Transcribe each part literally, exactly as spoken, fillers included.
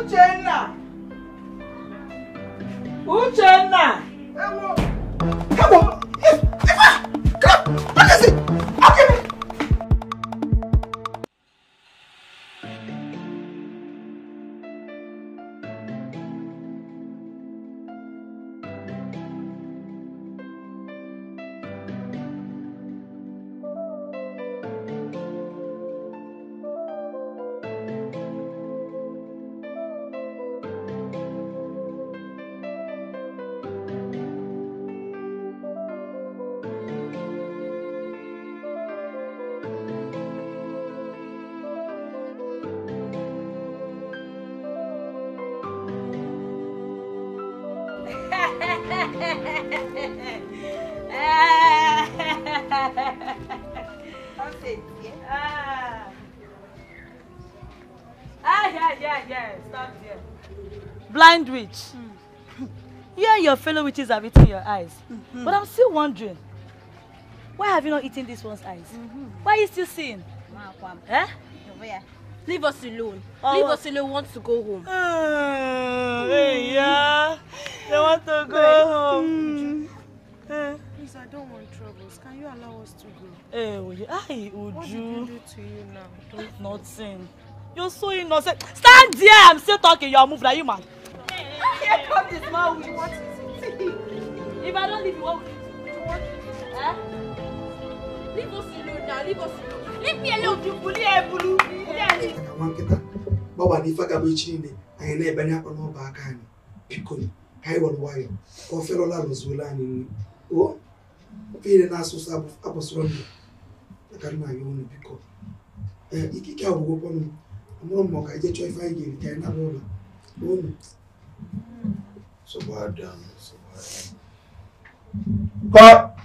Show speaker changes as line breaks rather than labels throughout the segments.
Uchenna! Uchenna! Come on! Come! What is it? Okay!
Blind witch. Mm. You and your fellow witches have eaten your eyes. Mm-hmm. But I'm still wondering, why have you not eaten this one's eyes? Mm-hmm. Why are you still seeing? Eh?
Leave us alone. Oh. Leave us alone. Want to go home.
Uh, hey, yeah. They want to go hey. home. Mm. Uh.
Please, I don't want troubles. Can you allow us to go?
Hey, hey, Uju.
What did you do to you now?
Don't nothing. You're so innocent. Stand there! I'm still talking. You're moving. Are you mad?
Here comes this man. What is it?
If I don't leave you, what will you do? Eh?
Leave us alone now. Leave us alone. Leave me alone.
You bully, I bully.
Baba ni faga bichini I never happen no back and Piconi. I will wire. Or fellow Lazulani. Oh, feeling us was up was wrong. I can't my own pico. Eh, Iki can go upon no more. I get your five years. Can I roll? Oh, so bad, damn, so bad. But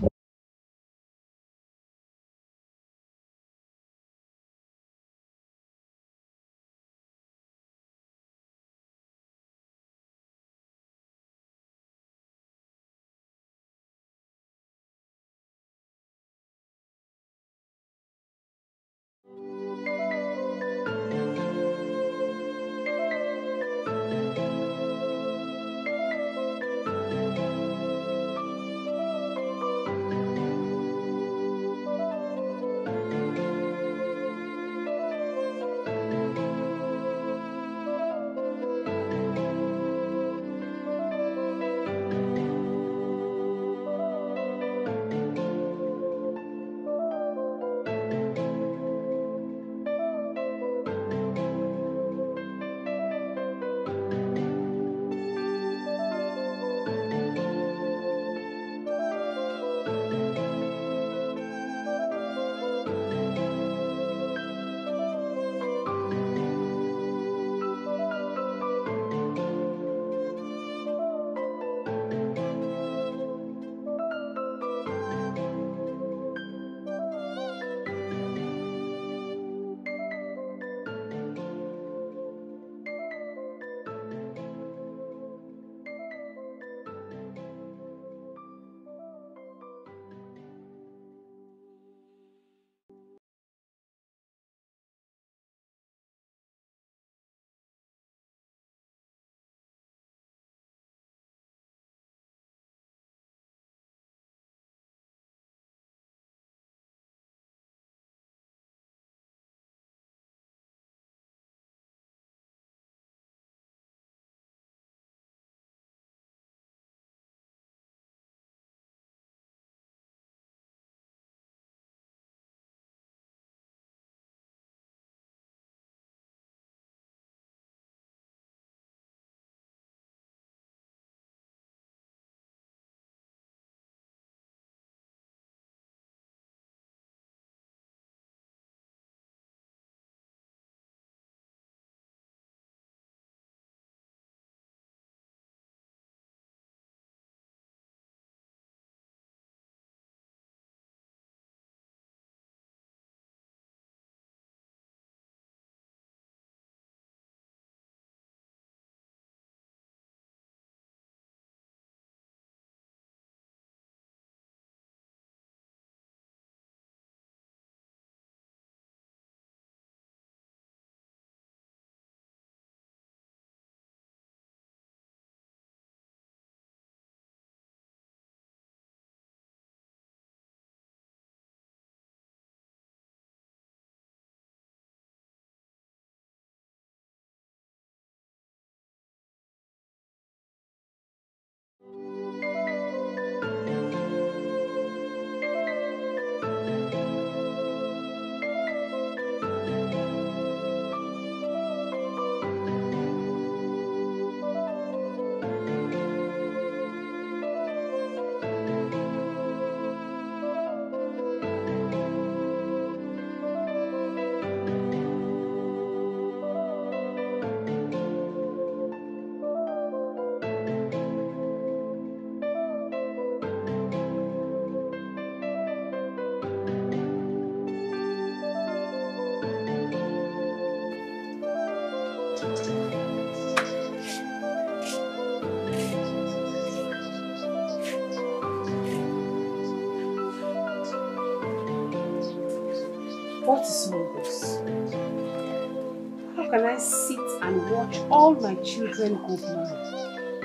What is all this? How can I sit and watch all my children go blind?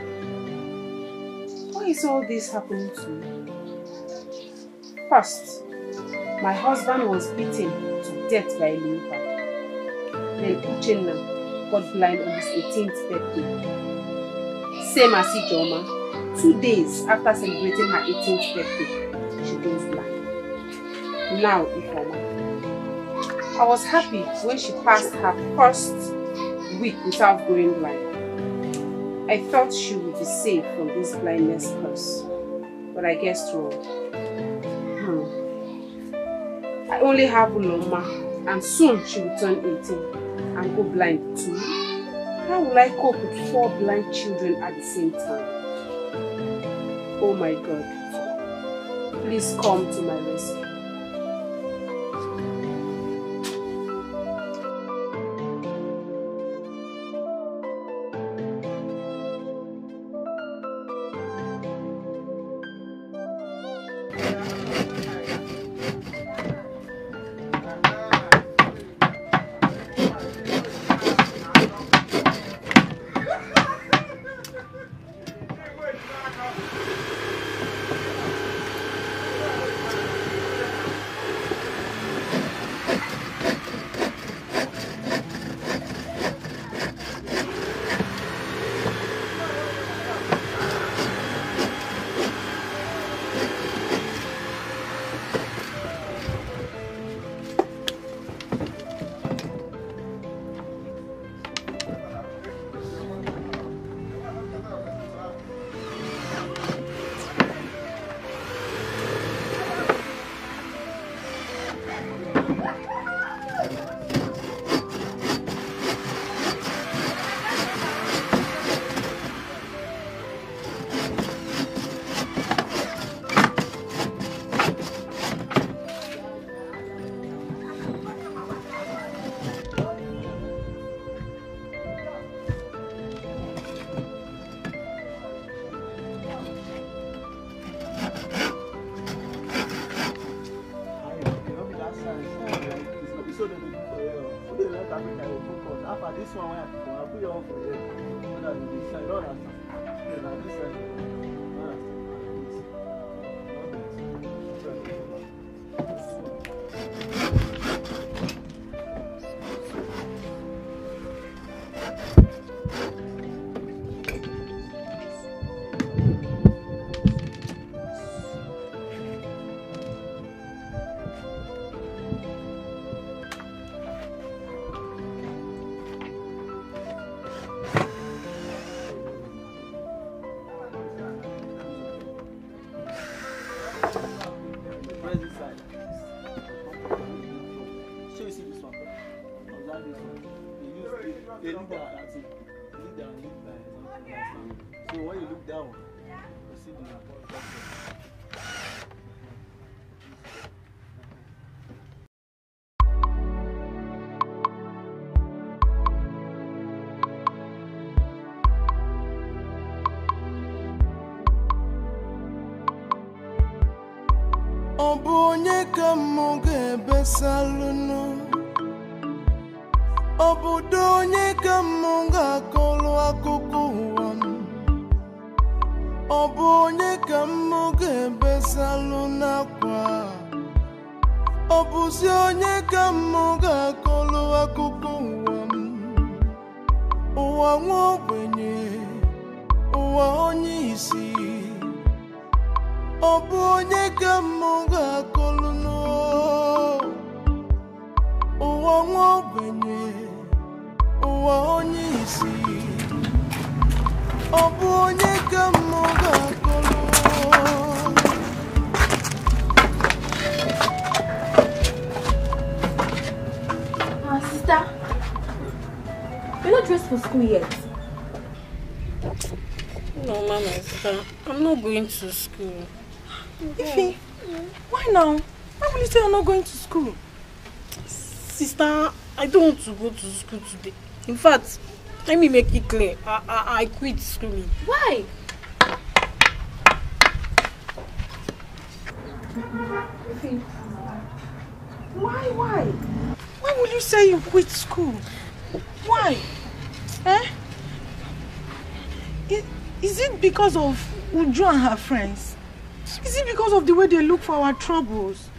Why is all this happening to me? First, my husband was beaten to death by a leopard. Then Uchenna got blind on his eighteenth birthday. Same as Ijoma, two days after celebrating her eighteenth birthday, she goes blind. Now Ifeoma. I was happy when she passed her first week without going blind. I thought she would be safe from this blindness curse, but I guessed wrong. Hmm. I only have Uloma, and soon she will turn eighteen and go blind too. How will I cope with four blind children at the same time? Oh my God, please come to my rescue.
This one, I'll put you on for you. So that you decide. You understand? This They look down at it. They look down, look down. So when you look down, you see the
Obonye kamuge besaluno Obudonye kamunga kolo akukuwam Obonye kamuge besaluna kwa Obusionye kamunga kolo akukuwam Uwa ngobwenye Uwa onyisi Obonye kamunga kolo no Uwa ngobwenye Uwa onyisi Obonye kamunga kolo
Ah, sister, you're not dressed for school yet.
No, mama, sister, I'm not going to school.
Ify, why now? Why will you say you're not going to school?
Sister, I don't want to go to school today. In fact, let me make it clear. I, I, I quit schooling.
Why?
Why, why? Why will you say you quit school? Why? Eh? Is, is it because of Uju and her friends? Is it because of the way they look for our troubles?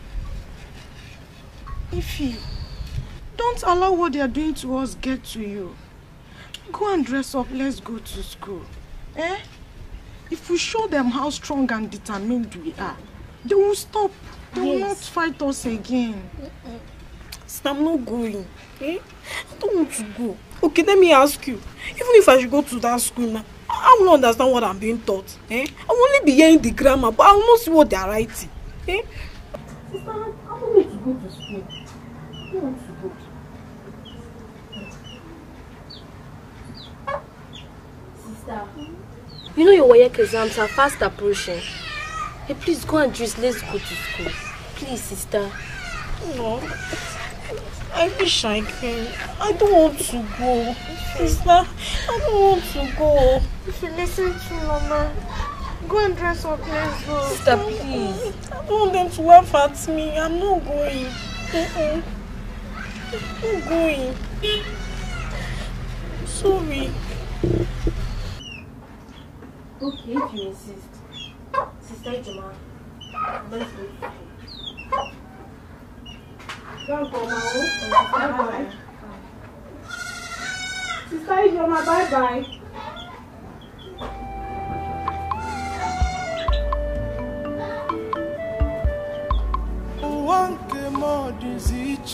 Ify, don't allow what they are doing to us get to you. Go and dress up, let's go to school. Eh? If we show them how strong and determined we are, they will stop. They yes. will not fight us again.
Uh-uh. Sister, I'm not going. Eh? I don't want to go. Okay, let me ask you. Even if I should go to that school now, I will not understand what I'm being taught. Eh? I will only be hearing the grammar, but I will not see what they are writing. Eh? Sister, I don't need to go to school. I don't want to go.
Sister, you know your W A E C exams are fast approaching. Hey, please go and dress. Let's go to school. Please, sister.
No. I wish I can. I don't want to go. Sister, I don't want to go.
If you listen to Mama, go and dress up, let's go.
Sister, please.
I don't want them to laugh at me. I'm not going. Uh-uh. I'm not going. Sorry.
Okay, if you insist. Sister Ijoma, let's go.
Bye-bye. Sister Ijoma, bye-bye.
One more disease.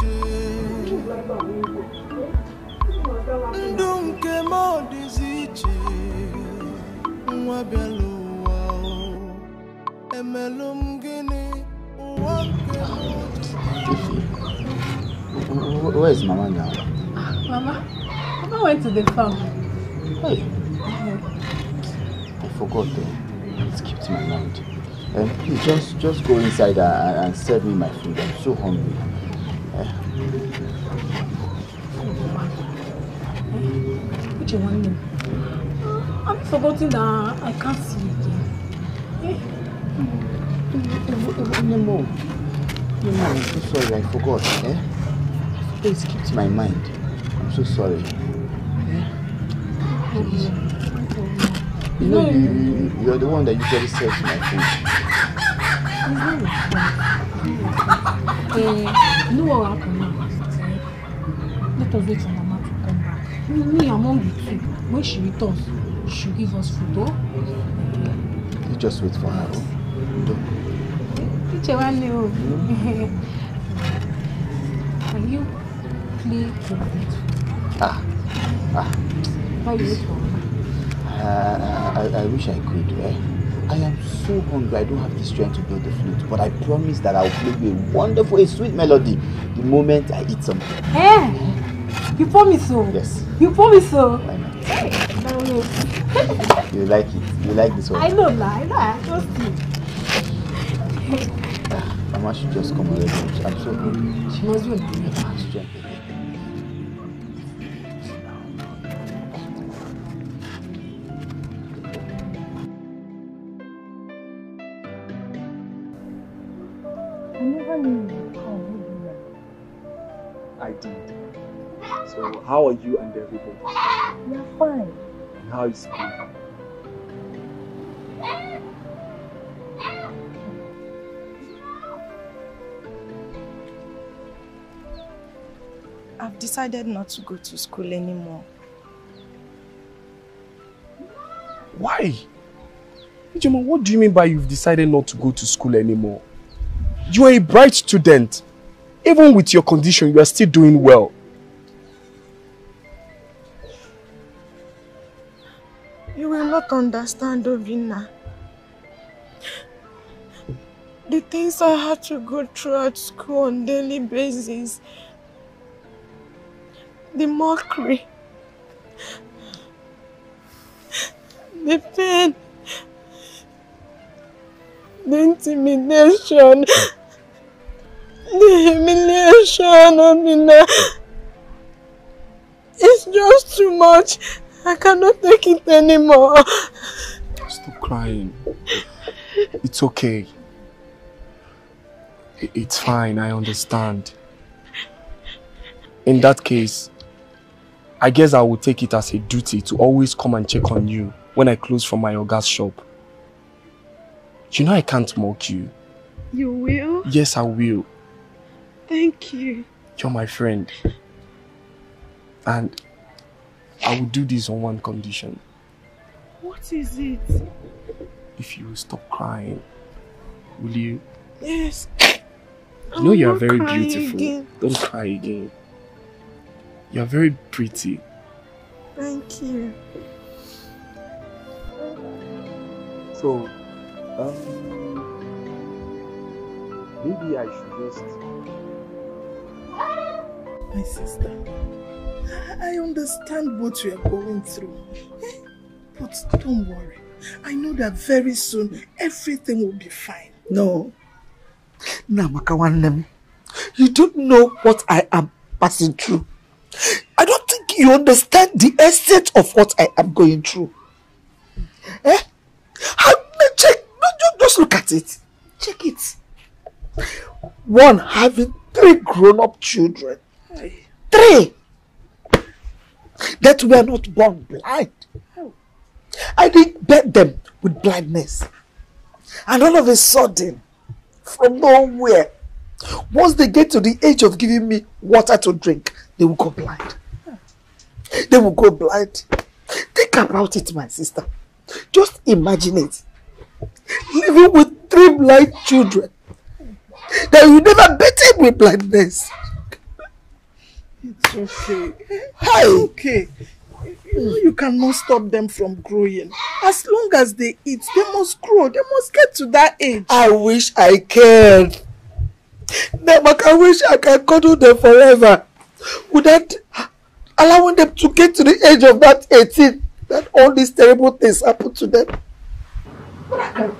Don't get more disease.
Where is Mama now?
Mama? Mama went to the farm.
Hey. I forgot though. It skipped my mind. Um, please just just go inside and, and serve me my food. I'm so hungry. Uh,
Which one? I've forgotten that I can't see you again.
No more. No more. I'm so sorry. I forgot. Eh? It skipped my mind. I'm so sorry. Eh? Please. You know, you, you, you're the one that usually serves my food.
Uh, you know what will happen now? Let us wait for Mama to come back. Me among the two. When she returns, she'll give us food. Oh?
You just wait for her.
Teacher, I know. Can you play cricket?
Ah, ah.
Why you wait for her?
Uh, I, I wish I could. Eh? I am so hungry. I don't have the strength to play the flute, but I promise that I'll play you a wonderful, a sweet melody the moment I eat something.
Hey, you promise so?
Yes.
You promise so?
Why not?
Hey, no, no.
You like it? You like this one?
I know, nah, I know. I trust you.
Mama should just come already. I'm so hungry.
She must be on the
strength.
I never knew you would come.
I did. So how are you and everybody?
We are fine.
And how is school?
I've decided not to go to school anymore.
Why? Ijoma, what do you mean by you've decided not to go to school anymore? You are a bright student. Even with your condition, you are still doing well.
You will not understand, Obinna. The things I had to go through at school on a daily basis. The mockery. The pain. The intimidation. The humiliation, Obinna. It's just too much. I cannot take it anymore.
Stop crying. It's okay. It's fine, I understand. In that case, I guess I will take it as a duty to always come and check on you when I close from my Oga's shop. You know I can't mock you.
You will?
Yes, I will.
Thank you.
You're my friend. And I will do this on one condition.
What is it?
If you will stop crying, will you?
Yes.
You know you are very
cry
beautiful.
again.
Don't cry again. You are very pretty.
Thank you.
So, um, maybe I should just...
My sister, I understand what you are going through. But don't worry. I know that very soon everything will be fine.
No. Namakawanem, you don't know what I am passing through. I don't think you understand the extent of what I am going through. Eh? How, check, just, just look at it. Check it. One, having three grown-up children. Three! That were not born blind. I didn't bet them with blindness. And all of a sudden, from nowhere, once they get to the age of giving me water to drink, they will go blind. They will go blind. Think about it, my sister. Just imagine it. Living with three blind children. That you never beat him with blindness.
It's okay.
Hi.
It's okay. You know you cannot stop them from growing. As long as they eat, they must grow. They must get to that age.
I wish I could. I wish I can cuddle them forever without allowing them to get to the age of that eighteen. That all these terrible things happen to them. But I can't.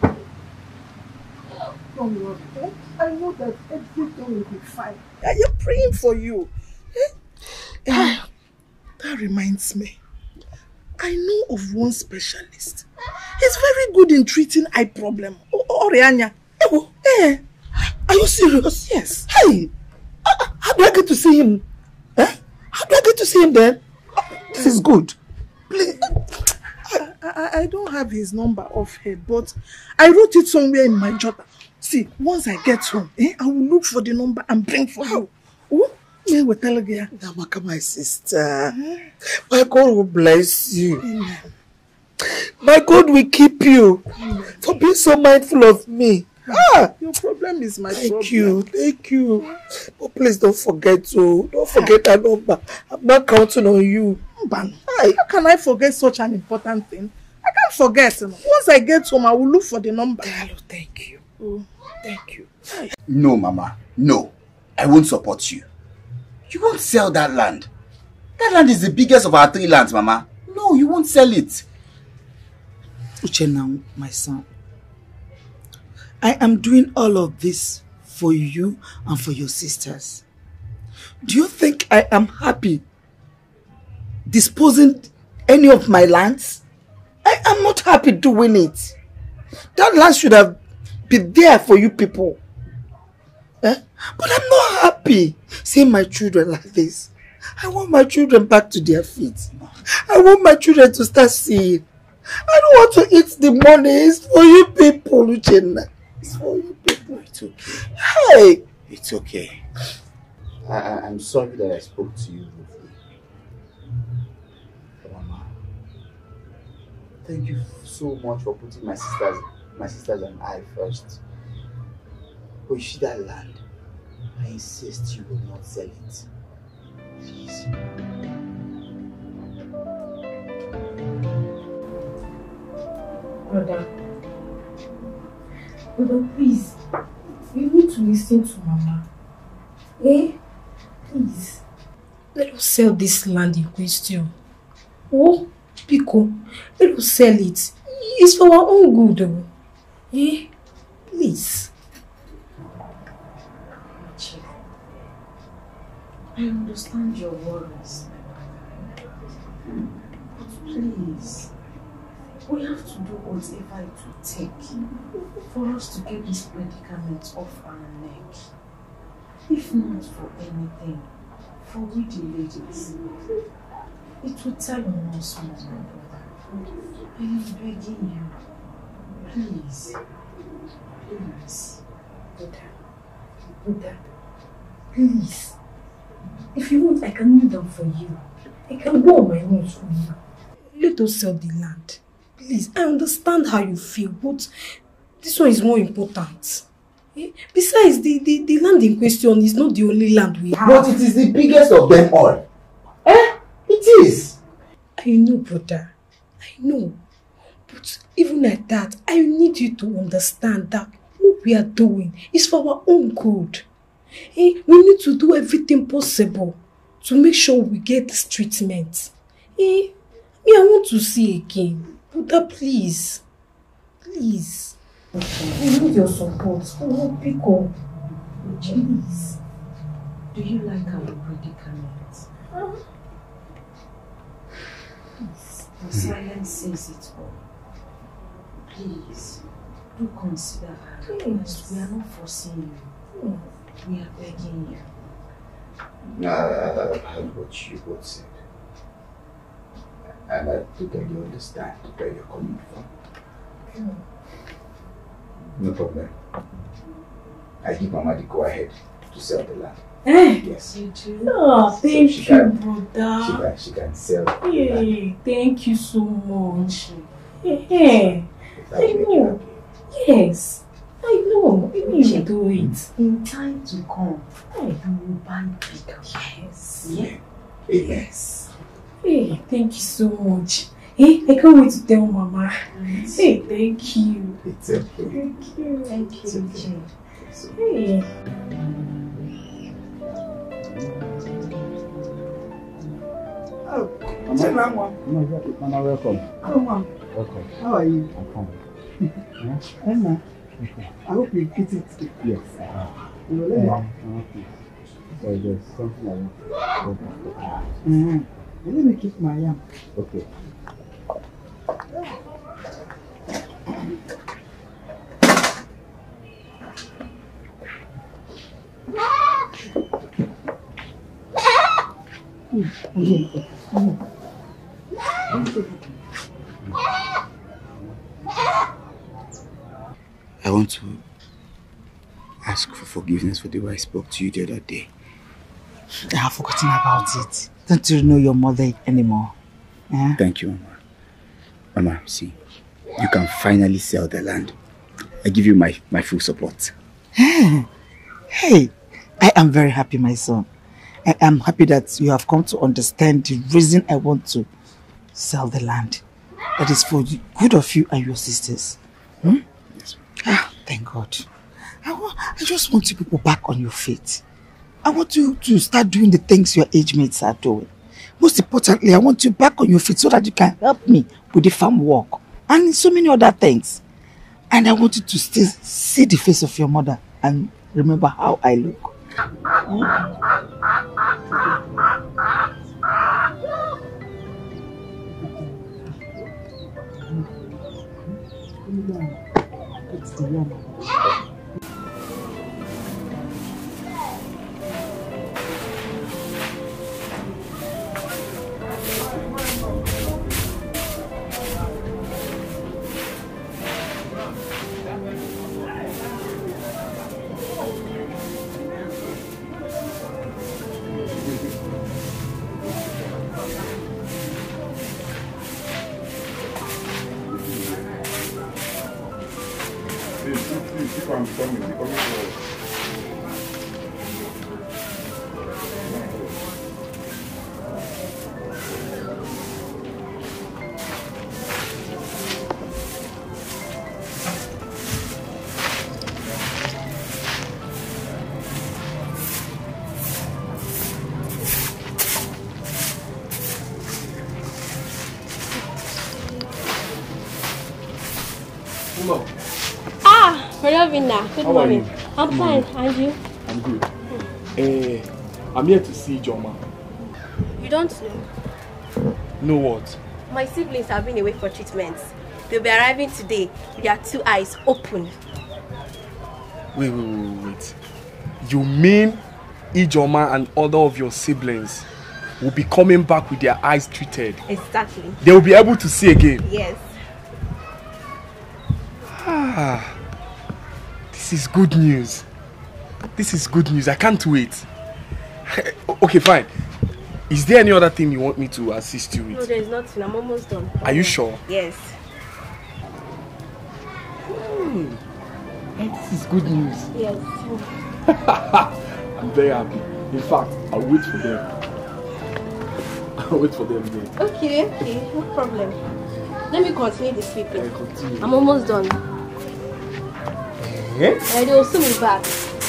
Don't worry. I know that everything will be fine. I am praying for you. Eh? That reminds me. I know of one specialist. He's very good in treating eye problem. Orianya.
Oh, eh? Are you serious?
Yes.
Hey, how do I get to see him? Eh? How do I get to see him then? This is good. Please.
I, I, I don't have his number off here, but I wrote it somewhere in my journal. See, once I get home, eh, I will look for the number and bring for you. Oh, yeah, we'll tell you.
Namaka, my sister. My God will bless you.
Amen.
My God will keep you. Amen. For being so mindful of me. Ah,
your problem is my
thank
problem.
Thank you, thank you. But please don't forget to, don't forget that number. I'm not counting on you.
Ban. How can I forget such an important thing? I can't forget. Once I get home, I will look for the number.
Hello, thank you.
Oh, thank you.
No, Mama, no. I won't support you. You won't sell that land. That land is the biggest of our three lands, Mama. No, you won't sell it.
Uchenna, my son. I am doing all of this for you and for your sisters. Do you think I am happy disposing any of my lands? I am not happy doing it. That land should have been there for you people. Eh? But I'm not happy seeing my children like this. I want my children back to their feet. I want my children to start seeing. I don't want to eat the money. It's for you people, Uchenna. It's for you people.
It's okay.
Hey!
It's okay. I, I, I'm sorry that I spoke to you rudely. Mama, thank you so much for putting my sisters, my sisters and I first. But you see that land, I insist you will not sell it. Please.
Brother, brother, please, you need to listen to Mama. Eh? Please, let us sell this land in question. Oh, Pico, let us sell it. It's for our own good, though. Eh? Please.
I understand your worries. But please, we have to do whatever it will take for us to get this predicament off our neck. If not for anything,
For we the ladies, it will tell on us more, my brother. I am begging you. Please. Please. Buddha. Buddha. Please. If you want, I can kneel down for you. I can go on my knees for you. Let us sell the land. Please, I understand how you feel, but this one is more important. Eh? Besides, the, the, the land in question is not the only land we have.
But it is the biggest of them all. Eh? It is.
I know, brother. I know. But even at that, I need you to understand that what we are doing is for our own good. Eh? We need to do everything possible to make sure we get this treatment. Eh? Me, I want to see again. Brother, please. Please. I need your support. Oh, pick up. Please. Do you like our predicament? Huh? Please. The silence says it all. Please. Do consider her request. We are not forcing you. We are begging you.
Uh, I've heard what you both said. And I totally understand where you're coming from.
Mm.
No problem. I give Mama the go ahead to sell the land.
Eh?
Yes.
You do? Oh, thank
so
you,
can,
brother.
She can, she can sell the
Hey,
land.
thank you so much. Hey, I know. Yes, I know. You will do it. In time to come, I will buy bigger. Yes. Yeah.
Yes.
Hey, thank you so much. Hey, I can't wait to tell Mama. Hey, thank you.
It's okay.
Thank you. Thank you.
It's okay.
Hey.
Oh, Mama.
Mama, welcome.
Come on.
Welcome.
How are you?
I'm fine.
Emma, I hope you fit it.
Yes, I have.
You will
Yeah, okay. So there's something I want to talk about.
Mm-hmm. Let me keep my yam.
Okay.
I want to ask for forgiveness for the way I spoke to you the other day.
I have forgotten about it. Don't you know your mother anymore? Yeah?
Thank you, Mama. Mama, see, you can finally sell the land. I give you my, my full support.
Hey, hey, I am very happy, my son. I am happy that you have come to understand the reason I want to sell the land. That is for the good of you and your sisters. Hmm?
Yes,
ah, thank God. I, want, I just want you people back on your feet. I want you to start doing the things your age mates are doing. Most importantly, I want you back on your feet so that you can help me with the farm work and so many other things. And I want you to still see the face of your mother and remember how I look. Hmm? It's the woman.
I'm coming, I'm coming forward.
Hello. Ah, Ravina, good
How
morning.
are you?
I'm
Good
fine,
morning.
and you?
I'm good. Eh, I'm here to see Joma.
You don't know?
Know what?
My siblings have been away for treatments. They'll be arriving today with their two eyes open.
Wait, wait, wait, wait. You mean Ijoma and other of your siblings will be coming back with their eyes treated.
Exactly.
They will be able to see again.
Yes.
Ah, this is good news. This is good news. I can't wait. Okay, fine. Is there any other thing you want me to assist you with?
No, there's nothing. I'm almost done.
Are you sure?
Yes.
Hmm. Hey, this is good news.
Yes.
I'm very happy. In fact, I'll wait for them. I'll wait for them again.
Okay, okay, no problem. Let me continue the sweeping.
I continue.
I'm almost done.
Eh?
And they'll soon be back.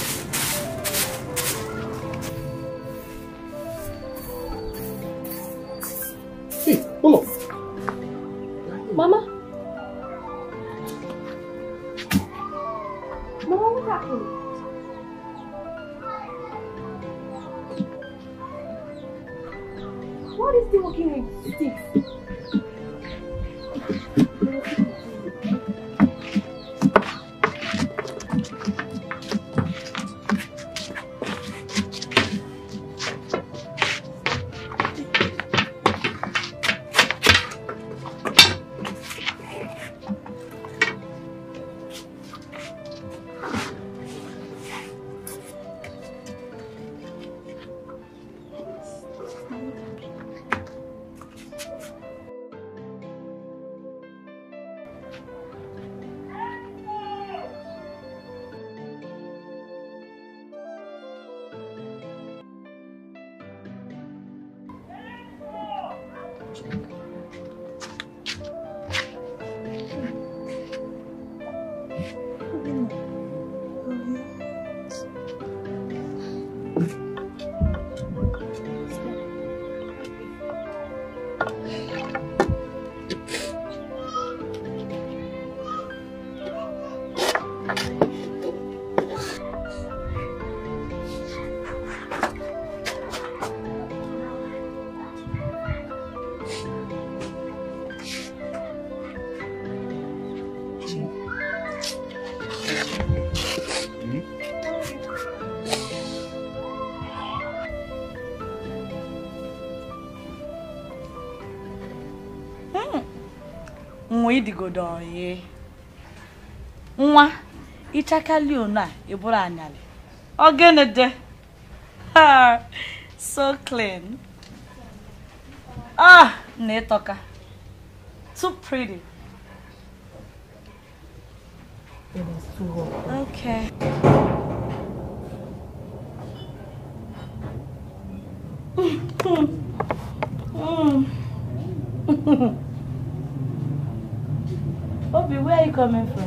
Hey, hold on.
Mama? Mama, what happened? What is he working with sticks?
Idigodo ye nwa ichakali ona eburu anyale ogenede ah so clean ah netoka too pretty.
It is too hot.
Okay. mm. Obi, where are you coming from?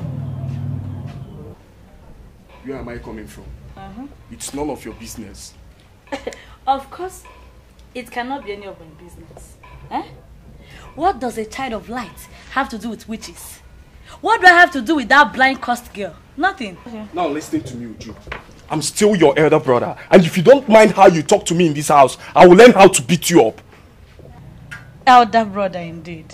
Where am I coming from?
Uh-huh.
It's none of your business.
Of course, it cannot be any of my business. Eh? What does a child of light have to do with witches? What do I have to do with that blind cursed girl? Nothing. Okay.
Now listen to me, Uju. I'm still your elder brother. And if you don't mind how you talk to me in this house, I will learn how to beat you up.
Elder brother indeed.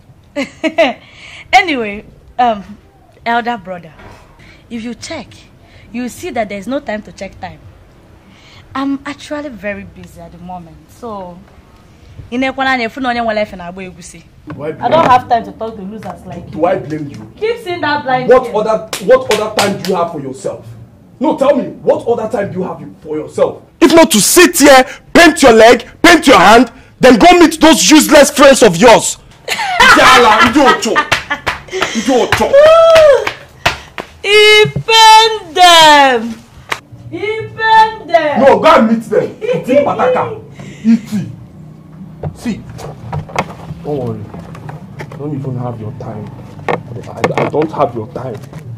Anyway, um, elder brother, if you check, you see that there's no time to check time. I'm actually very busy at the moment, so I don't have time to talk to losers like you.
Do I blame you?
Keep seeing that blind.
What here. other what other time do you have for yourself? No, tell me, what other time do you have for yourself? If not to sit here, paint your leg, paint your hand, then go meet those useless friends of yours.
He bend them. He bend them.
No, go and meet them. Iti pataka. Iti. See, don't worry. I don't even have your time. I, I don't have your time.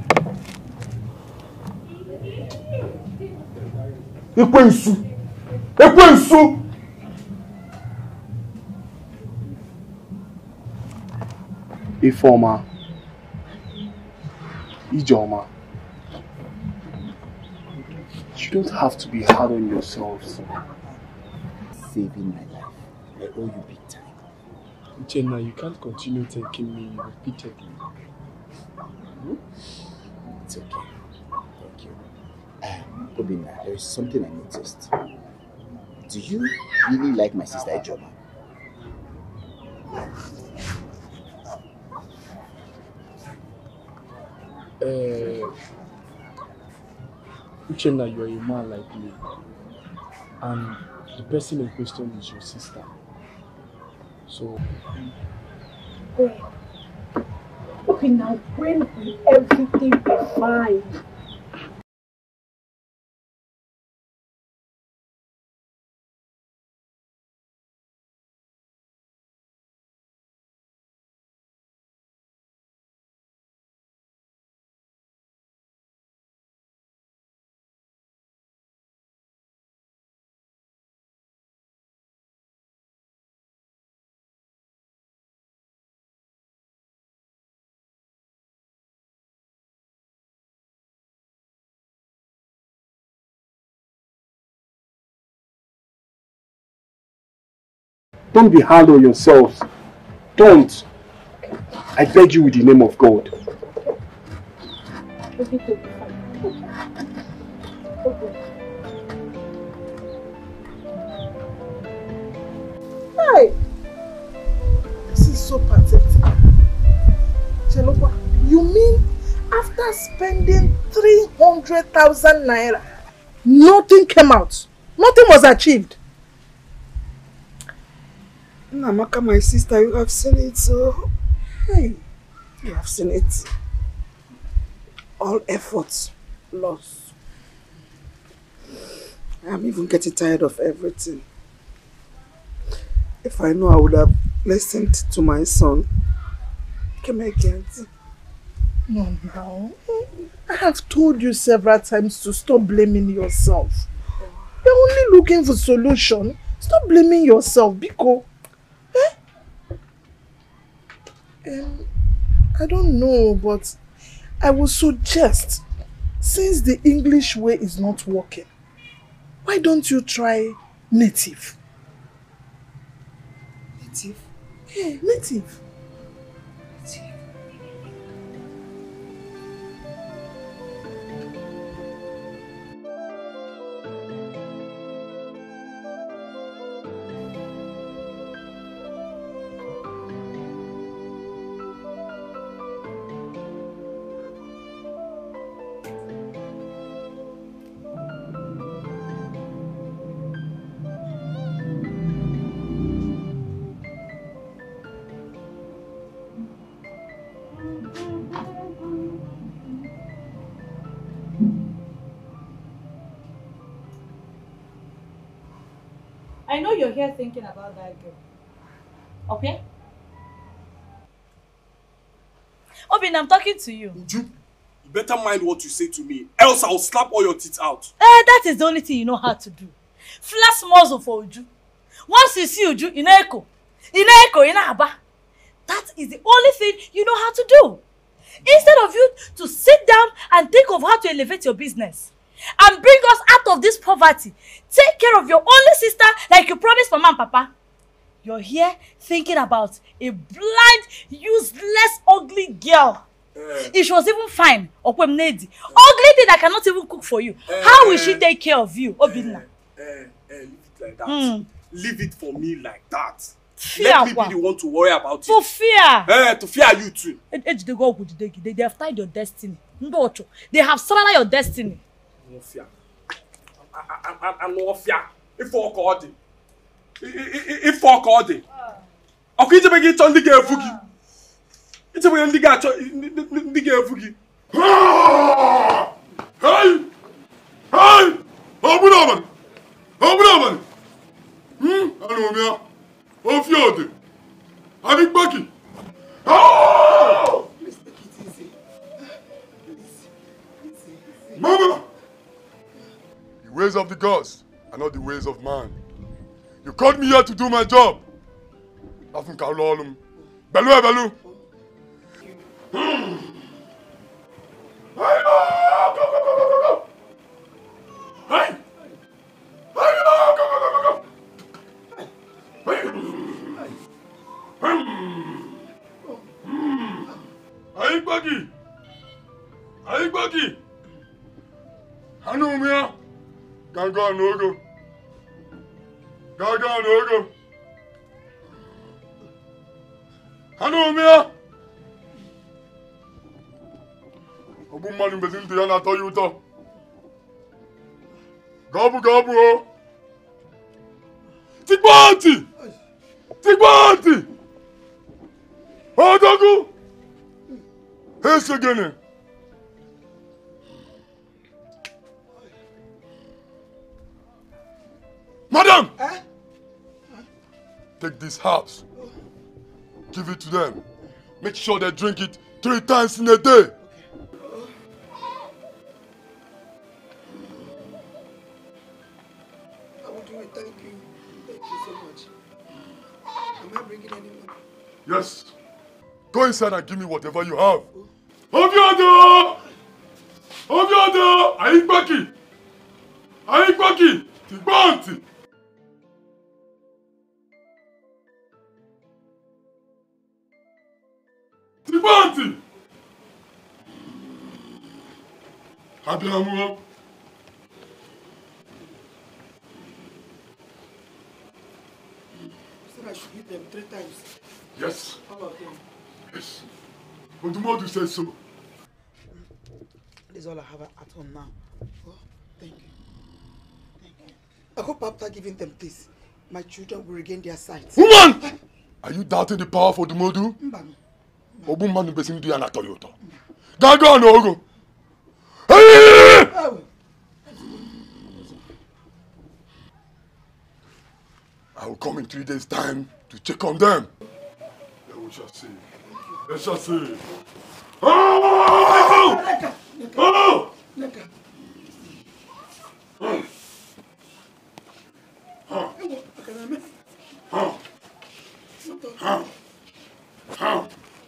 Ekwensu. Ekwensu. Ifeoma, Ijoma, you don't have to be hard on yourselves.
Saving my life. I owe you big time.
Jenna, you can't continue thanking me repeatedly.
Hmm? It's okay. Thank you. Um, Obinna, there is something I noticed. Do you really like my sister Ijoma?
Uh, Uchenna, you're a man like me. And the person in question is your sister. So...
Wait. Okay, now when will everything be fine?
Don't be hard on yourselves. Don't. I beg you with the name of God.
Hey! This is so pathetic. Chelopa, you mean after spending three hundred thousand naira, nothing came out? Nothing was achieved?
Namaka, my sister, you have seen it, so... Hey, you have seen it. All efforts lost. I'm even getting tired of everything. If I know I would have listened to my son. Come again.
No, no. I have told you several times to stop blaming yourself. You're only looking for solution. Stop blaming yourself, Biko. Eh? Um, I don't know, but I would suggest, since the English way is not working, why don't you try native?
Native?
Yeah, native.
I know you're here thinking about that girl. Okay? Obin, I'm talking to you.
Uju, you better mind what you say to me, else I'll slap all your teeth out.
Eh, that is the only thing you know how to do. Flash muzzle for Uju. Once you see Uju, you know echo. You know echo, you know Aba. That is the only thing you know how to do. Instead of you to sit down and think of how to elevate your business and bring us out of this poverty, take care of your only sister like you promised Mama and Papa. You're here thinking about a blind, useless, ugly girl. Uh, if she was even fine, or uh, ugly thing that cannot even cook for you, uh, how will she take care of you, Obinna?
Uh, uh, uh, leave it like that.
Mm.
Leave it for me like that.
Fear.
Let me be the one to worry about it.
For fear.
Uh, to fear you too.
They, they have tied your destiny. They have surrounded your destiny.
No fear. I'm no fear. If I call it. If I call it. Okay, you make it on the girl fugi. It's a way on the girl the girl fugi.
Hey! Hey! Open up! Open up! Hmm? I know me. Off your day. I think Bucky. Oh!
Please take it easy.
Mama! The ways of the gods are not the ways of man. You called me here to do my job. Nothing can lull him. Belu, Belu. Hmm. Hey, go, go, go, go, go, go. Hey! Hey, go, go, go, go, go. Hey, Buggy! Hey, Buggy! I know me. Gaga no go. Gaga no go. Hello, Mia. Obu manu bezin to yana to you to. Gabu gabu o. Tigbati. Tigbati. Odogu. Here's again. Madam! Eh? Take this house. Give it to them. Make sure they drink it three times in a day. Okay.
I will do it. Thank you. Thank you so much. Am I bringing any money?
Yes. Go inside and give me whatever you have. Obiado! Obiado! Ayigbaki! Ayigbaki! Tigbanti! Tigbanti! Abiamu!
You said I should hit them three times.
Yes.
How about them?
Yes. Odumodu says so.
This is all I have at home now. Oh, thank you. Thank you. I hope after giving them this, my children will regain their sight.
Woman! Are you doubting the power of Odumodu? Mbano. Obumanu besim du yana Toyota. Gaga no go. Hey! I will come in three days' time to check on them. Then we shall see. We shall see. Oh! Oh! Oh! Oh! Oh! Oh!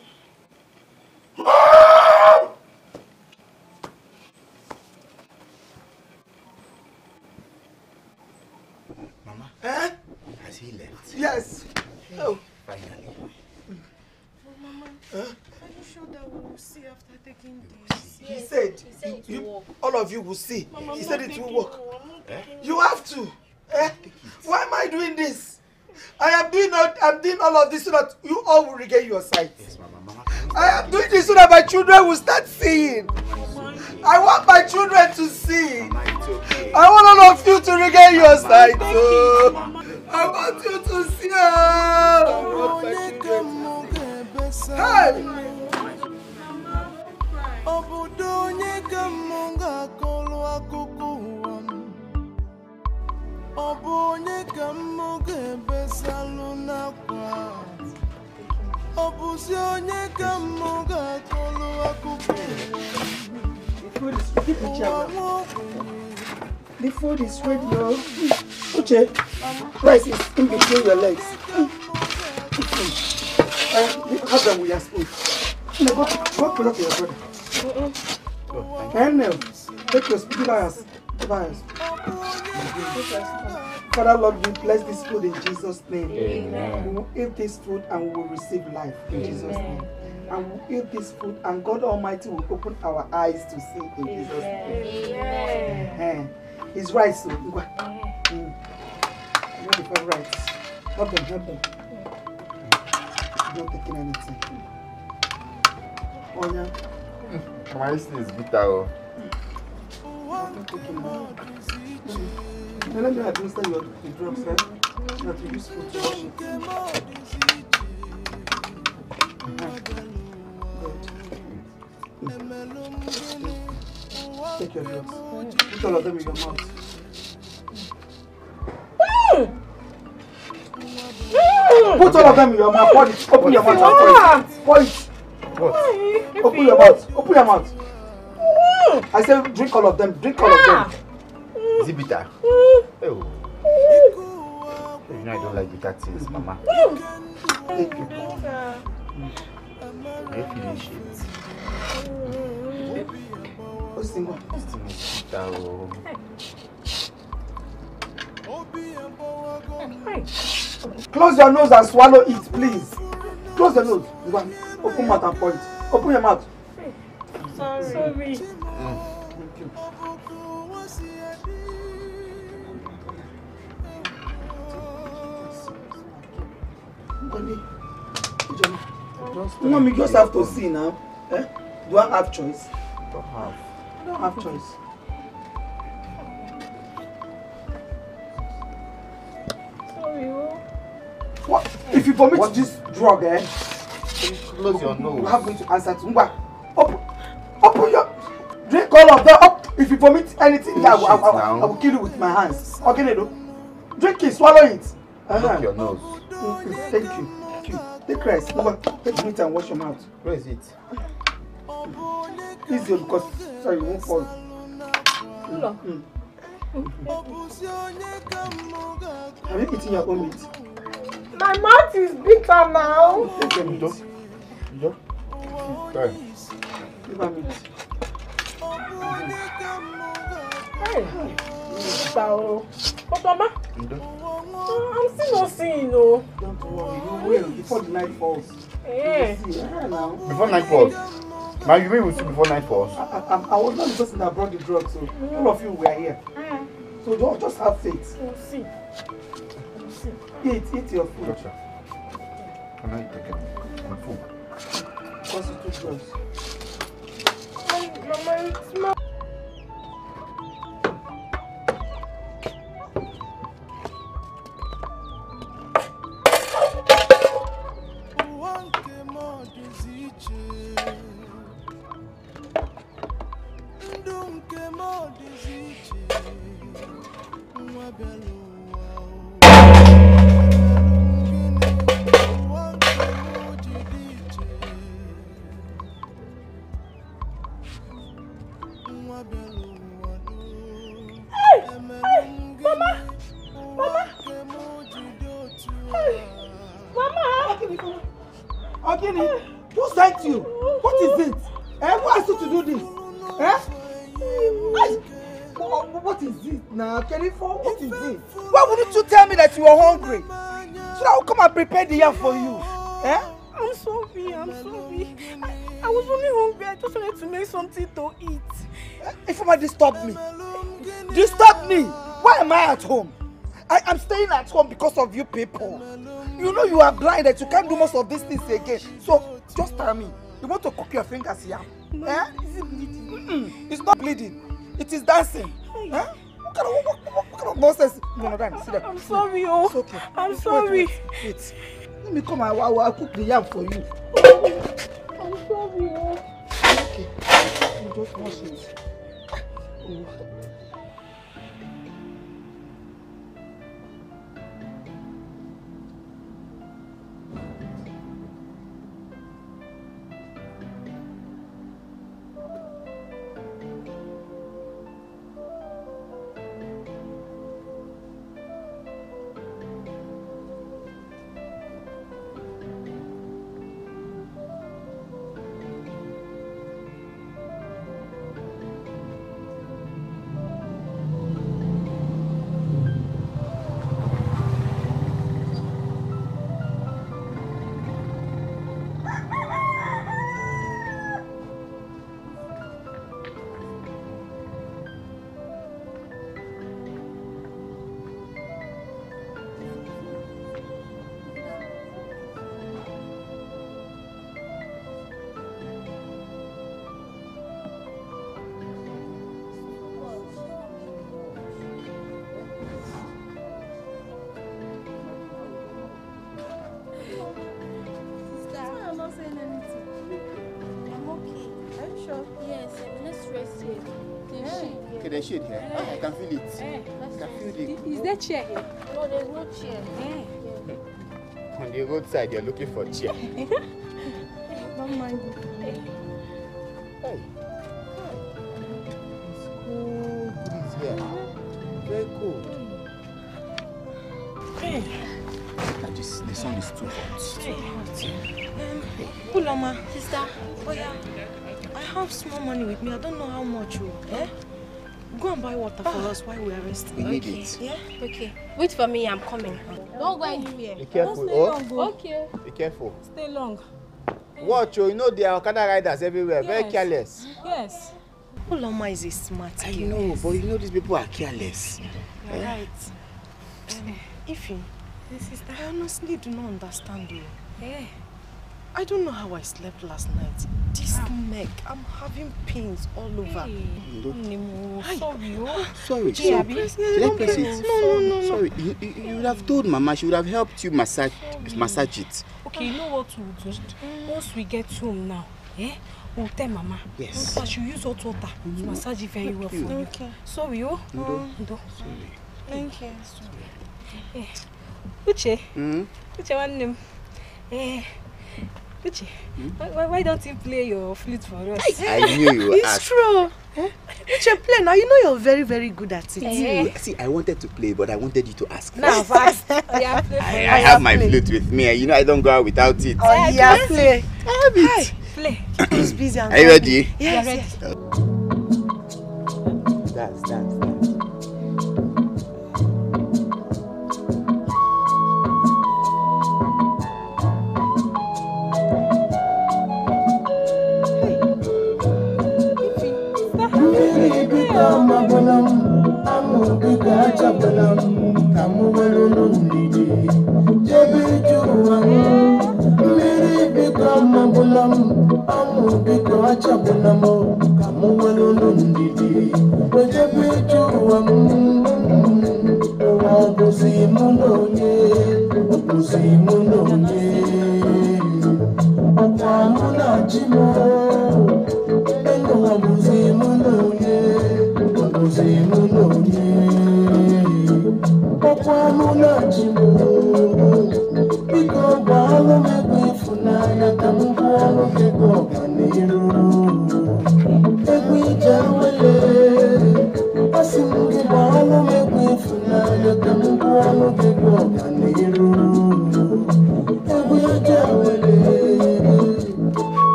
Mama,
eh?
Has he left?
Yes. Oh.
Finally.
Oh, Mama,
huh?
Are you sure that we will see after taking this?
He said,
he said it
you,
will work.
all of you will see.
Mama,
he
I'm
said
not
it will
taking
work.
it.
Eh? You have to. Eh? Why am I doing this? I am doing all, I'm doing all of this so that you all will regain your sight.
Yes, Mama. Mama,
I am doing this so that my children will start seeing. I want my children to see.
Mama, it's okay.
I want all of you to regain your sight. So I want you to see. I want my children to see. Hey!
Obudonye kamunga kolwa kukuwan. Obonye kamunga besaluna kwa. Obuzionye kamunga kolwa kukuwan.
The food is ready, yo. Uche, rice is in between your legs. Uh, have them with your spoon. No, go, go pull up your brother. Uh-uh. And now, take your spoon, bias. Bias. Father, Lord, we bless this food in Jesus' name. Amen. We will eat this food and we will receive life in Amen. Jesus' name. And we will eat this food and God Almighty will open our eyes to see in Amen. Jesus' name. Amen. It's rice, so mm. Ready for rice. Help them, help them. You're not taking anything. Oh, yeah.
My rice is bitter.
I'm not taking anything. Now let me administer your the drugs, right? You have to use food to wash it. Uh-huh. Take your drugs. Put all of them in your mouth. Mm. Mm. Put all of them in your mouth. Pour it. Open your mouth and pour it. Pour it. What? Open your mouth. Open your mouth. Mm. I said drink all of them. Drink all yeah. of them.
Is it bitter? Mm. Oh. You know I don't like bitter things, Mama.
Mm. Thank you.
Mm. I finish it.
What's the one?
This thing is bitter.
Close your nose and swallow it, please. Close the nose. One. Open mouth and pour it. Open your mouth.
Sorry. Sorry.
Mm. Thank you.
Mommy, you just have to see now. Eh? Do I have choice?
Don't have.
I don't have choice.
Sorry, oh.
What? If you vomit what? This drug, eh?
Close your nose.
You have me to answer to Ngwa. Open, open your... Drink all of them up. If you vomit anything, I will, I, will, I will kill you with my hands. Okay, Nedo? Drink it, swallow it.
Uh -huh. Your nose.
Mm-hmm. Thank you. Thank you. Take rest. Move on. Take it and wash your mouth.
Where is it?
Easy because sorry, you won't fall.
No.
Mm. Have you eaten your own meat?
My mouth is bitter now.
Take your meat.
Jo. Sorry.
Give her meat.
Hey. So, but Mama, I'm still not seeing, no.
Don't worry, you will before the night falls.
Yeah.
Yeah, now.
Before night falls. Now you mean we'll see before night falls?
I, I, I was not the person that brought the drug, so mm. all of you were here. Mm. So don't just have faith.
We'll see. We'll see.
Eat, eat your food.
Gotcha. Can I take it? My food.
Because you took drugs.
Mama, it's my...
Prepare the yam for you. Eh?
I'm sorry, I'm sorry. I, I was only hungry. I just wanted to make something to eat.
If somebody disturb me, disturb me. Why am I at home? I am staying at home because of you people. You know you are blind that you can't do most of these things again. So just tell me, you want to cook your fingers here?
No,
eh?
Is it bleeding?
Mm-mm. It's not bleeding. It is dancing. Eh? What kind of, what, what, what kind of nonsense? No, no, Dan, sit down.
I'm sorry, oh.
It's okay.
I'm
wait,
sorry.
Wait, wait, wait. Let me come. I will, I will cook the yam for you.
I'm sorry, oh.
Okay. You just wash it. Oh.
The shade here. Yeah. Oh, I can feel it. Yeah. I can feel it.
Is there chair here?
No, there's no chair.
Yeah.
On the roadside, you're looking for chair.
Don't mind it.
Hey. Hey. It's cool. It's here. Very cool.
Hey.
This, the sun is too hot.
Too hot. Um, Uloma, sister. Oh yeah. I have small money with me. I don't know how much. Oh. Eh? Go and buy water for us while we are resting.
We need
okay.
it.
Yeah? Okay. Wait for me, I'm coming. Don't go anywhere.
Be careful.
Don't stay long,
oh.
Okay.
Be careful.
Stay long.
Watch, oh, you know there are Okada riders everywhere.
Yes.
Very careless.
Yes.
Uloma is a smart
I
girl.
know, but you know these people are careless.
You're eh? right. Um, Ify, Hey, sister, I honestly do not understand you. Hey. I don't know how I slept last night. This ah. neck, I'm having pains all over. Hey.
No.
Sorry, oh.
Sorry.
Gee,
so,
press,
let
don't
press
press
it.
No, no, no, no.
Sorry, you, you, you would have told Mama. She would have helped you massage, massage it.
Okay, you know what we'll do? Once we get home now, eh? We'll tell Mama.
Yes.
So she'll use hot water to massage it very well for you.
Okay.
Sorry, oh.
No.
No.
Sorry.
Thank you.
Eh. Uche.
Mm-hmm.
Uche, one name. Eh. Uche, hmm? why, why don't you play your flute for us?
I knew you would
It's
ask.
true. Eh? Uche, play now. You know you're very, very good at it.
Eh. See, I wanted to play, but I wanted you to ask.
Now, fast. Yeah, play for
I,
us.
I have my flute with me. You know I don't go out without it.
Oh, yeah, play.
I have it.
Hi.
Play.
Keep us busy.
Are you ready?
Yes,
ready.
yes.
Dance, dance, dance.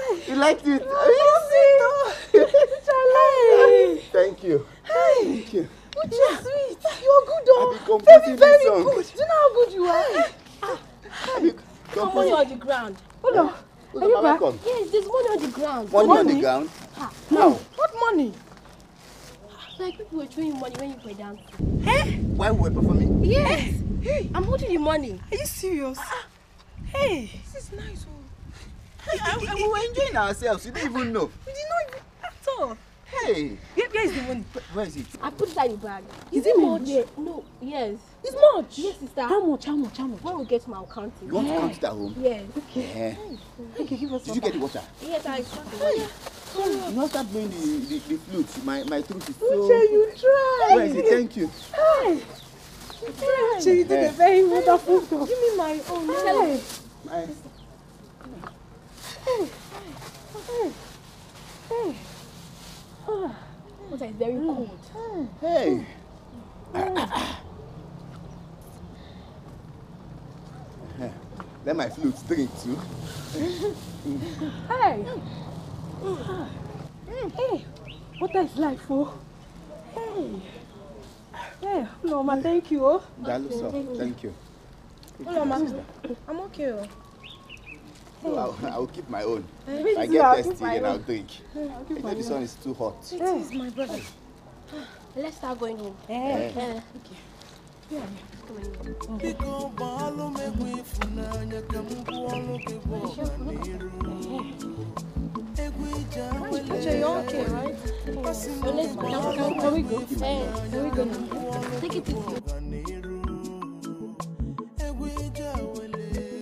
You liked it?
Oh,
Hey. Thank you.
Hey.
Thank you.
Which is sweet. You're good, though.
Very,
very
song.
good. Do you know how good you are? Ah.
Some money on the ground.
Hold on.
Who's
Are you
the
back?
come?
Yes, there's money on the ground.
Money, money on the ground?
Ah,
no.
What money?
Like people were throwing you money when you were dancing.
Hey?
Why we were performing?
Yes. Hey. I'm holding the money.
Are you serious? Ah. Hey.
This is nice.
Hey, I, I, we were enjoying ourselves. You didn't even know.
We did not even at all.
Hey.
Where, where is the money?
Where is it?
I put it in the bag.
Is,
is
it
it
much?
Yeah. No. Yes.
It's much.
Yes, sister.
How much? How much? How much?
When we get to my account.
You want yeah. to count it at home?
Yes.
Okay.
Yeah. Okay, give us
Did you get the water?
Yes, I got the
water. You must start blowing the, the, the flute. My, my throat is so...
Uche, you try.
Where is it? Thank you.
Hey. Uche, you did a very wonderful job.
Give me my own.
Hey.
My...
Hey. Hey. Hey.
Oh. Water is very cold.
Hey. Let my flute drink too.
Hey. Hey. Water is life, oh. Hey. Hey, Mama, thank you. Oh.
That looks up. Thank you.
Oh, Mama, I'm okay. Oh.
So I'll, I'll keep my own.
Hey.
If I get
I'll
thirsty, then I'll drink.
Hey, I'll keep
I know the sun is too hot.
It is my brother. Let's start going home.
Hey.
Yeah. Okay.
Yeah.
Biko balo megwe funanya kamubu alo kebo maniru. Egwe jawele.
Uche, you're okay, right? So let's go. Can, can we go? Hey, can we go now? Take it easy.
Egwe jawele.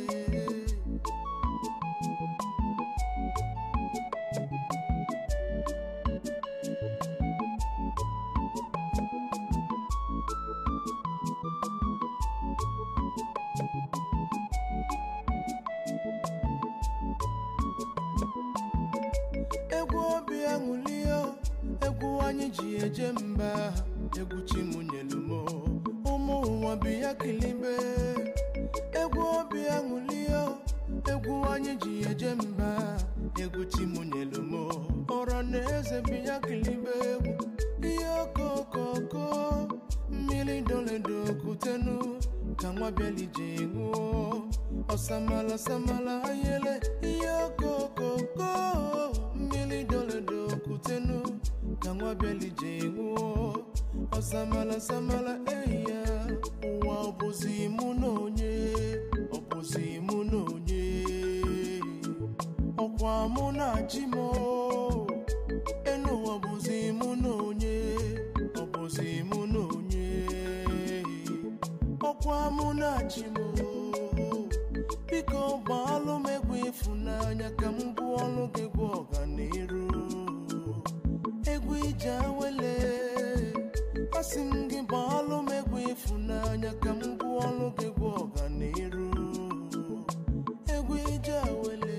Egwu obi aṅụlio, egwu anyị ji eje mba, egwu chimunyelumo, ụmụ ụwa bi ya kilibe. Egwu obi aṅụlio, egwu anyị ji eje mba, egwu chimunyelumo, ọra na eze bi ya kilibe egwu. Ihe okokoko, mmiri doledo kutenu, ka nwa bịalije ṅụọ. Osamala samala ayele, ihe okokoko. Mili dole do kutenu kangwa beli jengu osamala samala eya wa opozi munonye opozi munonye okwa muna chimo enu opozi munonye opozi munonye okwa muna chimo biko balo megwe funanya kambu olu gegwo ọganiru egwu ijawele asingi balo megwe funanya kambu olu gegwo ọganiru egwu ijawele.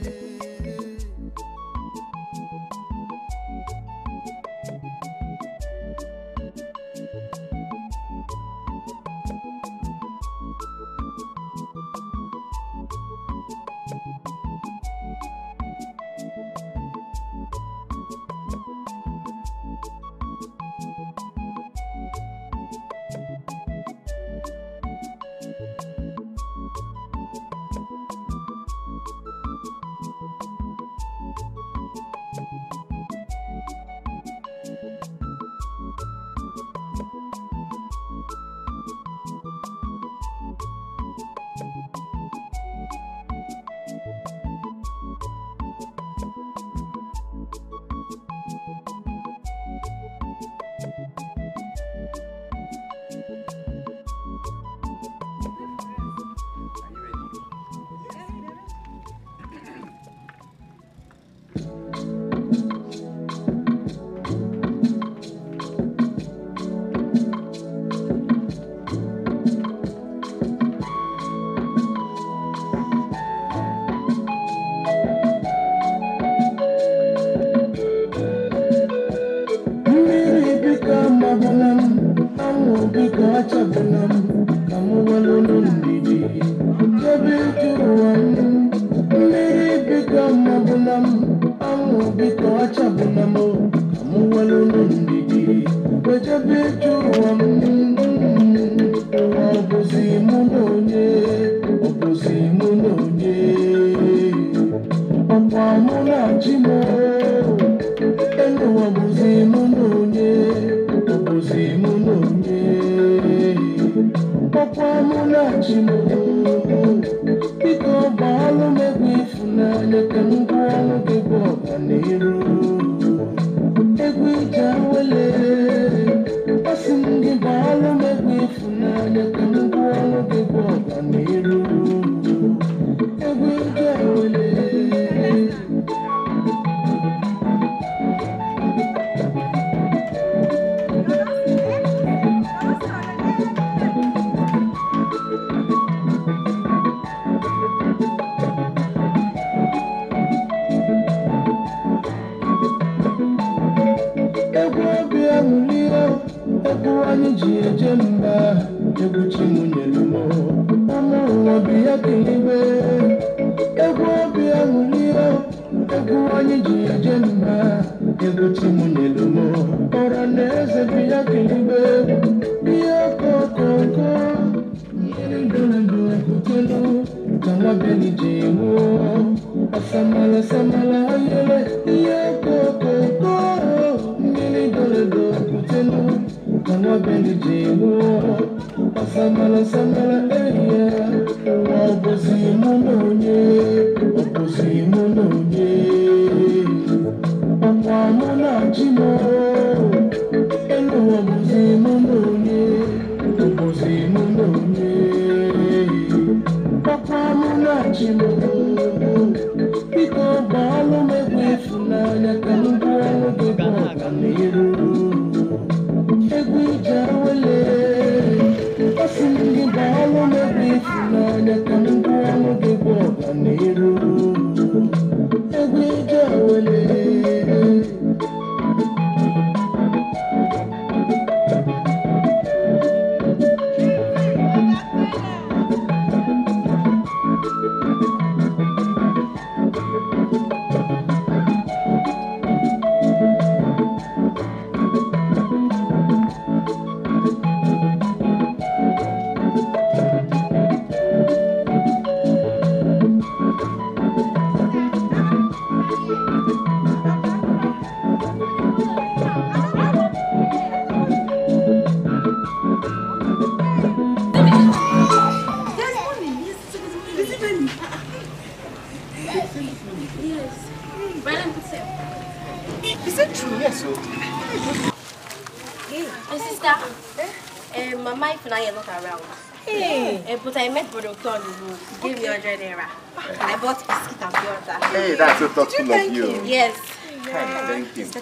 Hey, that's so thoughtful of you.
Yes.
Yeah. Thank you.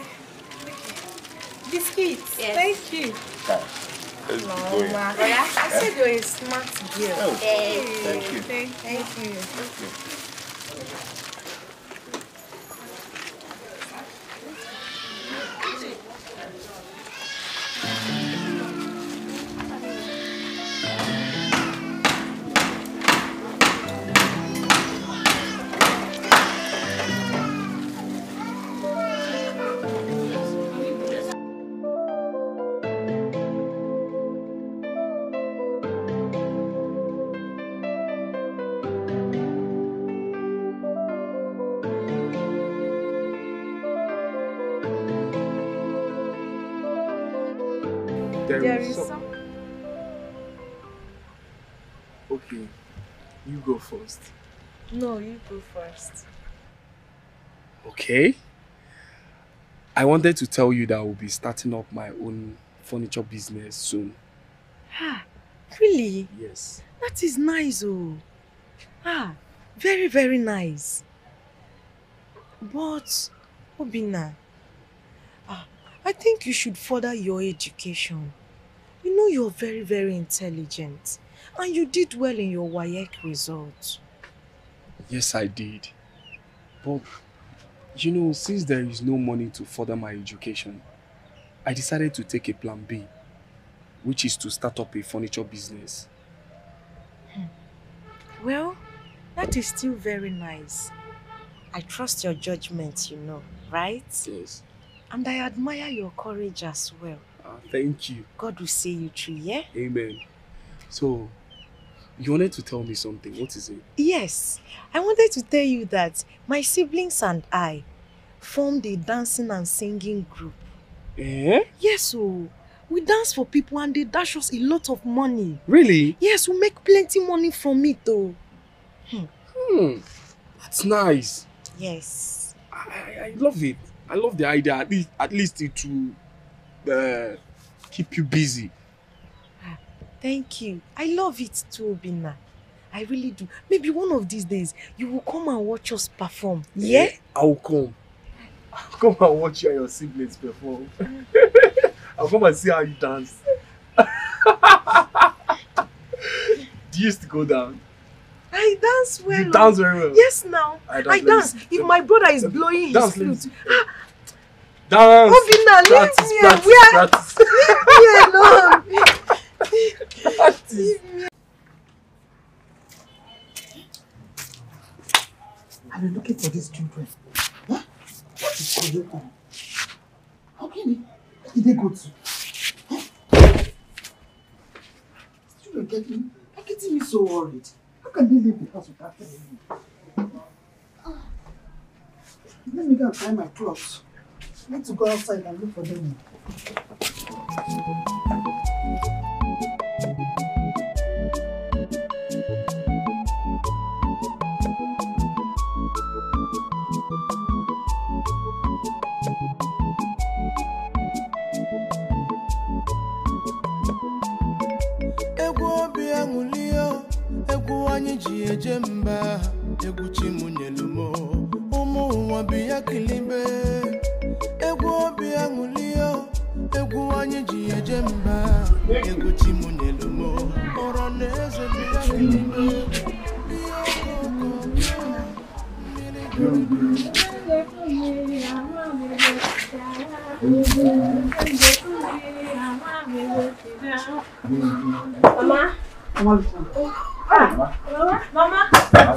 Biscuits.
Yes.
Thank you.
Okay. Let's
No,
be going.
ma. I said you're a smart girl.
Oh,
hey.
thank you.
Thank, thank you.
Thank you.
There,
There
is
is
some...
some.
Okay, you go first.
No, you go first.
Okay. I wanted to tell you that I will be starting up my own furniture business soon.
Ah, really?
Yes.
That is nice, oh. Ah, very, very nice. But, Obina, ah, I think you should further your education. You know you're very, very intelligent. And you did well in your W A E C results.
Yes, I did. But, you know, since there is no money to further my education, I decided to take a plan B, which is to start up a furniture business.
Hmm. Well, that is still very nice. I trust your judgment, you know, right?
Yes.
And I admire your courage as well.
Uh, Thank you.
God will see you through, yeah?
Amen. So, you wanted to tell me something. What is it?
Yes, I wanted to tell you that my siblings and I formed a dancing and singing group.
Eh?
Yes, so we dance for people and they dash us a lot of money.
Really?
Yes, we make plenty money from it though.
Hmm. Hmm. That's nice.
Yes.
I, I, I love it. I love the idea. At least, at least it will uh, keep you busy.
Thank you. I love it too, Obinna. I really do. Maybe one of these days, you will come and watch us perform. Yeah?
Eh, I'll come. I'll come and watch you and your siblings perform. I'll come and see how you dance. Do you used to go down?
I dance well.
You dance very well?
Yes, now.
I dance.
I dance. If my brother is blowing
dance,
his flute.
Dance.
Obinna, leave
practice,
me
practice,
Where?
practice.
Leave me alone.
Practice.
I've been looking for these children. Huh? What is going on? How can they? Where did they go to? Huh? Children get me, are getting me so worried. How can they leave the house without telling me? Let me go and tie my clothes. I need to go outside and look for them.
Egwu obi aṅụlio, egwu anyị ji eje mba, egwu chimunyelumo, ụmụ ụwa bi ya kilibe. Egwu obi aṅụlio, egwu anyị ji eje mba, egwu chimunyelumo, ọrọ na eze bi ya kilibe.
Mama.
Mama.
Ah. Mama. Mama.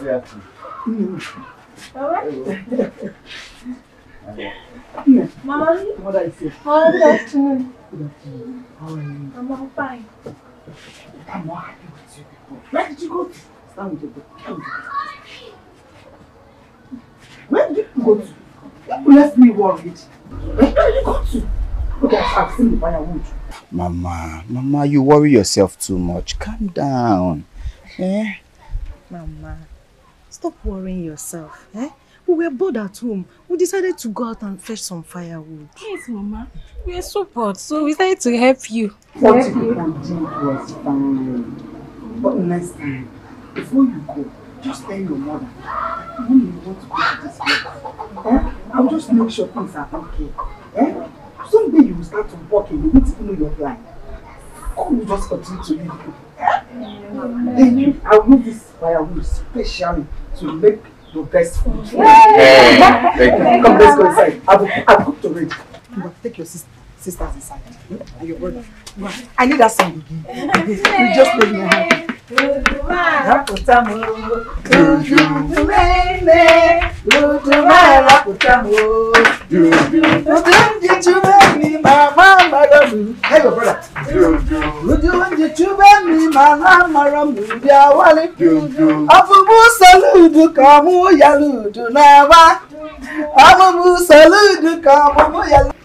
Mama. Mama.
What I say?
Oh, good afternoon.
Good afternoon. How are you?
I'm fine.
I'm not happy with you people. Where did you go to? Stand with your book. Stand with your book. Where did you go to? You left me worried. Where did you go to? Okay, I've seen the firewood.
Mama, Mama, you worry yourself too much. Calm down. Eh?
Mama, stop worrying yourself. Eh? We were bored at home. We decided to go out and fetch some firewood.
Yes, Mama. We are so bored, so we decided to help you.
What you people did was fine. But next time, before you go, just tell your mother that when you want to go to this place, eh? I'll just make sure things are okay. Eh? Someday you will start to walk and you won't even know you're blind. Or you just continue to live. Eh? Then you, I'll use this firewood specially to make your best food.
Hey,
come, let's go inside. I've, I've cooked already. You take your sister, sisters inside. And your brother. I need that song again. You just make me happy. Rakutamo, Dudu Mene, Dudu Rakutamo, Dudu Dudu me, Mama Maramu. Hey, your brother. Dudu Dudu Mama Maramu, Yawali. Dudu Abubu Saludu Kamu Yaludu Nawa. Abubu Saludu Kamu Yaludu.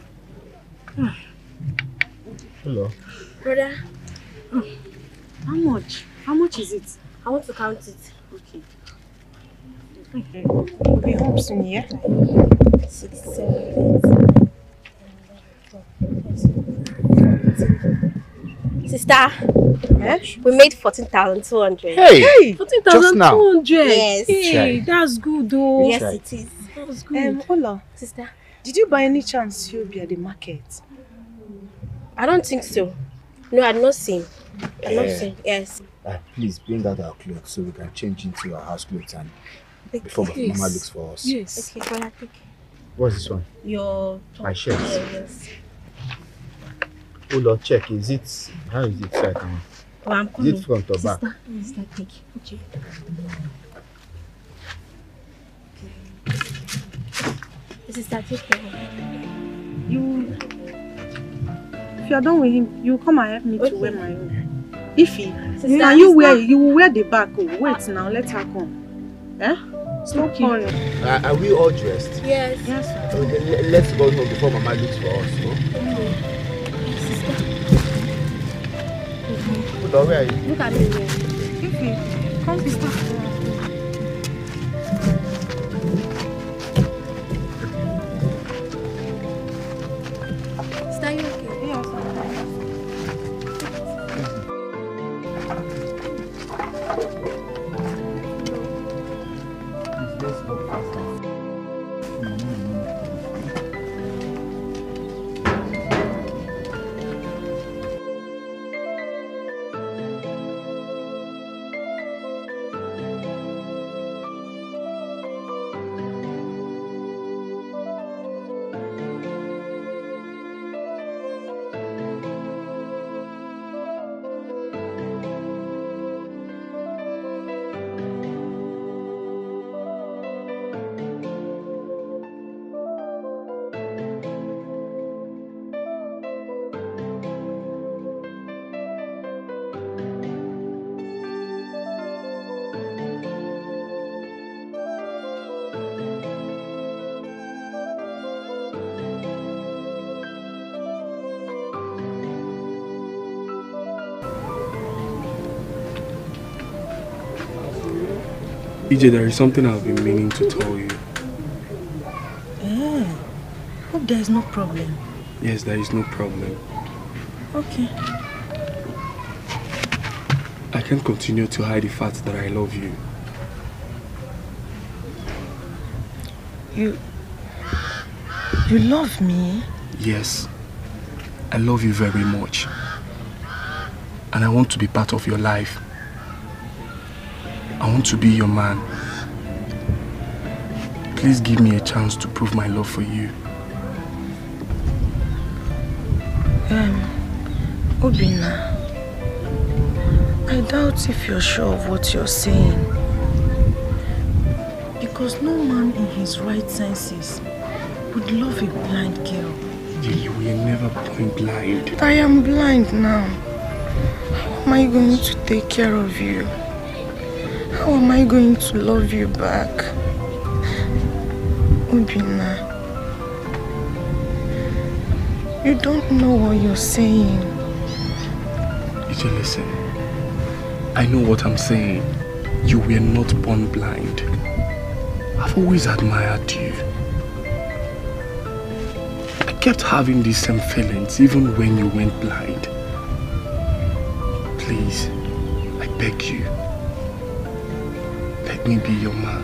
Hello.
Brother.
How much? How much is it?
I want to count it.
Okay. Okay. We'll be home soon, yeah?
Six, seven, eight. Sister,
eh?
We made fourteen thousand two hundred.
Hey!
Hey!
fourteen thousand two hundred?
Yes.
Hey, that's good though.
Yes, it is.
That's good.
Um, Ola,
sister,
did you by any chance you'll be at the market?
I don't think so. No, I've not seen. I've not
Eh.
seen. Yes.
Uh, please bring out our clothes so we can change into our house clothes and
Okay.
before
Yes.
Mama looks for us.
Yes.
Okay, brother, take
What's this one?
your
My shirt.
Yes.
Hold on, check. Is it how is it so I can?
Oh, I'm
Is
coming.
it front or back?
Sister, sister, take. Okay. Sister, take care.
You if you are done with him, you come and help me okay. to wear my own. Ify,
Sister,
can you wear you will wear the back? Oh, wait now, let her come. Eh? It's no okay.
Uh, are we all dressed?
Yes.
Yes, sir.
Okay, let's go home before Mama looks for us, no?
Okay. Sister.
But where are you?
Look at me here.
Ify, come sister.
Are you okay?
Yes,
Let's go faster.
E J, there is something I've been meaning to tell you.
Eh, hope there is no problem.
Yes, there is no problem.
Okay.
I can't continue to hide the fact that I love you.
You... You love me?
Yes. I love you very much. And I want to be part of your life. I want to be your man. Please give me a chance to prove my love for you.
Um, Obinna, I doubt if you're sure of what you're saying. Because no man in his right senses would love a blind girl.
You were never born blind.
I am blind now. How am I going to take care of you? How am I going to love you back? Obinna, you don't know what you're saying.
E J, listen. I know what I'm saying. You were not born blind. I've always admired you. I kept having these same feelings even when you went blind. Please, I beg you. Let me be your man.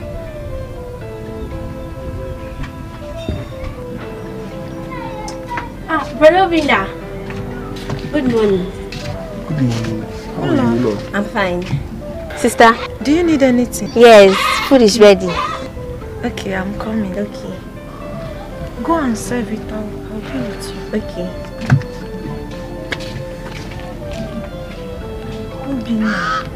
Ah, Brother Obinna. Good morning.
Good morning. How are you, Lord?
I'm fine. Sister?
Do you need anything?
Yes, food is ready.
Okay, I'm coming.
Okay.
Go and serve it. I'll, I'll be with you.
Okay.
Obinna,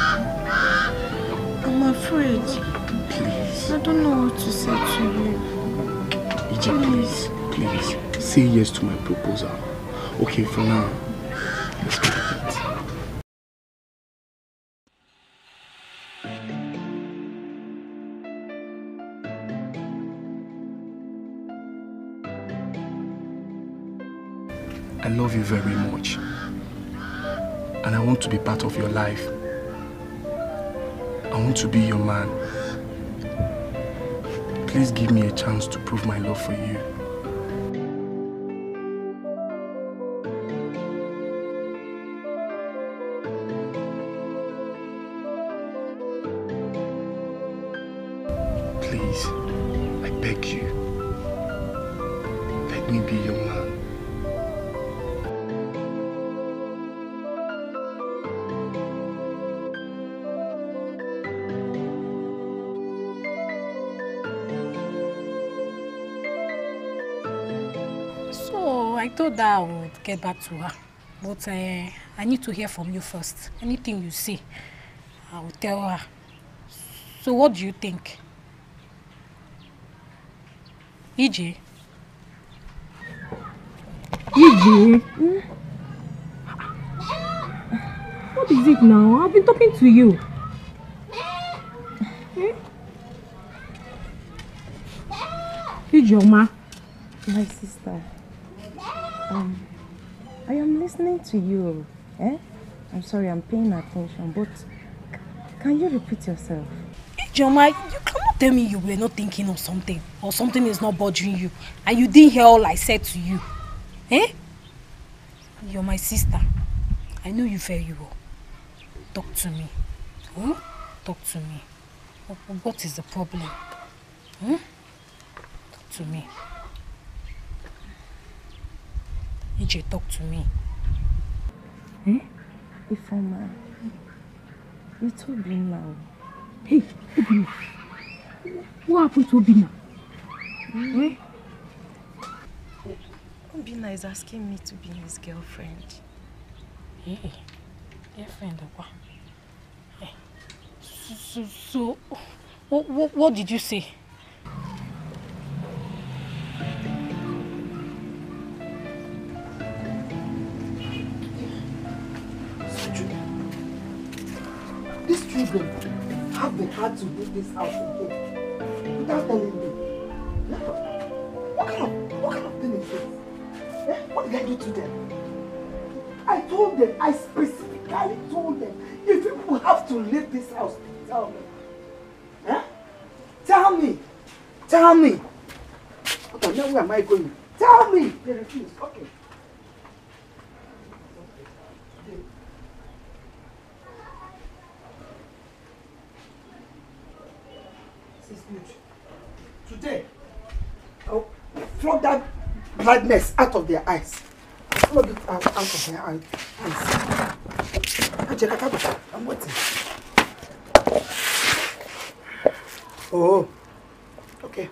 I'm afraid.
Please.
I don't know what to say to you.
E J, please, please, say yes to my proposal. Okay, for now, let's go with it. I love you very much. And I want to be part of your life. I want to be your man. Please give me a chance to prove my love for you. Please, I beg you. Let me be your man.
I thought that I would get back to her, but uh, I need to hear from you first. Anything you say, I will tell her. So what do you think? E J?
E J? Hmm?
What is it now? I've been talking to you. Eh? Ijoma.
My sister, um, I am listening to you. Eh? I'm sorry, I'm paying attention, but can you repeat yourself?
Ijoma, you cannot tell me you were not thinking of something, or something is not bothering you, and you didn't hear all I said to you. Eh? You're my sister. I know you very well. Talk to me. Huh? Talk to me. What is the problem? Huh? Talk to me. E J, talk to me.
Eh? Ifeoma, you told me now.
Hey, Obina. What happened to Obina?
Hmm? Eh? Obina is asking me to be his girlfriend.
Hey, girlfriend, what? Hey. So, so what, what, what did you say?
These children have the heart to leave this house again without telling me. What kind of, what kind of thing is this? Eh? What did I do to them? I told them, I specifically told them, if people have to leave this house, tell me. Eh? Tell me. Tell me. Okay, now where am I going? Tell me. They refuse. Okay. Today, I'll flog that blindness out of their eyes. Flog it out, out of their eyes. I'm waiting. Oh, okay.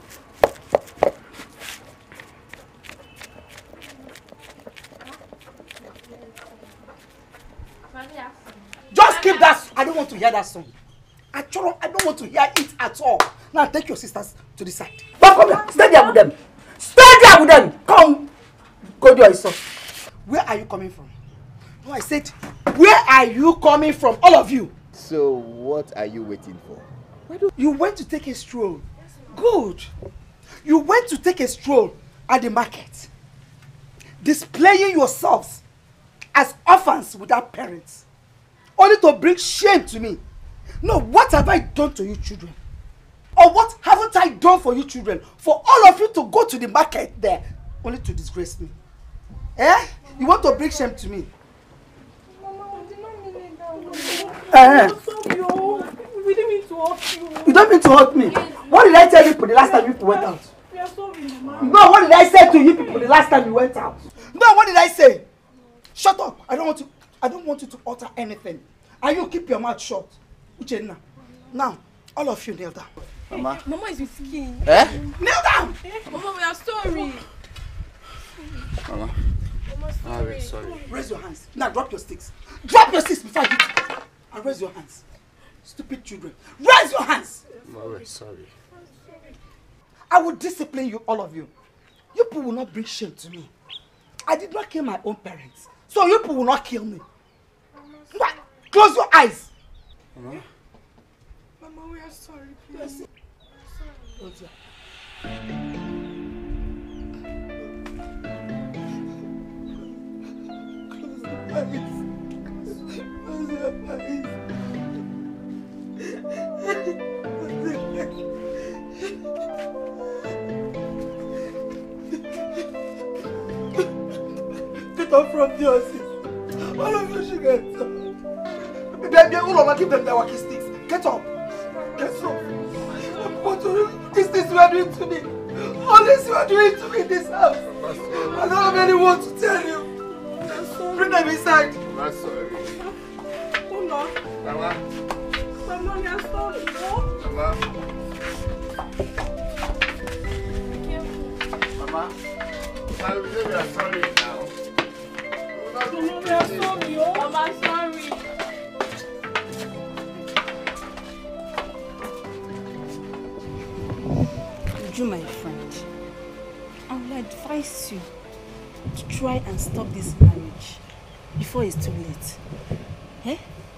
Just keep that. I don't want to hear that song. Actually, I don't want to hear it at all. Now take your sisters to the side. But come here. Stay there with them. Stay there with them. Come. Go there, son. Where are you coming from? No, I said, where are you coming from? All of you.
So what are you waiting for?
Why do you went to take a stroll? Good. You went to take a stroll at the market, displaying yourselves as orphans without parents, only to bring shame to me. No, what have I done to you children? Or what haven't I done for you children? For all of you to go to the market there, only to disgrace me. Eh? You want to bring shame to me?
Mama, we did not mean it that way.
Eh?
We didn't mean to hurt you.
You don't mean to hurt me. What did I tell you for the last time you people went out?
We are sorry, Mama.
No, what did I say to you people the last time you went out? No, what did I say? Shut up. I don't want to I don't want you to utter anything. And you keep your mouth shut. Uchenna. Now, all of you kneel down.
Mama.
Mama is with skin.
Eh?
Kneel down!
Mama, we are sorry.
Mama.
Mama,
sorry. sorry.
Raise your hands. Now drop your sticks. Drop your sticks before I hit you. And raise your hands. Stupid children. Raise your hands!
Mama, we're sorry.
I will discipline you, all of you. You people will not bring shame to me. I did not kill my own parents. So you people will not kill me. What? Close your eyes.
Mama.
Mama, we are sorry, please.
Close your Get up from the horses. All of you should get up. Baby, all of them give them their walking sticks. Get up. Get up. What is this you are doing to me? All this you are doing to me in this house. I don't have anyone to tell you. Bring them inside.
I'm sorry.
Mama.
Mama.
Mama, we are sorry.
Mama. Mama. Mama, we are sorry now.
Mama, we are sorry. Oh. Mama, sorry.
You, my friend, I will advise you to try and stop this marriage before it's too late. Eh?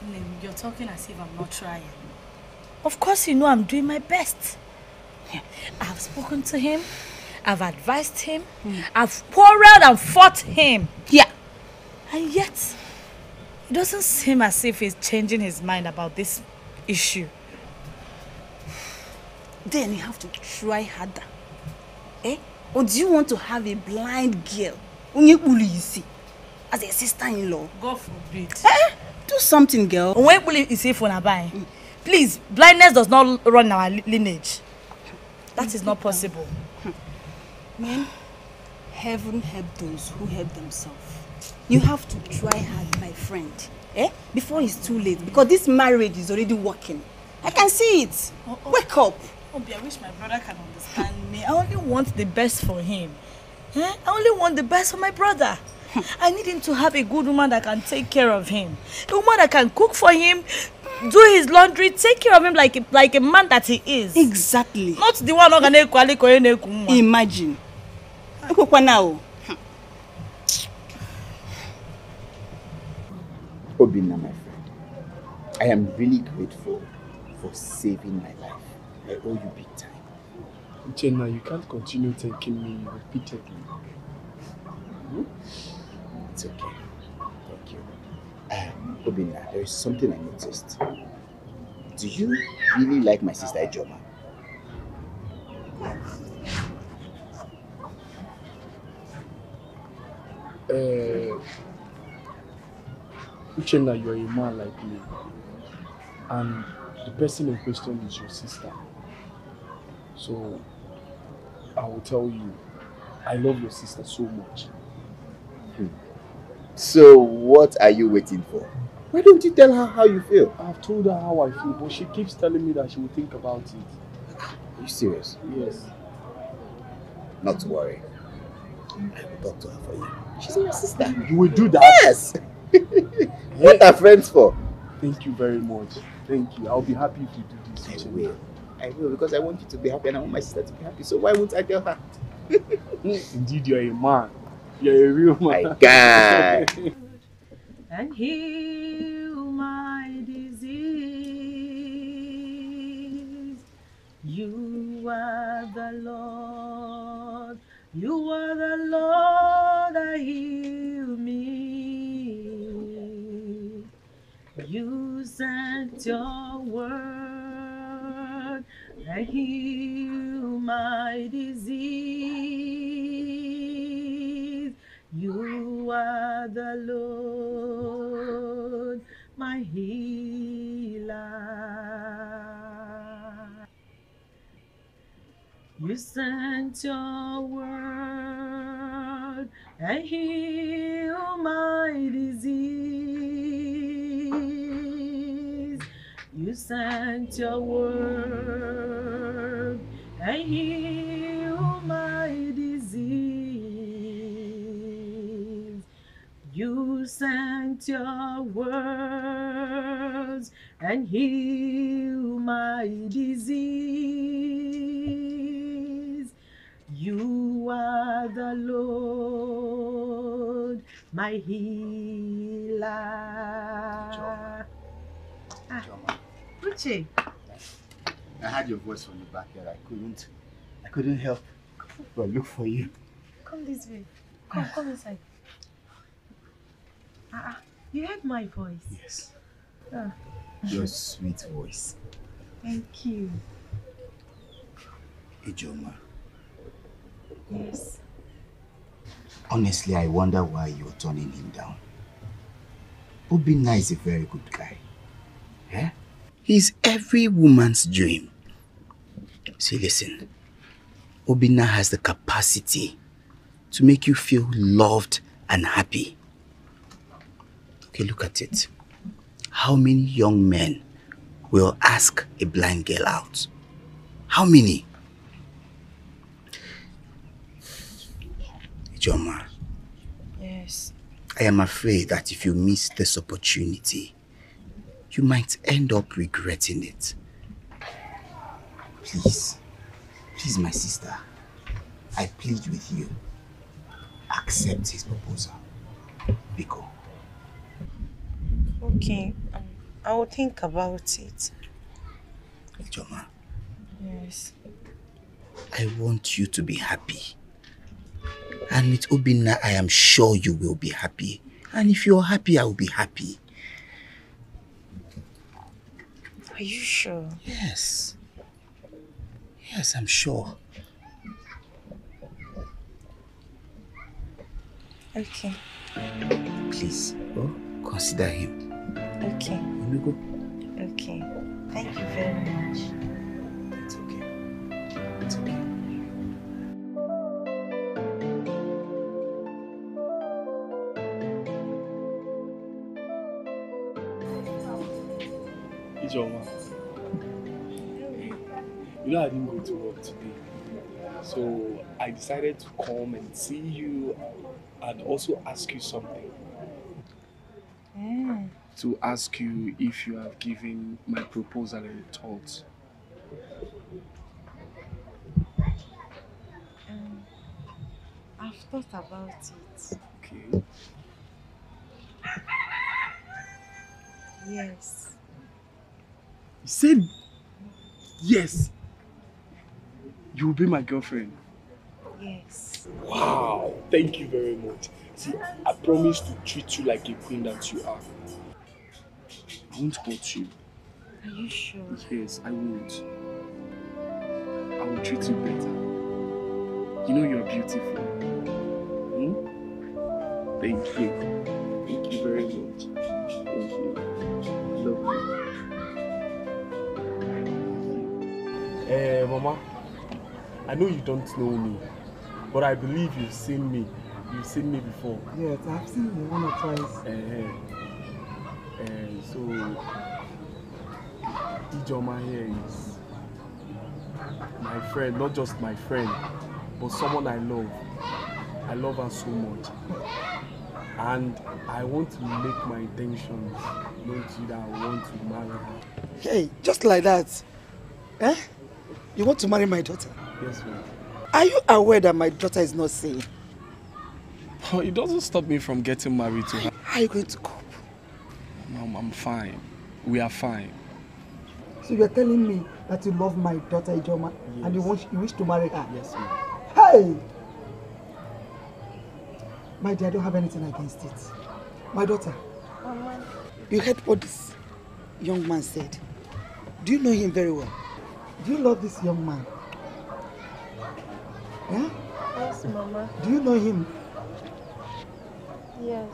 You're talking as if I'm not trying. Of course you know I'm doing my best. I've spoken to him. I've advised him. Mm. I've quarreled and fought him.
Yeah.
And yet, it doesn't seem as if he's changing his mind about this issue.
Then you have to try harder. Eh? Or do you want to have a blind girl as a sister-in-law?
God forbid.
Eh? Do something, girl.
Mm. Please, blindness does not run our lineage. That is not possible.
Man, heaven help those who help themselves. You have to try hard, my friend. Eh? Before it's too late. Because this marriage is already working. I can see it.
Oh, oh.
Wake up.
Obi, I wish my brother can understand me. I only want the best for him. Eh? I only want the best for my brother. I need him to have a good woman that can take care of him. A woman that can cook for him, do his laundry, take care of him like a, like a man that he is.
Exactly.
Not the one who can
imagine.
Obinna, my friend, I am really grateful for saving my life. I owe you big time.
Uchenna, you can't continue thanking me repeatedly.
Hmm? It's okay. Thank you. Um, Obinna, there is something I noticed. Do you really like my sister Ijoma?
Uh, Uchenna, you are a man like me. And the person in question is your sister. So, I will tell you, I love your sister so much.
Hmm. So, what are you waiting for? Why don't you tell her how you feel?
I've told her how I feel, but she keeps telling me that she will think about it.
Are you serious?
Yes.
Not to worry. I will talk to her for you. She's my sister.
You will do that?
Yes! What are friends for?
Thank you very much. Thank you. I'll be happy if you do this.
I will. I will, because I want you to be happy and I want my sister to be happy. So why won't I tell her?
Indeed, you're a man. You're a real man.
My guy.
And heal my disease. You are the Lord. You are the Lord that heal me. You sent your word and heal my disease. You are the Lord, my healer. You sent your word and heal my disease. You sent your word and heal my disease. You sent your words and heal my disease. You are the Lord, my healer. Ah, Uche.
I heard your voice from the backyard. I couldn't, I couldn't help but look for you.
Come this way. Come, come inside. Ah, you heard my voice?
Yes.
Ah.
Your sweet voice.
Thank you.
Ijoma.
Yes.
Honestly, I wonder why you're turning him down. Obinna is a very good guy. Yeah? He's every woman's dream. See, listen. Obinna has the capacity to make you feel loved and happy. Okay, look at it. How many young men will ask a blind girl out? How many? Ijoma.
Yes.
I am afraid that if you miss this opportunity, you might end up regretting it. Please, please, my sister, I plead with you, accept his proposal. Biko.
Okay. Um,
I will think about it.
Ijoma,
Yes.
I want you to be happy. And with Obinna, I am sure you will be happy. And if you're happy, I will be happy.
Are you sure?
Yes. Yes, I'm sure.
Okay.
Please, oh, consider him.
Okay.
Let me go.
Okay. Thank you very much.
It's okay. It's okay.
Ijoma, you know I didn't go to work today, so I decided to come and see you and also ask you something.
Mm.
To ask you if you have given my proposal any thought.
Um, I've thought about it.
Okay.
Yes.
You said yes. You will be my girlfriend.
Yes.
Wow, thank you very much. See, I promise to treat you like a queen that you are. I won't hurt you.
Are you sure?
Yes, I won't. I will treat you better. You know you're beautiful. Hmm? Thank you. Thank you very much. Thank you. Love you. Eh, Mama, I know you don't know me, but I believe you've seen me. You've seen me before.
Yes, I've seen you one or twice.
Uh, uh, so, Ijoma here is my friend, not just my friend, but someone I love. I love her so much. And I want to make my intentions known to you that I want to marry her.
Hey, just like that. Eh? You want to marry my daughter?
Yes, ma'am.
Are you aware that my daughter is not sane?
It doesn't stop me from getting married to her.
How are you going to cope?
Mom, I'm fine. We are fine.
So you're telling me that you love my daughter Ijoma,
yes,
and you want you wish to marry her?
Yes, ma'am.
Hey! My dear, I don't have anything against it. My daughter,
Mama.
You heard what this young man said. Do you know him very well? Do you love this young man? Yeah?
Yes, Mama.
Do you know him?
Yes.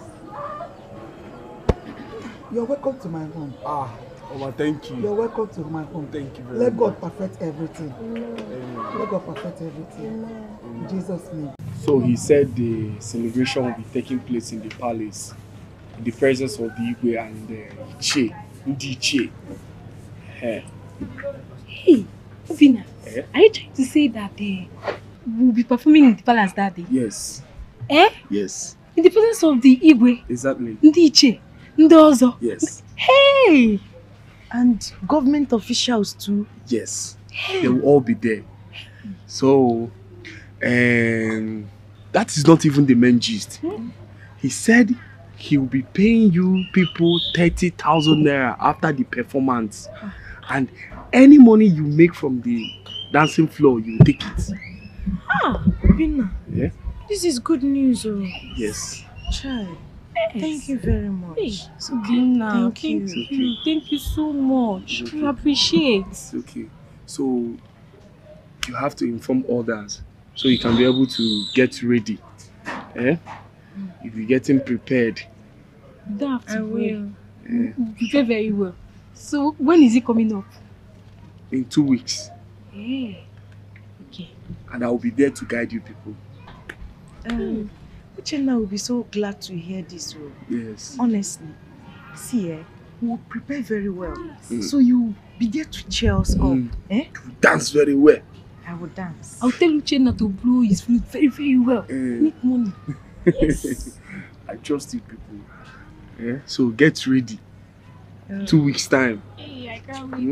You're welcome to my home.
Ah, Mama, thank you.
You're welcome to my home.
Thank you very
Let
much.
God perfect everything.
Amen.
Let God perfect everything. In Jesus' name.
So he said the celebration will be taking place in the palace, in the presence of the Igwe and the Ichie, Ndi Ichie. Eh.
Hey, Obinna,
Eh?
are you trying to say that uh, we'll be performing in the palace that day?
Yes.
Eh?
Yes.
In the presence of the Igwe,
Exactly.
Ndi Ichie, Ndi Ozo.
Yes.
Hey!
And government officials too.
Yes. They will all be there. So, um, that is not even the main gist.
Hmm?
He said he will be paying you people thirty thousand naira after the performance. And any money you make from the dancing floor, you take it.
Ah, Obinna.
Yeah?
This is good news, oh.
Yes.
Child. Thank you very much.
Hey, Obinna,
Thank
thank,
you.
thank you. Thank you so much. We appreciate.
It's okay. So, you have to inform others so you can be able to get ready. Eh? You'll be getting prepared.
You don't have to
I
worry.
will.
Eh?
You prepare very well. So, when is it coming up?
In two weeks.
Hey. Okay.
And I will be there to guide you people.
Um, Uchenna will be so glad to hear this. Oh.
Yes.
Honestly. See, eh, we will prepare very well.
Mm.
So you be there to cheer us
Mm.
up. Eh?
You dance very well.
I will dance.
I'll tell Uchenna to blow his flute very, very well.
Eh.
Make money. Yes.
I trust you people. Yeah? So get ready.
Uh,
Two weeks time.
Hey, I can't wait.
Hmm?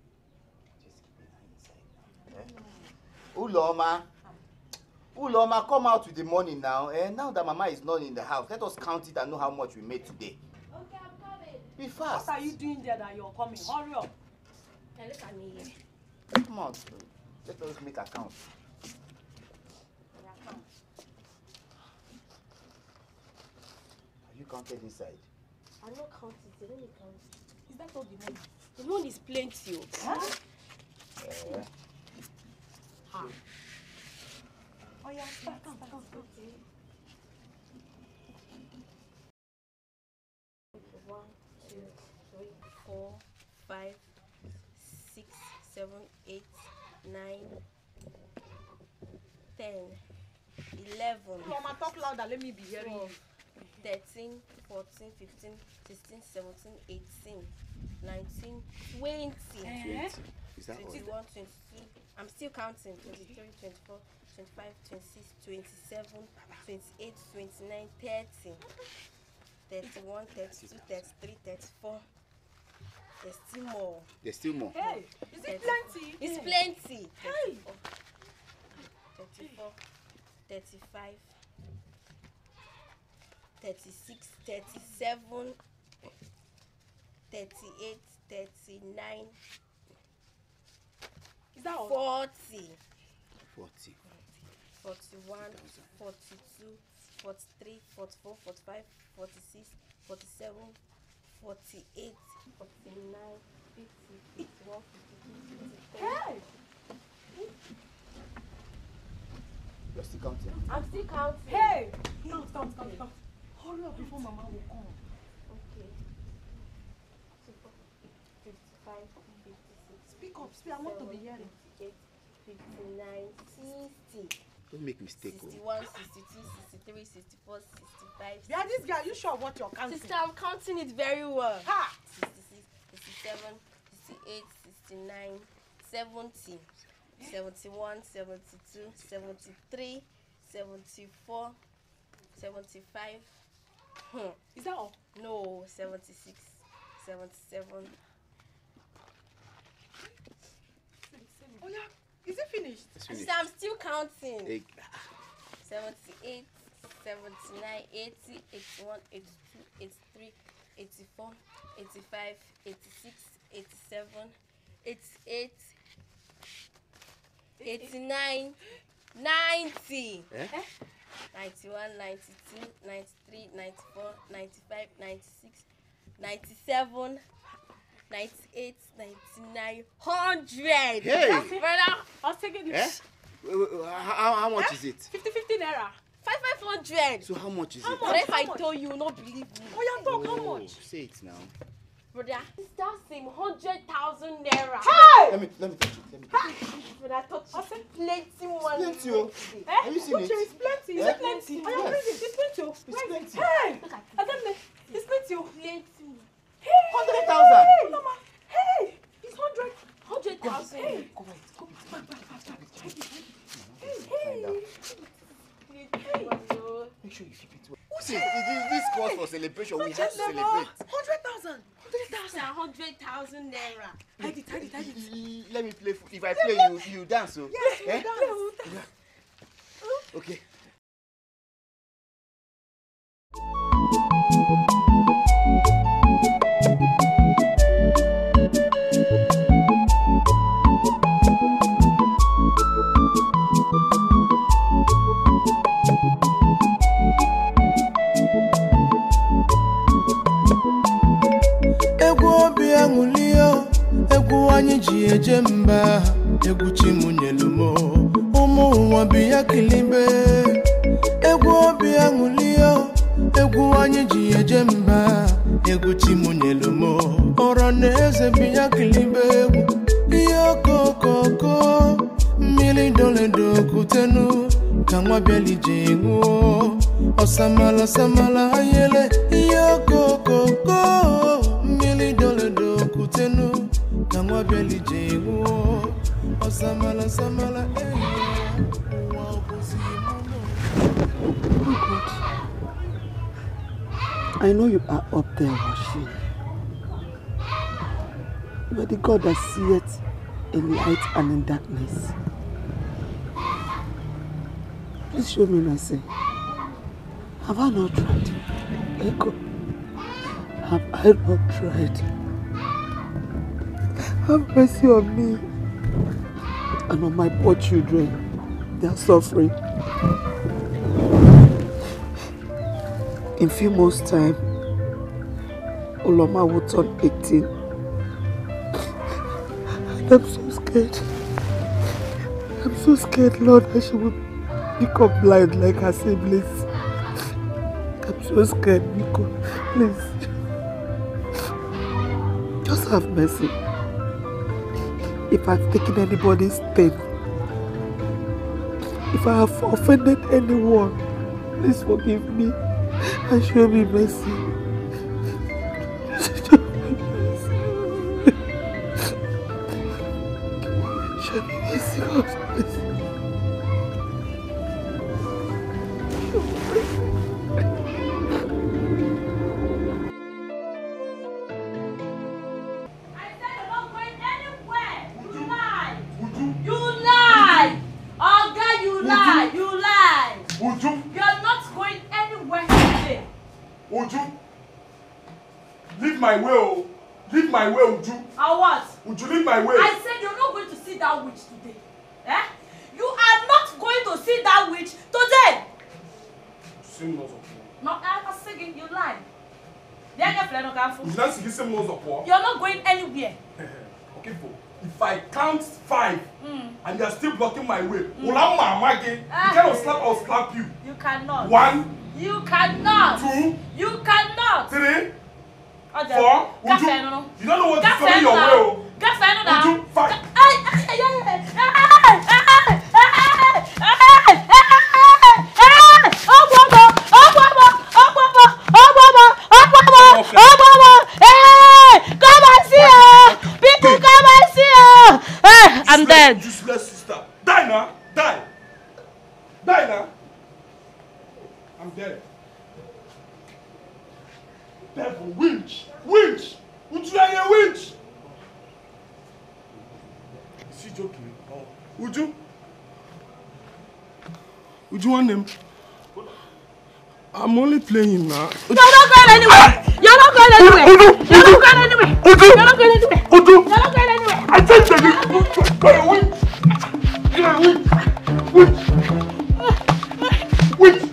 Uloma. Uloma, come out with the money now. Eh? Now that Mama is not in the house, let us count it and know how much we made today.
Okay, I'm coming.
Be fast.
What are you doing there that you're coming? Hurry up.
Hey, look at me here.
Come on. Let us make account. Are you counted inside?
I don't count it. Let me count.
Is that all the money?
The money is plenty.
Huh?
Uh,
Ah. Oh yeah, start, start, start, start.
One, two, three, four, five, six, seven, eight, nine, ten, eleven.
Come on, talk louder. Let me be hearing you.
thirteen, fourteen, fifteen, sixteen, seventeen, eighteen, nineteen, twenty.
twenty. Is that all?
twenty-one, twenty-two. I'm still counting. twenty-three, twenty-four, twenty-five, twenty-six, twenty-seven, twenty-eight, twenty-nine, thirty. thirty-one, thirty-two, thirty-three, thirty-four. There's still more.
There's still more.
Hey, is it plenty?
It's plenty.
Hey.
thirty-four, thirty-five, thirty-six, thirty-seven, thirty-eight, thirty-nine.
Is that all?
forty.
forty.
forty-one, forty-two, forty-three, forty-four, forty-five, forty-six, forty-seven, forty-eight, forty-nine, fifty, fifty-one, fifty-two, fifty-three.
Hey!
You're still counting?
I'm still counting.
Hey! Count, count, count, count. Hurry up before Mama will come.
Okay. fifty-five, fifty-six.
Speak up, speak. I want to be hearing.
fifty-eight, fifty-nine, sixty.
Don't make mistake.
sixty-one, sixty-two, sixty-three, sixty-four, sixty-five.
Yeah, this guy, you sure what you're counting?
Sister, I'm counting it very well.
Ha!
sixty-six, sixty-seven, sixty-eight, sixty-nine, seventy, seventy-one, seventy-two, seventy-three, seventy-four, seventy-five. Hmm.
Is that all?
No, seventy-six, seventy-seven.
Oh yeah, is it finished?
It's finished.
Sister, I'm still counting.
Hey,
seventy-eight, seventy-nine, eighty, eighty-one, eighty-two, eighty-three, eighty-four, eighty-five, eighty-six, eighty-seven, eighty-eight, eighty-nine, ninety.
Eh?
ninety-one, ninety-two, ninety-three, ninety-four, ninety-five, ninety-six, ninety-seven, ninety-eight, ninety-nine, one hundred.
Hey!
Brother, I'll take it.
Eh? Wait, wait, wait, How, how much
Eh?
is it?
fifty fifty naira.
Five five hundred.
So how much is
How
it?
much?
What if I
How much?
told you, you will not believe me?
Oh yeah, talk, how
Oh,
much?
say it now.
Brother, it's that same hundred thousand naira.
Hey!
Let me let me touch it. Let me touch it.
Brother, I thought you said plenty money.
Plenty, oh.
Eh?
Have you seen
Uche,
it?
it's plenty. Is
Eh?
it plenty? I am
Yes.
reading. It's plenty. oh.
It's
Where is
plenty.
it? Hey! I don't know. It's plenty. oh.
Plenty.
Hey!
Hundred thousand.
Hey! Mama. Hey! It's hundred.
Hundred thousand.
Hey!
Go wait, go wait.
Back, back, back, back.
Find out. Make sure you keep it well.
Who's
See, this, this calls for celebration. We have to celebrate.
Hundred thousand. Hundred
It's a
thousand.
hundred thousand naira.
Hide it, hide it, hide it.
Let me play. f- If I play, you you dance. So.
Yes, you
Eh?
dance.
Yeah. Okay.
Egwu obi aṅụlio, egwu anyị ji eje mba, egwu chimunyelumo, ụmụ ụwa bi ya kilibe. Egwu obi aṅụlio, egwu anyị ji eje mba, egwu chimunyelumo, ọra na eze bi ya kilibe egwu. Ihe okokoko, mmiri doledo kutenu, ka nwa bịalije ṅụọ. Osamala samala ayele, ihe okokoko, mmiri doledo kutenu, ka nwa bịalije ṅụọ. Osamala samala eyele, ụwa ọbụzi mụlọ.
I know you are up there watching. You are the God that seeth in light and in darkness. Please show me mercy. Have I not tried? Echo, Have I not tried? Have mercy on me and on my poor children. They are suffering. In few months' time, Uloma will turn eighteen. And I'm so scared. I'm so scared, Lord, that she will become blind like her siblings. I'm so scared, Nico. Please. Just have mercy. If I've taken anybody's pain, if I have offended anyone, please forgive me and show me mercy. Show me mercy. Show me mercy, Lord, please.
My way, leave my way, Uju.
Or what?
Uju, leave my way.
I said you're not going to see that witch today. Eh? You are not going to see that witch today.
Sim knows of
no, I'm saying you lie. You're not going anywhere.
Okay, bro. If I count five
mm.
and you're still blocking my way, mm. you cannot slap, I'll slap you.
You cannot.
One.
You cannot.
Two.
You cannot.
Three.
Okay.
Four.
Uju,
you don't know what is coming your way.
Get fine now.
Uju, five.
Come and see her. People come and see her. I'm dead.
Useless sister. Die now. Die. Die now. I'm dead. Devil, winch, winch, Uju, are you a winch? Is she joking? Oh. Uju? Uju, want him? I'm only playing now.
You're not going anywhere. You're not going anywhere.
Uju,
You're not going anywhere.
Uju,
You're not going anywhere.
Uju,
You're not going anywhere.
I said that you're a winch. You're a winch. Winch. Winch.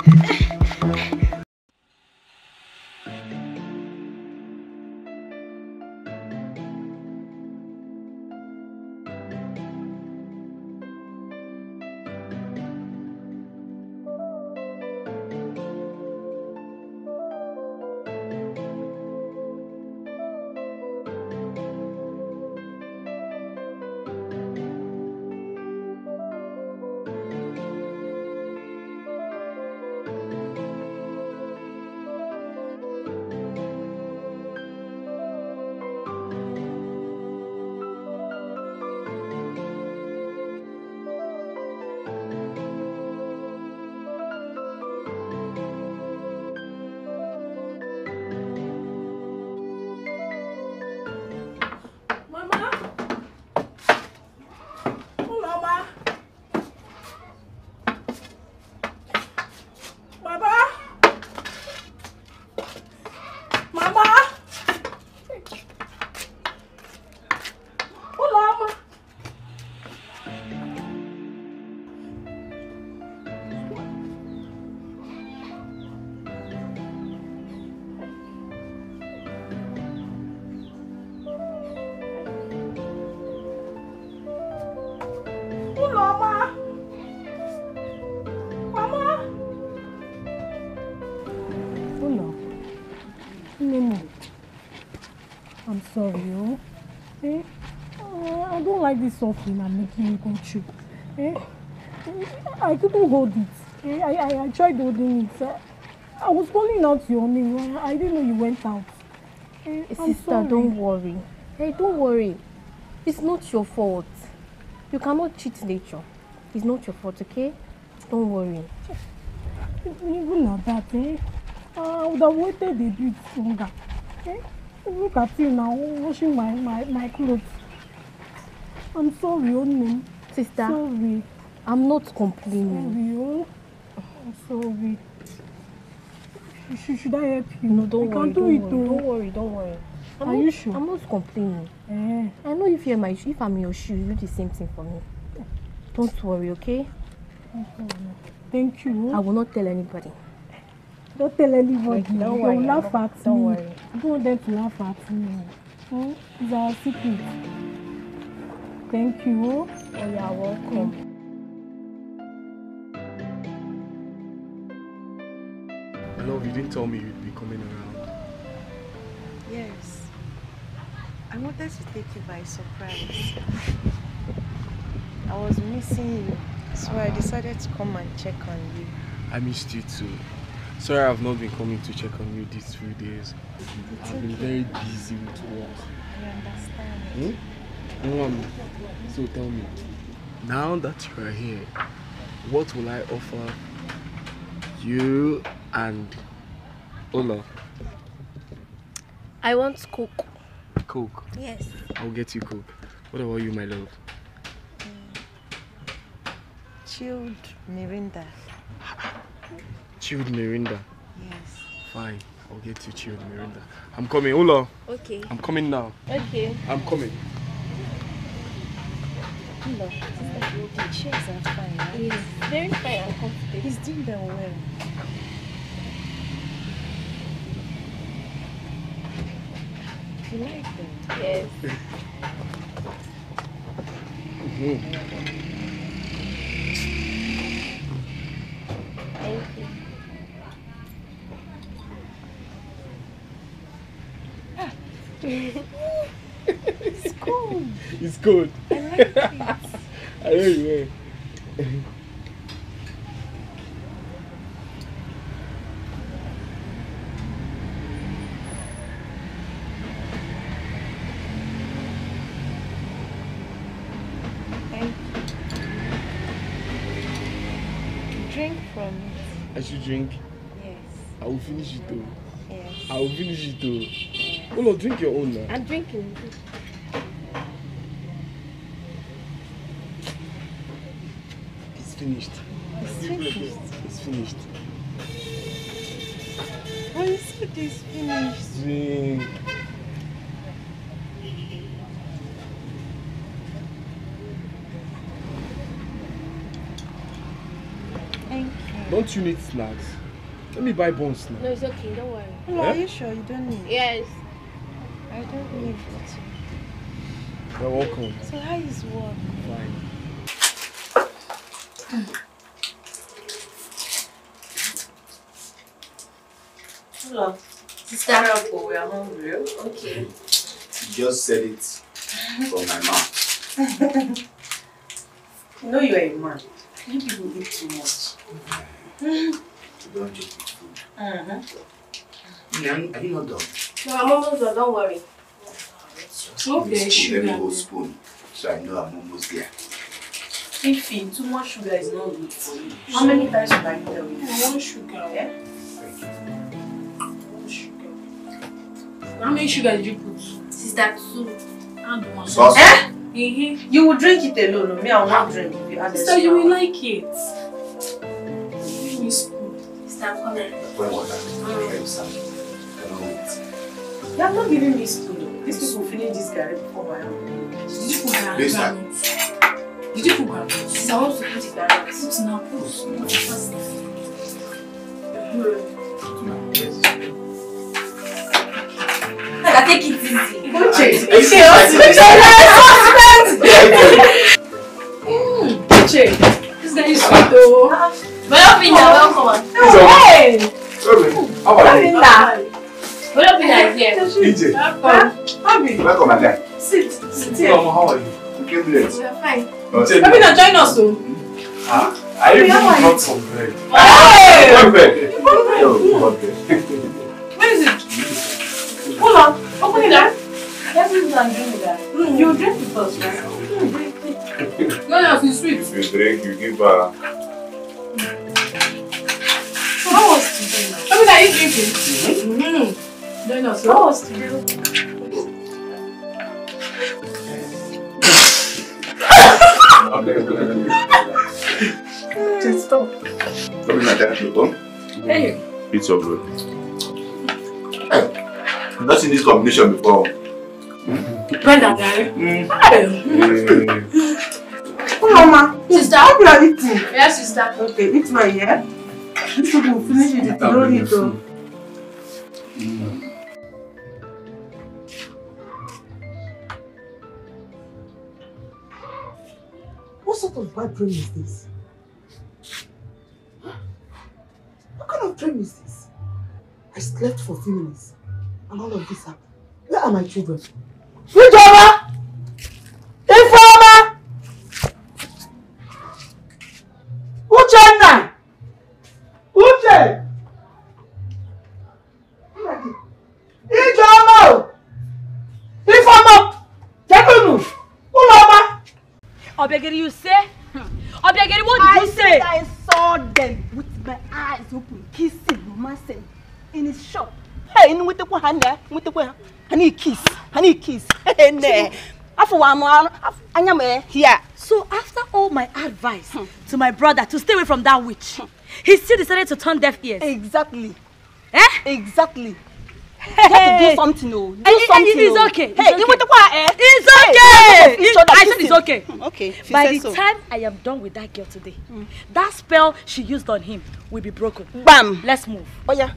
I'm sorry, oh. Eh? Uh, I don't like this suffering I'm making you go through. Eh? I couldn't hold it. Eh? I, I, I tried holding it. Uh, I was calling out your name. I didn't know you went out. Eh? I'm
Sister,
sorry.
don't worry. Hey, don't worry. It's not your fault. You cannot cheat nature. It's not your fault, okay? Don't worry.
Even at that, eh? Uh, I would have waited a bit longer. Eh? Look at you now, washing my, my, my clothes. I'm sorry, Onim.
Sister,
sorry.
I'm not complaining.
Sorry, oh. I'm sorry. Should, should I help you?
No, don't
I
worry.
can do
don't,
it
worry
though.
don't worry. Don't worry. I'm
Are
not,
you sure?
I'm not complaining.
Eh.
I know if you're my shoe, if I'm in your shoe, you do the same thing for me. Don't worry, okay?
Thank you.
I will not tell anybody.
Don't tell anybody.
Don't
They
worry,
will
I'm
laugh
not-
at
don't
me.
worry.
I don't want them to laugh at me. Hmm? It's our secret. Thank you.
Oh, you're welcome.
Love, you didn't tell me you'd be coming around.
Yes. I wanted to take you by surprise. I was missing you, so I decided to come and check on you.
I missed you too. Sorry I've not been coming to check on you these few days.
It's
I've been
okay.
very busy with work.
I understand.
Hmm? Mom, so tell me, now that you are here, what will I offer you and Ola?
I want Coke.
Coke.
Yes.
I'll get you Coke. What about you, my love?
Chilled Mirinda.
Chilled Mirinda.
Yes.
Fine, I'll get you chilled Mirinda. I'm coming, Ola.
Okay.
I'm coming now.
Okay.
I'm coming.
Look, the chairs are fine, right?
It's very fine and comfortable.
He's doing them well. You like them?
Yes.
Mm-hmm.
Thank you.
It's good.
It's good.
I like it.
I know you will.
Thank you. Drink from it.
I should drink.
Yes.
I will finish it though.
Yes.
I will finish it though. Ola, drink your own now.
I'm drinking.
It's finished.
It's finished.
It's finished.
Oh, you said it's finished.
Drink.
Thank you.
Don't you need snacks? Let me buy buns now.
No, it's okay. Don't worry.
Well, are you sure you don't need?
Yes.
I don't need it.
You're welcome.
So how is work?
Fine.
Hello. Sister Apple, we are hungry. Okay.
You just said it from my mouth.
You know you are a man. You people eat too much.
You don't just eat food.
Uh-huh.
Nan, are you not done?
No, I'm almost done. Don't worry.
Smoke the
Let me
sugar.
hold spoon so I know I'm almost there.
Fifi, too much sugar is not good for you. How many times should I tell you?
I want sugar.
Yeah?
I want sugar. How many sugar did you put?
Sister, two.
And one.
Sauce.
Eh?
Mm-hmm.
You will drink it alone. Me, I will not drink if you add
Sister,
extra.
you will like it. Give me spoon.
Sister, come here.
Pour water. Try some. Cannot wait.
You have not given me spoon though. These people finish this garri before my own.
Did you put her
This
hand? Did you put her?
Sister, I want to put it down.
Put now, put. Fast.
I take it easy.
Uche,
Uche,
Uche, this guy is sweet though.
Welcome, welcome.
Hey!
How are you?
Welcome, here.
E J.
Abi,
Welcome, my guy.
sit, sit here.
Mama, how are you? You came late.
We are fine.
Abi, now join us though.
Ah, I even brought some bread.
Hey!
What bread? Yo, what bread?
Where is it? Hold on. Open it up.
Let's sit down and drink that.
Mm, you drink it first, right? No, no, it's sweet.
If you drink, you give her.
So how was today now? Abi, are you drinking? Mm-hmm. Join us. How was today?
Just stop. Don't be my dad, look.
Hey,
Eat your bread. I've not seen this combination before.
Bread and garri?
Mm.
Oh, Mama. Sister, how you are eating? Yes, sister. Okay, eat my hair. This food will finish it. You don't need to.
What sort of bad dream is this? Huh? What kind of dream is this? I slept for few minutes and all of this happened. Where are my children? Ijoma! Ifeoma! Uchenna! Uche! Ijoma! Ifeoma! Jekunu! Uloma!
Obiageri, you say? Obiageri, what did
I
you say?
I saw them with my eyes open, kissing, romancing in his shop. Hey, in with the one there, with the one. I need kiss. I need kiss. Hey, ne. After one more, I am here.
So after all my advice hmm. to my brother to stay away from that witch, hmm. he still decided to turn deaf ears.
Exactly.
Eh?
Exactly.
Hey.
You have to do something, no. Do
and,
something.
And it's okay.
Hey,
it's
you
okay.
want to go eh?
It's
hey,
okay. It's, I said it's okay.
Okay.
By the
so.
time I am done with that girl today, hmm. that spell she used on him will be broken.
Bam.
Let's move.
Oh yeah.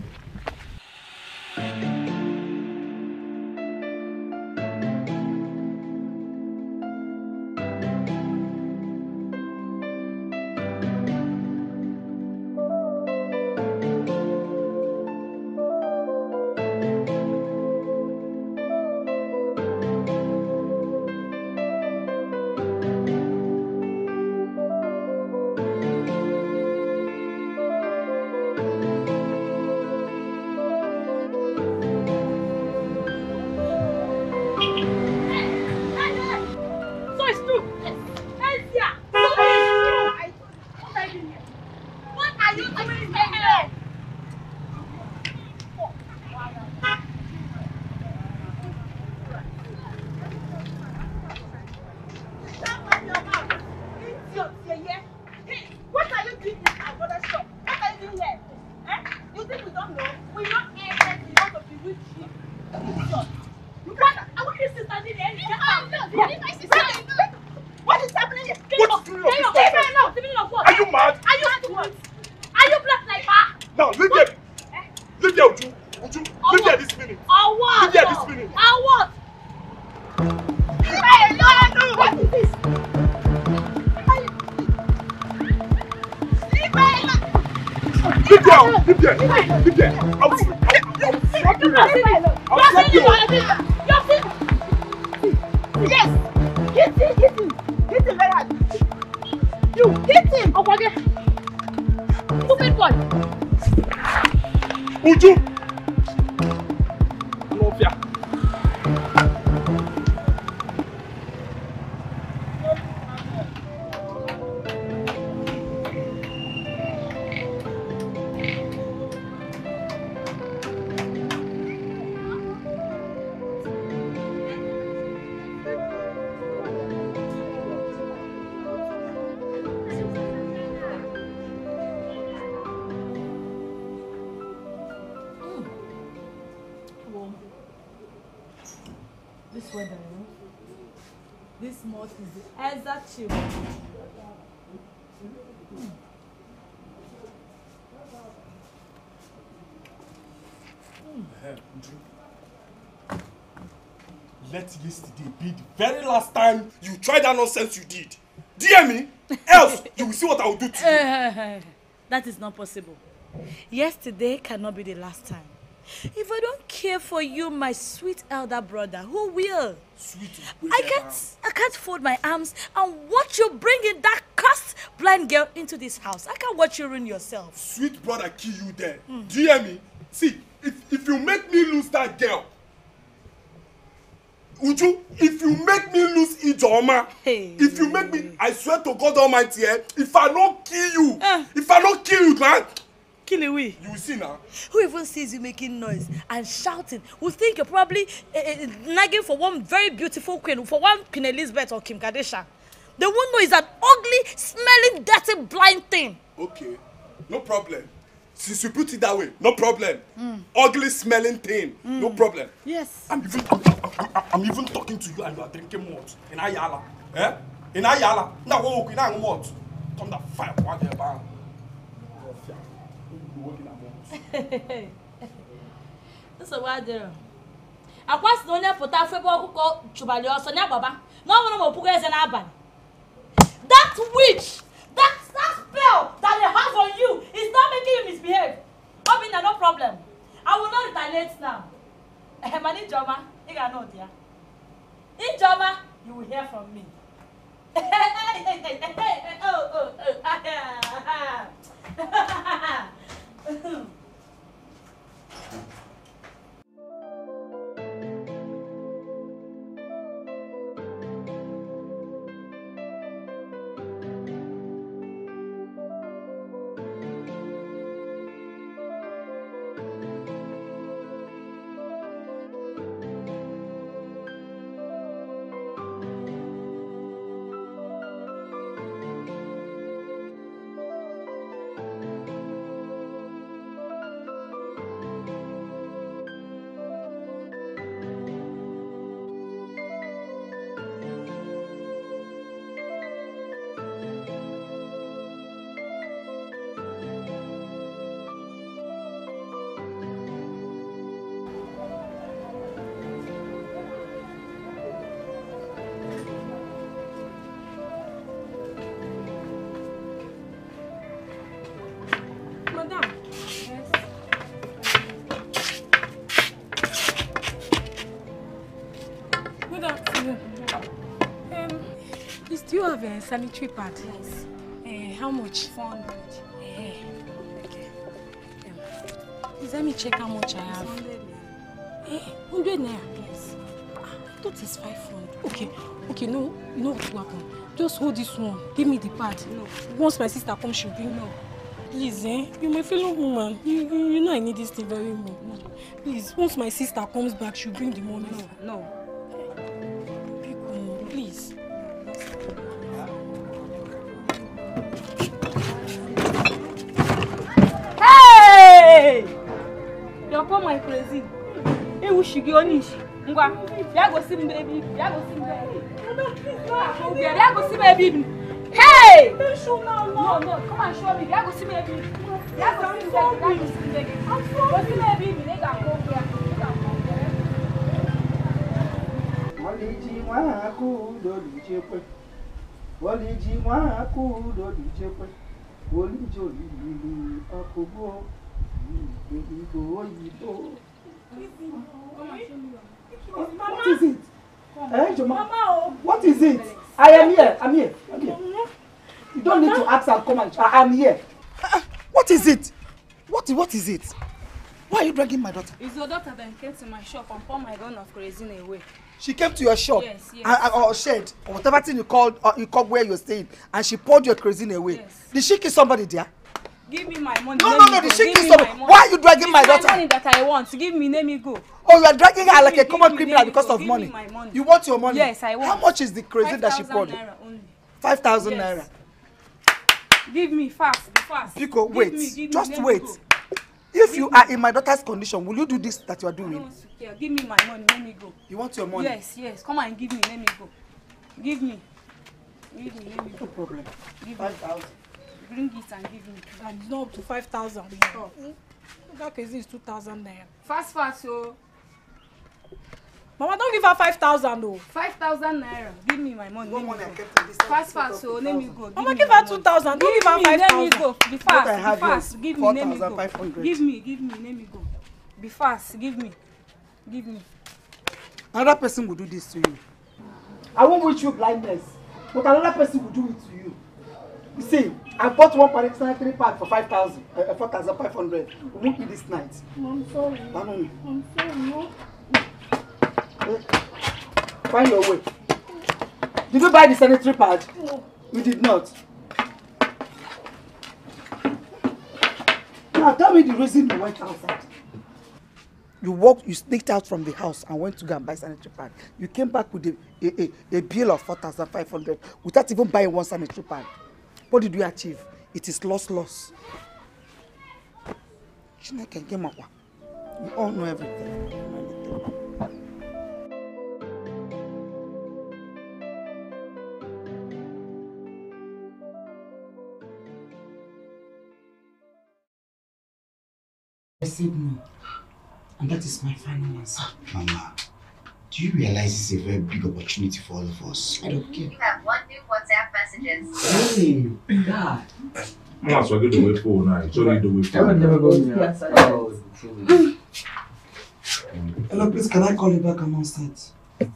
This weather, this month is the exact chill. Mm.
Let yesterday be the very last time you tried that nonsense you did. Do you hear me? Else, you will see what I will do to you.
Uh, that is not possible. Yesterday cannot be the last time. If I don't care for you, my sweet elder brother, who will?
Sweet.
I can't, I can't fold my arms and watch you bring in that cursed blind girl into this house. I can't watch you ruin yourself.
Sweet brother kill you there. Mm. Do you hear me? See, if, if you make me lose that girl, would you? If you make me lose Ijoma, hey. If you make me, I swear to God Almighty, eh, if I don't kill you, uh. if I don't kill you, man.
Kill away.
You will see now.
Who even sees you making noise and shouting will think you're probably uh, uh, nagging for one very beautiful queen, for one Queen Elizabeth or Kim Kardashian. They won't know it's an ugly, smelling, dirty, blind thing.
Okay, no problem. Since you put it that way, no problem. Mm. Ugly smelling thing, mm. no problem.
Yes.
I'm even I'm, I'm, I'm, I'm even talking to you and you are drinking malt in Ayala. Eh? In Ayala. Now go in Ayala malt. Come that fire one day bang.
This is what there. I was no near for that football who called Chubali or Sonia Baba. No one will put us in Aban. That witch, that, that spell that they have on you is not making you misbehave. Obina, no problem. I will not retaliate now. Mani Joma, you can know, dear. In Joma, you will hear from me. Oh, oh, oh.
Have a sanitary pad. Yes. Uh, how much? Four hundred. Uh, okay. Um, please let me check how much I have. Hundred. Eh, hundred naira. Yes. I thought it's five hundred. Okay. Okay. No. You know what will happen? Just hold this one. Give me the pad. No. Once my sister comes, she'll bring. No. Please, eh? You're my fellow woman. You, you, you know I need this thing very much. No. Please. Once my sister comes back, she'll bring the money. No. No. Please.
Hey! You're come my crazy. Hey, we should go niche. Ngwa, ya go see baby. Ya go see baby. Ya go see baby. Hey! Don't show now. No, no. Come and show me. Ya go see baby. Ya go see baby. Ya go see baby. I'm sorry. Go see baby. They can go here. They can go there.
Waliji wa ku do di chepe. Waliji wa ku do di chepe. Wolijo lili akobo. What is it? Eh, Joma? What is it? I am here. I'm here. I'm here. You don't need to ask and come and I am here. Uh, what is it? What, what is it? Why are you dragging my daughter?
It's your daughter that came to my shop and poured my gun of kerosene away.
She came to your shop?
Yes, yes.
And, or shed, or whatever thing you called, uh, you called where you're staying, and she poured your kerosene away. Yes. Did she kill somebody there?
Give me my money.
No, no, no, did she kill somebody? Why are you dragging
it's
my daughter?
My money that I want. Give me, let me go.
Oh, you are dragging her like a common criminal because
go.
of
give
money.
Me my money.
You want your money?
Yes, I want.
How much is the kerosene that she poured? Five thousand naira.
Give me fast, fast.
Pico,
give
wait.
Me, give
Just
me,
wait. If give you me. are in my daughter's condition, will you do this that you are doing?
I don't want to care. Give me my money, let me go.
You want your money?
Yes, yes. Come and give me, let me go. Give me. Give me, let me go.
No problem.
Give
Five thousand.
Bring it and give me.
And it's not up to five thousand. Oh. That case is two thousand naira.
Fast, fast, so.
Mama, don't give her five thousand though.
Five thousand naira. Give me my money.
One money I kept in this.
Fast, fast, so let me go.
Mama, give her two thousand. Don't give her five thousand.
Let me go. Be fast. Be fast. Give me. Let me go. Give me. Give me. Let me go. Be fast. Give me. Give me.
Another person will do this to you. I won't wish you blindness, but another person will do it to you. You see, I bought one sanitary pad for five thousand, uh, four thousand five hundred. We won't eat this night.
I'm sorry.
Banoni.
I'm sorry. No.
Find your way. Did you buy the sanitary pad?
No.
You did not. Now tell me the reason you went outside. You walked, you sneaked out from the house and went to go and buy sanitary pad. You came back with a, a, a, a bill of four thousand five hundred without even buying one sanitary pad. What did you achieve? It is loss, loss.
Chineke get my. We all know everything. I said no, and that is my final answer.
Mama, do you realize this is a very big opportunity for all of us?
I don't care.
You have one new WhatsApp messages.
Hey, God.
Mama, so I get the way forward now. It's only the way forward.
Never go here. Hello, please, can I call you back? I'm on set.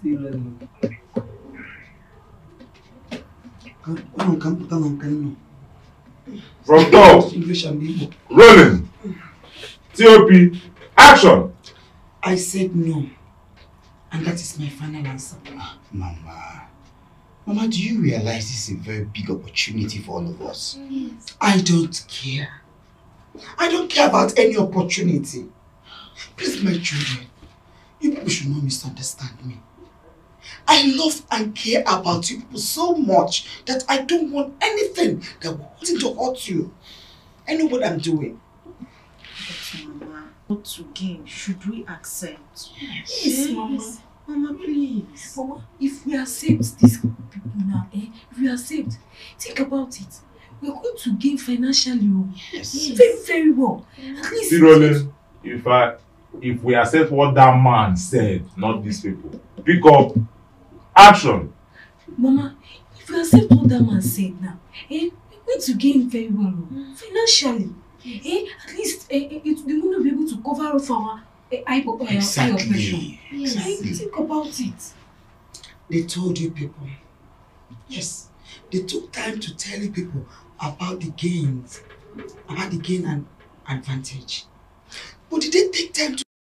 From top.
English and Igbo.
Rolling. T O P. Action.
I said no. And that is my final answer.
Mama. Mama, do you realize this is a very big opportunity for all of us?
Yes. I don't care. I don't care about any opportunity. Please, my children, you people should not misunderstand me. I love and care about you people so much that I don't want anything that will want to hurt you. I know what I'm doing.
But Mama, what to gain should we accept?
Yes, yes, Mama. Mama, please. Mama, if we accept these people now, eh? If we accept, think about it. We're going to gain financially. Yes. Very, very well. At least.
See, Rollins, if I, if we accept what that man said, not these people, pick up. Action.
Mama, if we accept what that man said now, eh? We're going to gain very well mm. financially. Eh? At least eh, eh, it, the money will be able to cover off our eh, eye, uh, exactly. eye operation. Yes. I think about it.
They told you people. Yes. They took time to tell you people about the gains, about the gain and advantage. But did they take time to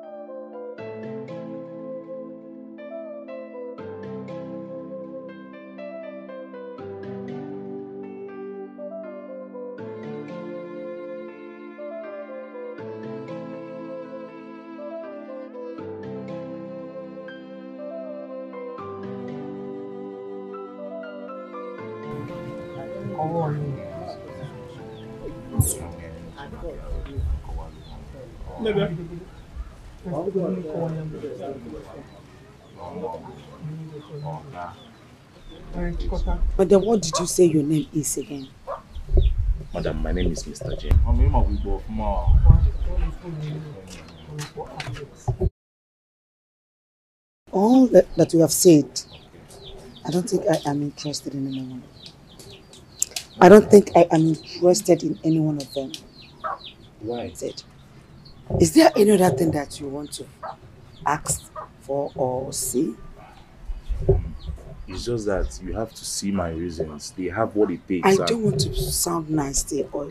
But then what did you say your name is again?
Madam, my name is Mister Jim.
All that, that you have said, I don't think I am interested in anyone. I don't think I am interested in any one of them.
Why?
Said. Is there any other thing that you want to ask for or see?
It's just that you have to see my reasons. They have what it takes.
I don't want to sound nasty or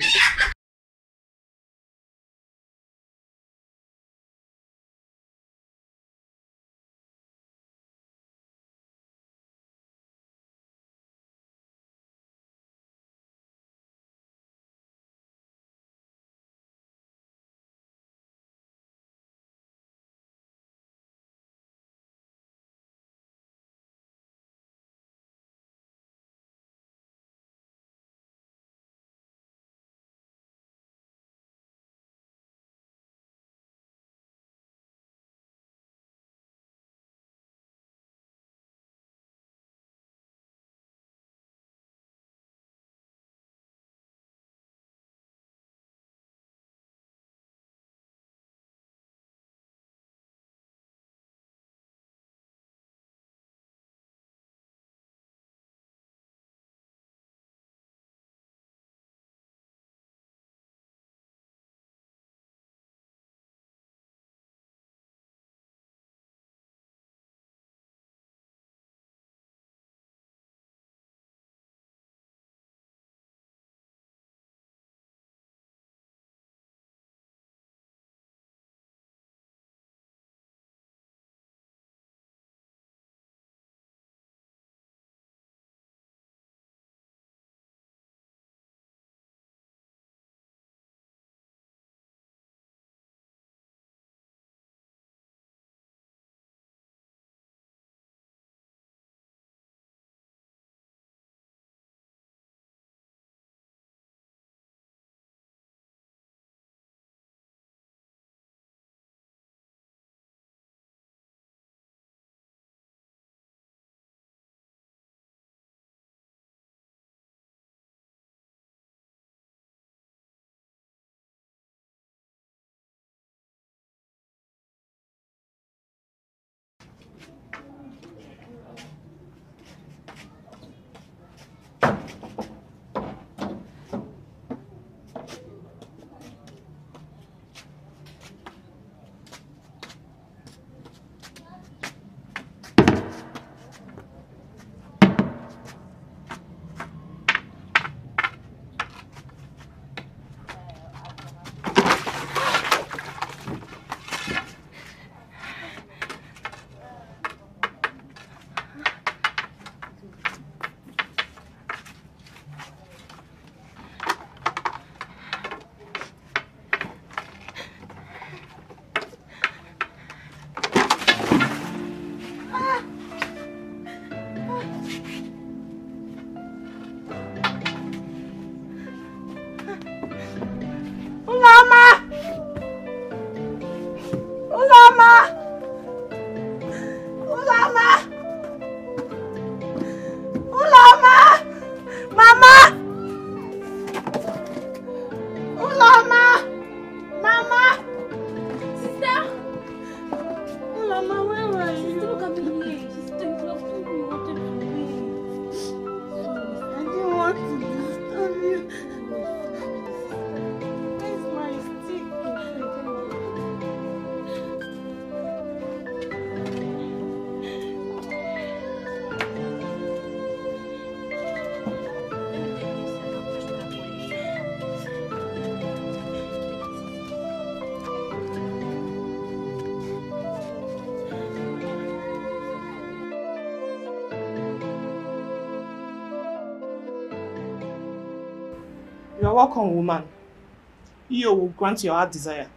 You're welcome, woman. You will grant your heart desire.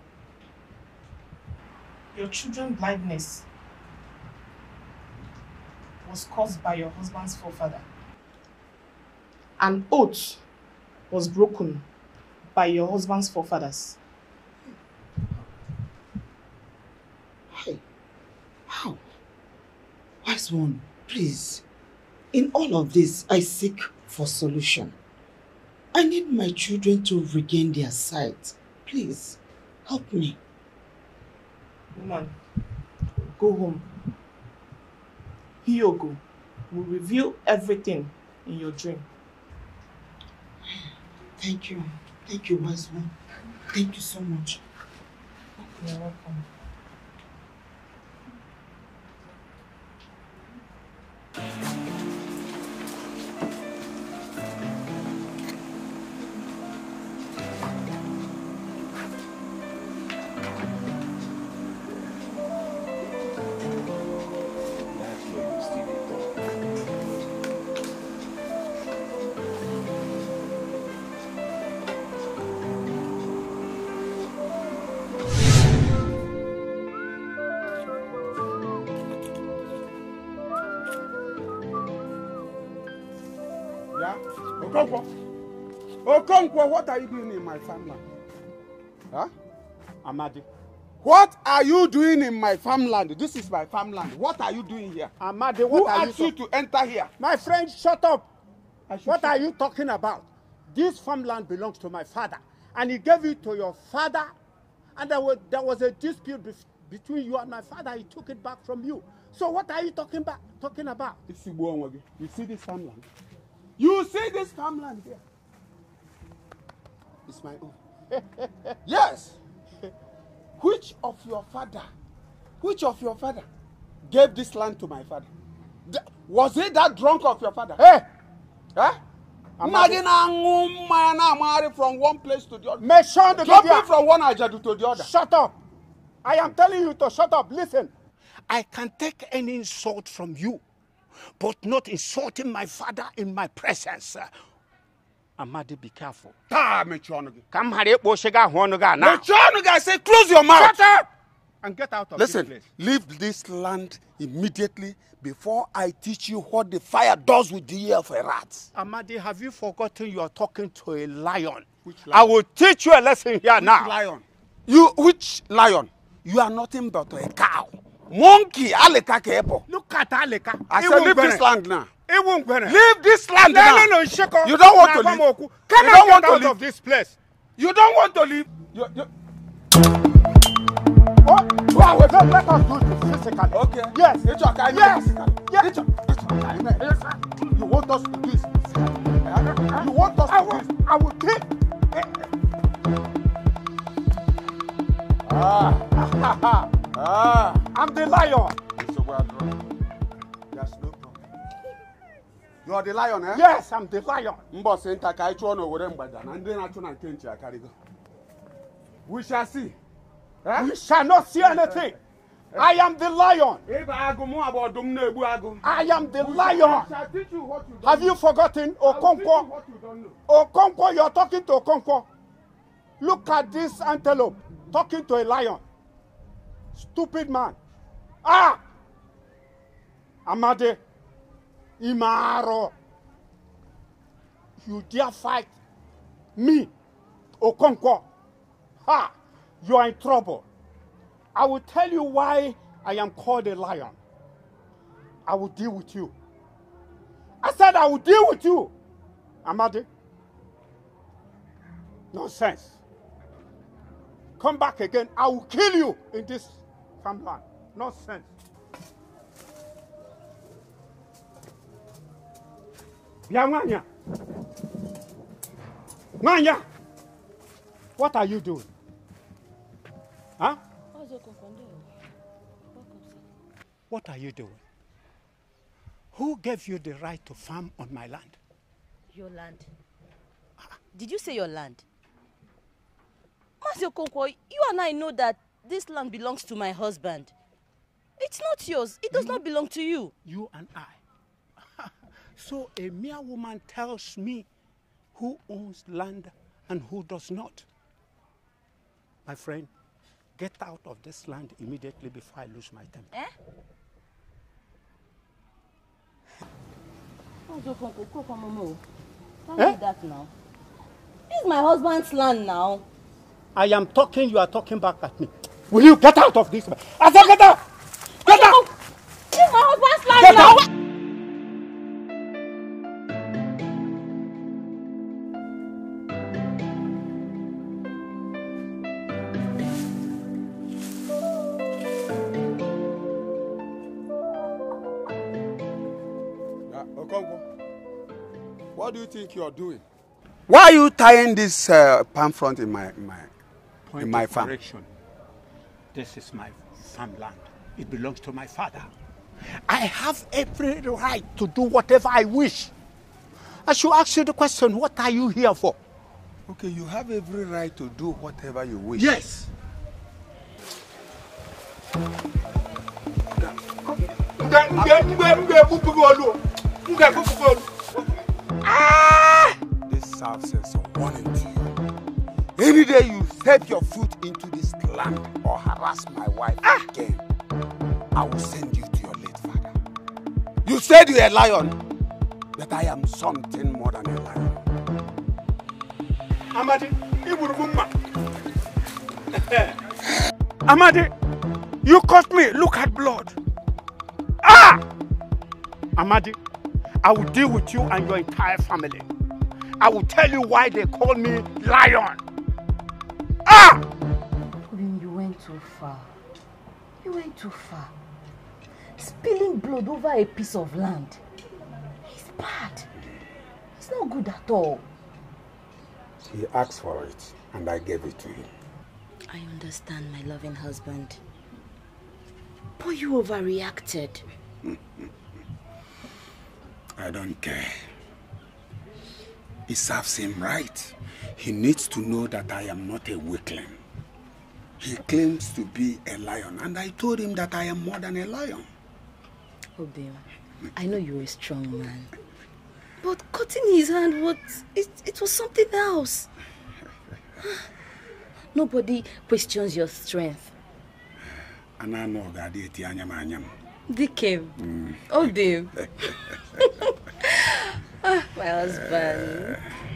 Your children's blindness was caused by your husband's forefather. An oath was broken by your husband's forefathers.
Hey, how? Wise one, please. In all of this, I seek for solution. I need my children to regain their sight. Please, help me.
Woman, go home. Hyogo will reveal everything in your dream.
Thank you. Thank you, wise one. Thank you so much.
You're welcome.
Okonkwo, Okonkwo, what are you doing in my farmland? Huh? Amadi. What are you doing in my farmland? This is my farmland. What are you doing here?
Amadi, what
Who
are
asked
you
you to enter here?
My friend, shut up. What are you talking about? This farmland belongs to my father, and he gave it to your father, and there was, there was a dispute be between you and my father. He took it back from you. So what are you talking about? Talking about?
You see this farmland? You see this farmland here? It's my own. Yes. Which of your father, which of your father gave this land to my father? The, was it that drunk of your father? Hey! Huh? Imagine from one place to the other. Jumping from one ajadu to the other.
Shut up. I am telling you to shut up. Listen. I can take any insult from you, but not insulting my father in my presence. Amadi, be careful.
Ta mechonugi.
Come here, Boshega Honoga now.
Mechonugi, I say close your mouth.
Shut up and get out of
Listen,
this place.
Leave this land immediately before I teach you what the fire does with the ear of a rat.
Amadi, have you forgotten you are talking to a lion?
Which lion?
I will teach you a lesson here
which
now.
Lion? You, which lion? You are nothing but a cow. Monkey, Aleka Kepo.
Look at Aleka.
I said leave this land now.
Leave
this land
no,
now.
No, no, shake
You don't want to leave.
You
Can don't want to
out
leave
of this place.
You don't want to leave. You, you...
Oh, wow, let us do this physically.
Okay.
Yes.
It's okay.
Yes.
Yes. It's okay. Yes. You want us to do this? You want us to
I will,
do this?
I will kill.
Ah. Ah.
I'm the lion.
It's a wild run. There's no problem. You are the lion, eh?
Yes, I'm the lion.
We shall see.
Eh? We shall not see anything. I am the lion. I am the lion. Have you forgotten Okonkwo? Okonkwo, you're talking to Okonkwo. Look at this antelope talking to a lion. Stupid man. Ah! Amade. Imaro. You dare fight me, Okonkwo. Ha! You are in trouble. I will tell you why I am called a lion. I will deal with you. I said I will deal with you. Amade. Nonsense. Come back again. I will kill you in this farmland. Nonsense. Yamanya. Manya. What are you doing? Huh? What are you doing? Who gave you the right to farm on my land?
Your land. Did you say your land? Master Okonkwo, you and I know that this land belongs to my husband. It's not yours. It does you, not belong to you.
You and I. So a mere woman tells me who owns land and who does not. My friend, get out of this land immediately before I lose my temper.
Eh? Don't
Eh?
do that now. This is my husband's land now.
I am talking, you are talking back at me. Will you get out of this? I said get out! Get out!
This is my husband's land
Get
now.
out!
Uh, Okonkwo, what do you think you are doing? Why are you tying this uh, palm front in my my
Point
in my
of
farm?
correction. This is my farmland. It belongs to my father. I have every right to do whatever I wish. I should ask you the question, what are you here for?
Okay, you have every right to do whatever you wish.
Yes.
Ah! This serves as a warning to you. Any day you step your foot into this land or harass my wife ah! again, I will send you to your late father. You said you're a lion, but I am something more than a lion.
Amadi, Amadi, you caught me. Look at blood. Ah! Amadi, I will deal with you and your entire family. I will tell you why they call me lion. Ah!
You went too far. You went too far. Spilling blood over a piece of land. It's bad. It's not good at all.
He asked for it, and I gave it to him.
I understand, my loving husband. But you overreacted.
I don't care. It serves him right. He needs to know that I am not a weakling. He claims to be a lion, and I told him that I am more than a lion.
Obim, I know you're a strong man. But cutting his hand, what? It, it was something else. Nobody questions your strength.
And I know that it is
Dickem. Obim. Ah, my husband.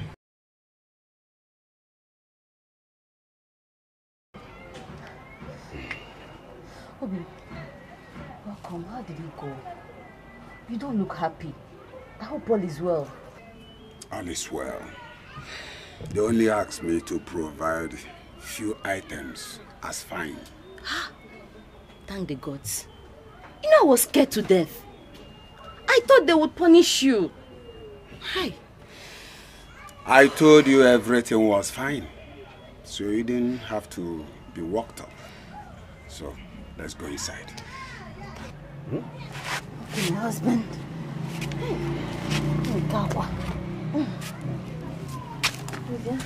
Obim, welcome. How did you go? You don't look happy. I hope all is well.
All is well. They only asked me to provide few items as fine.
Thank the gods. You know I was scared to death. I thought they would punish you. Hi.
I told you everything was fine. So you didn't have to be worked up. So let's go inside.
Hmm? My husband. Gawa. Okay.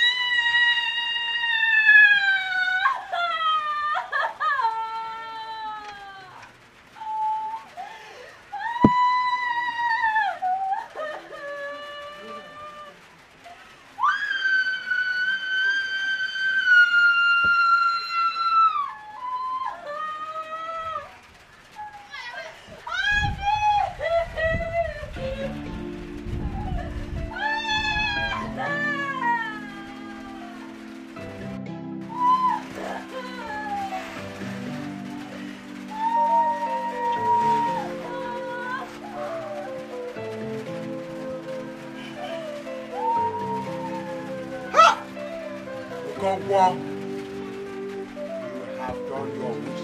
Okonkwo, you have done your wish.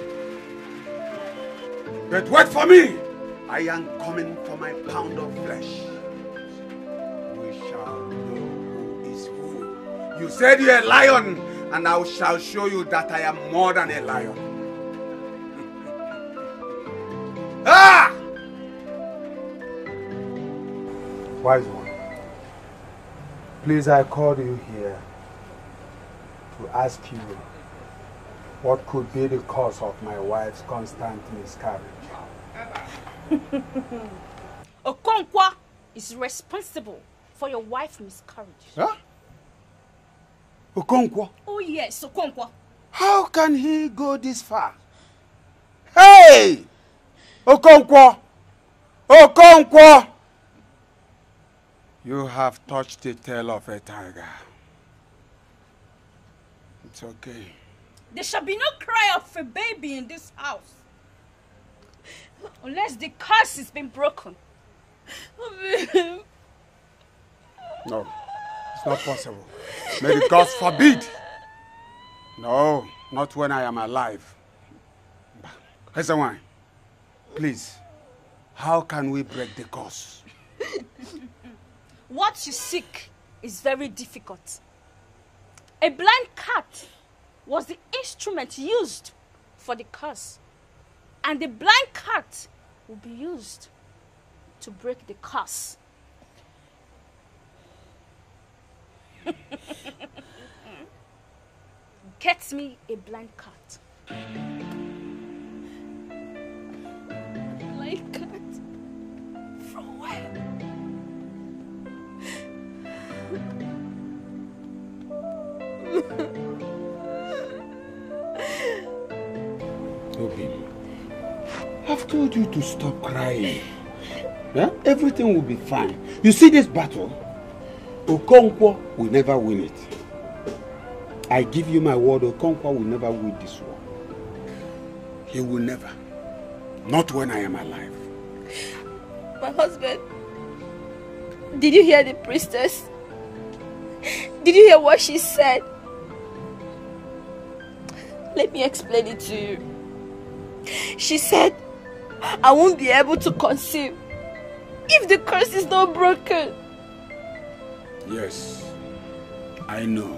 But wait for me! I am coming for my pound of flesh. We shall know who is who. You said you're a lion, and I shall show you that I am more than a lion. Ah!
Wise one, please, I called you here to ask you what could be the cause of my wife's constant miscarriage.
Okonkwo is responsible
for your wife miscarriage.
Huh? Okonkwo?
Oh yes, Okonkwo.
How can he go this far? Hey! Okonkwo! Okonkwo! You have touched the tail of a tiger. It's okay.
There shall be no cry of a baby in this house. Unless the curse has been broken.
No, it's not possible. May the gods forbid. No, not when I am alive. Hezewan, please, how can we break the curse?
What you seek is very difficult. A blind cat was the instrument used for the curse. And the blind cat will be used to break the curse. Get me a blind cat. Blind cat? From where?
Toby, I've told you to stop crying. Yeah? Everything will be fine. You see this battle? Okonkwo will never win it. I give you my word, Okonkwo will never win this war. He will never. Not when I am alive.
My husband, did you hear the priestess? Did you hear what she said? Let me explain it to you. She said, I won't be able to conceive if the curse is not broken.
Yes, I know.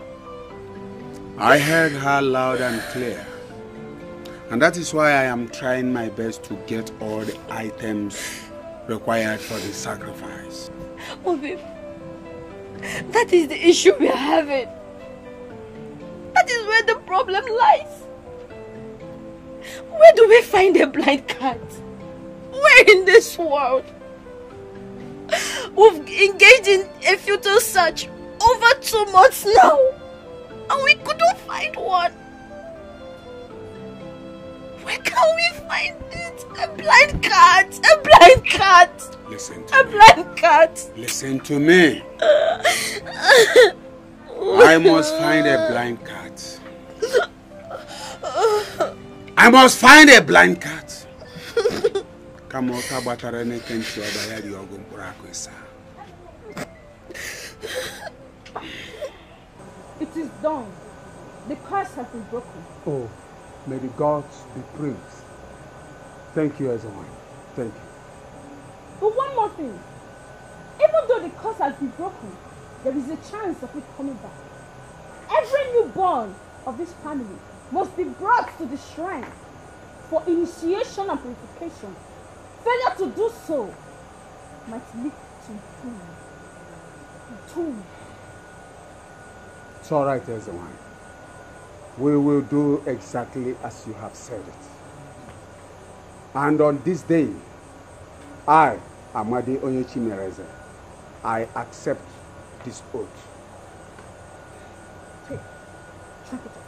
I heard her loud and clear. And that is why I am trying my best to get all the items required for the sacrifice.
Oh, babe. That is the issue we are having. That is where the problem lies. Where do we find a blind cat? Where in this world? We've engaged in a futile search over two months now, and we couldn't find one. Where can we find it? A blind cat! A blind cat!
Listen
to a me. A blind cat!
Listen to me. I must find a blind cat. I must find a blind cat.
It is done. The curse has been broken.
Oh, may the gods be praised. Thank you, everyone. Thank you.
But one more thing. Even though the curse has been broken, there is a chance of it coming back. Every newborn of this family must be brought to the shrine for initiation and purification. Failure to do so might lead to doom. Doom.
It's all right, everyone. We will do exactly as you have said it. And on this day, I, Amadi Onyechimereze, I accept this oath.
Take, check it out.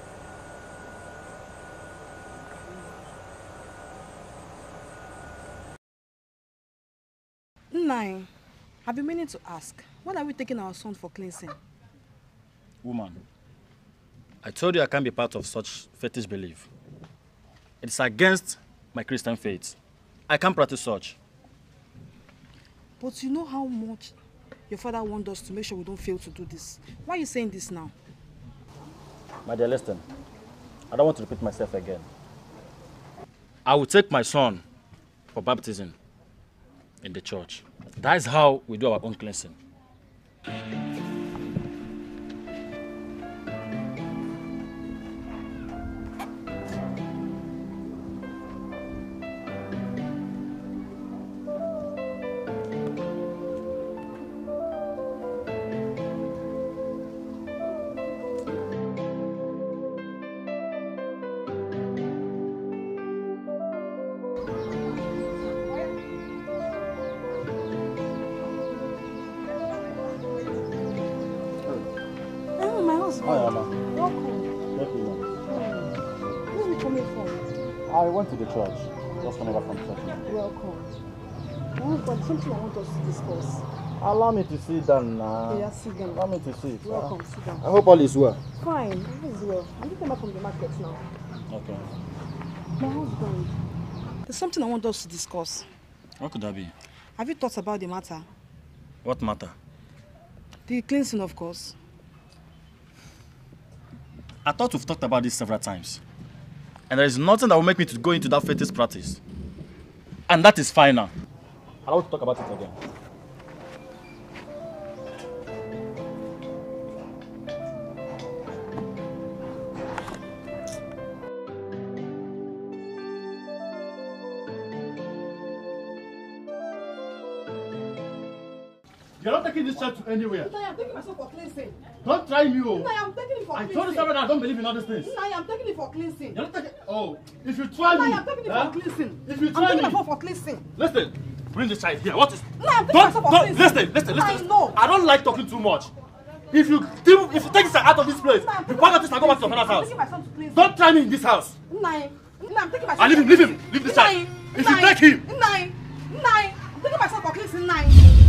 Nine, I've been meaning to ask, when are we taking our son for cleansing?
Woman, I told you I can't be part of such fetish belief. It's against my Christian faith. I can't practice such.
But you know how much your father wants us to make sure we don't fail to do this. Why are you saying this now?
My dear, listen. I don't want to repeat myself again. I will take my son for baptism in the church. That is how we do our own cleansing. Hi, Anna.
Welcome.
Thank you, ma'am.
Where are you coming from?
I went to the church. Just coming back from church.
Welcome. Oh, but something I want us to discuss.
Allow me to sit down now.
Yeah, sit down.
Allow me to sit.
Welcome, sit down.
I hope all is well.
Fine, all is well. I'm just back from the market now.
Okay.
My husband. There's something I want us to discuss.
What could that be?
Have you thought about the matter?
What matter?
The cleansing, of course.
I thought we've talked about this several times. And there is nothing that will make me to go into that fetish practice. And that is final. I don't want to talk about it again. You're not taking this child to anywhere.
I am taking myself for cleansing.
Don't try me, oh.
I am taking it for
I
cleansing.
told you something that I don't believe in all these things.
I am taking it for cleansing.
You're not taking... Oh, if you try me...
I am taking it
huh?
for cleansing.
If you
I'm
try
taking
me...
myself for cleansing.
Listen, bring the child here. What is...
No, I'm taking
don't,
myself for
don't,
cleansing.
listen, listen, listen.
I know.
I don't like talking too much. If you if you take this out of this place,
No,
you pack out this and go back to your father's
I'm
house.
taking myself to cleansing.
Don't try me in this house.
Nine. No, I'm taking myself
I leave him,
for
leave him,
cleansing.
leave the child.
Nine.
If you
Nine.
take him...
Nine. Nine. I'm taking myself for cleansing. Nine.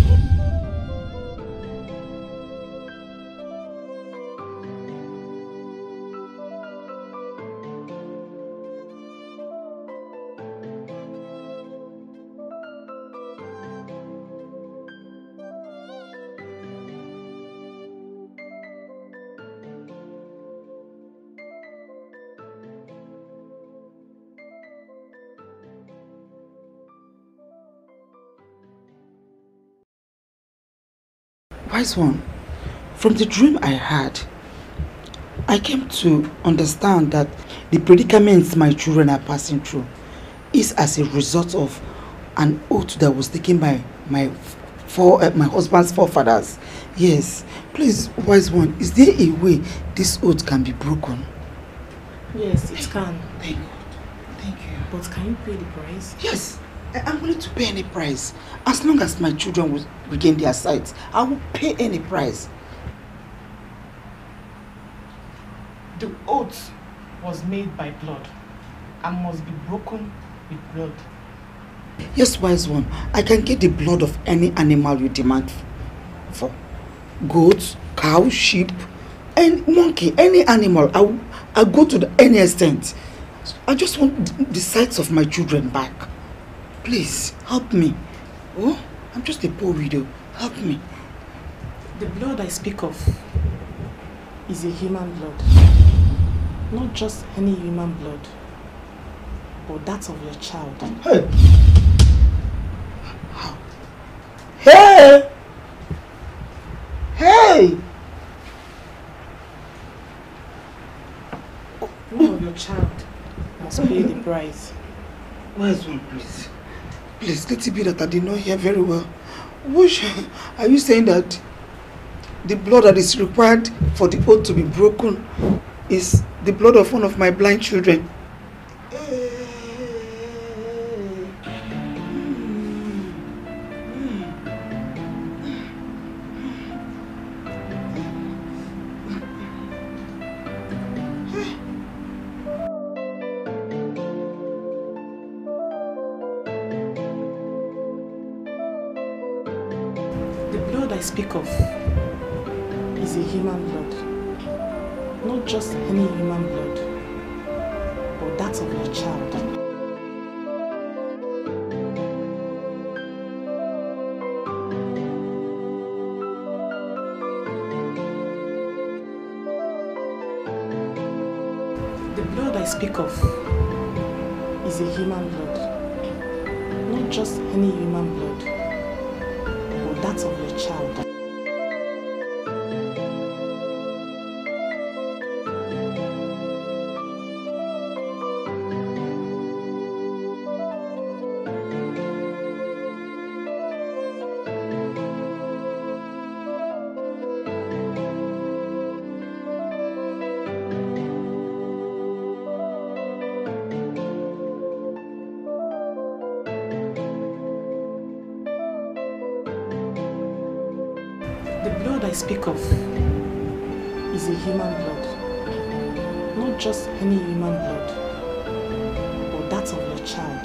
Wise one, from the dream I had, I came to understand that the predicaments my children are passing through is as a result of an oath that was taken by my for uh, my husband's forefathers. Yes, please, wise one, is there a way this oath can be broken?
Yes, it can.
Thank God. Thank you.
But can you pay the price?
Yes, I am willing to pay any price. As long as my children will regain their sight, I will pay any price.
The oath was made by blood and must be broken with blood.
Yes, wise one, I can get the blood of any animal you demand for. Goats, cow, sheep, and monkey, any animal. I will, I'll go to the, any extent. I just want the sights of my children back. Please, help me. Oh, I'm just a poor widow. Help me.
The blood I speak of is a human blood. Not just any human blood, but that of your child.
Hey! Hey! Hey!
One of your child must pay the price.
Wise one, please. Please, let it be that I did not hear very well. Which, are you saying that the blood that is required for the oath to be broken is the blood of one of my blind children?
Speak of is a human blood, not just any human blood, but that of your child. The blood I speak of is a human blood, not just any human blood, that of your child. I speak of is a human blood. Not just any human blood, but that of your child.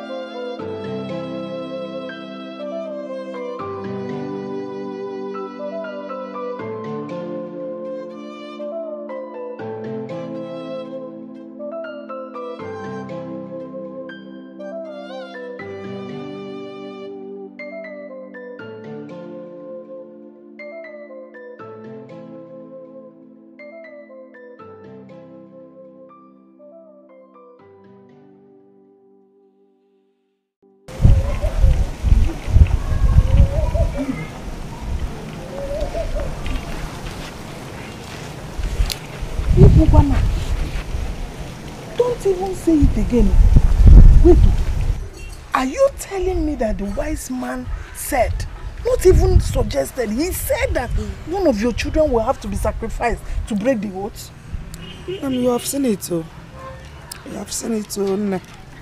Don't even say it again. Wait. Are you telling me that the wise man said, not even suggested, he said that one of your children will have to be sacrificed to break the oath?
Um, you have seen it, oh. You have seen it, oh.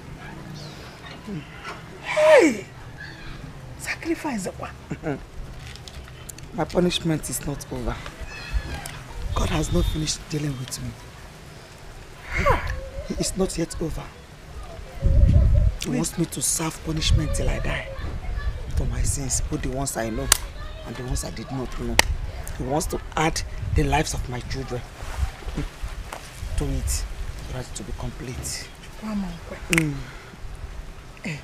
Hey! Sacrifice what?
My punishment is not over. God has not finished dealing with me. He is not yet over. He Wait. wants me to serve punishment till I die. For my sins, both the ones I know and the ones I did not know. He wants to add the lives of my children to it, so that it to be complete. Mm.
Hey.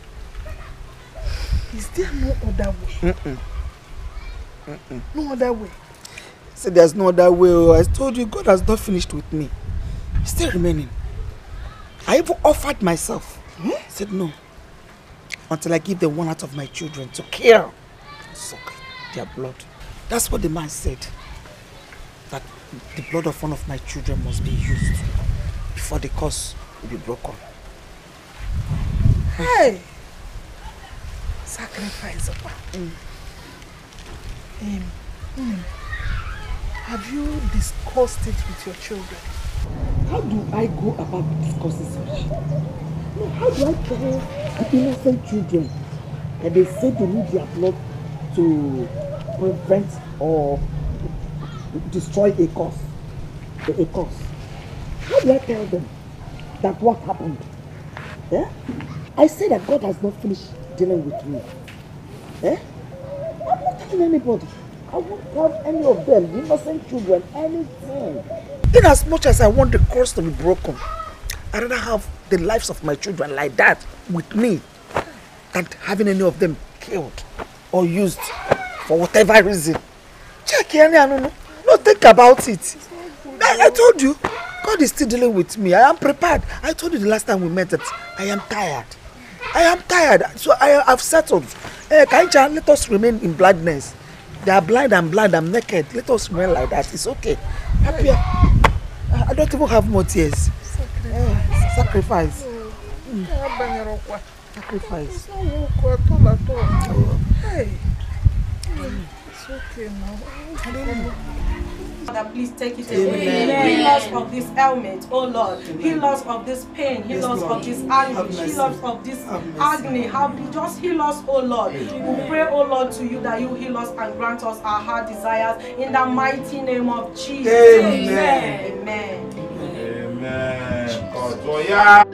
Is there no other way?
Mm-mm. Mm-mm.
No other way?
See, there's no other way. I told you, God has not finished with me. He's still remaining. I even offered myself. Hmm? I said no. Until I give the one out of my children to kill, suck their blood. That's what the man said. That the blood of one of my children must be used before the curse will be broken.
Hey! Sacrifice. Mm. Um, mm. Have you discussed it with your children?
How do I go about discussing such? No, how do I tell the innocent children that they say they need their blood to prevent or destroy a cause? A cause. How do I tell them that what happened? Yeah? I say that God has not finished dealing with me. Eh? I'm not telling anybody. I won't tell any of them, the innocent children, anything. In as much as I want the curse to be broken, I'd rather have the lives of my children like that with me than having any of them killed or used for whatever reason. Check here, no, no, no, think about it. I, I told you, God is still dealing with me. I am prepared. I told you the last time we met that I am tired. I am tired. So I have settled. Uh, Kaincha, let us remain in blindness. They are blind and blind, I'm naked. Let us remain like that. It's okay. Happy. I don't even have more tears. Sacrifice. Sacrifice. Mm. Sacrifice.
It's not work at all at all. Hey. It's okay now.
Father, please take it away. Amen. Heal us of this ailment, oh Lord. Heal us of this pain. Heal us of this anguish. Heal us of this agony. Have just heal us, oh Lord. We pray, oh Lord, to you that you heal us and grant us our heart desires in the mighty name of Jesus.
Amen.
Amen.
Amen. Amen.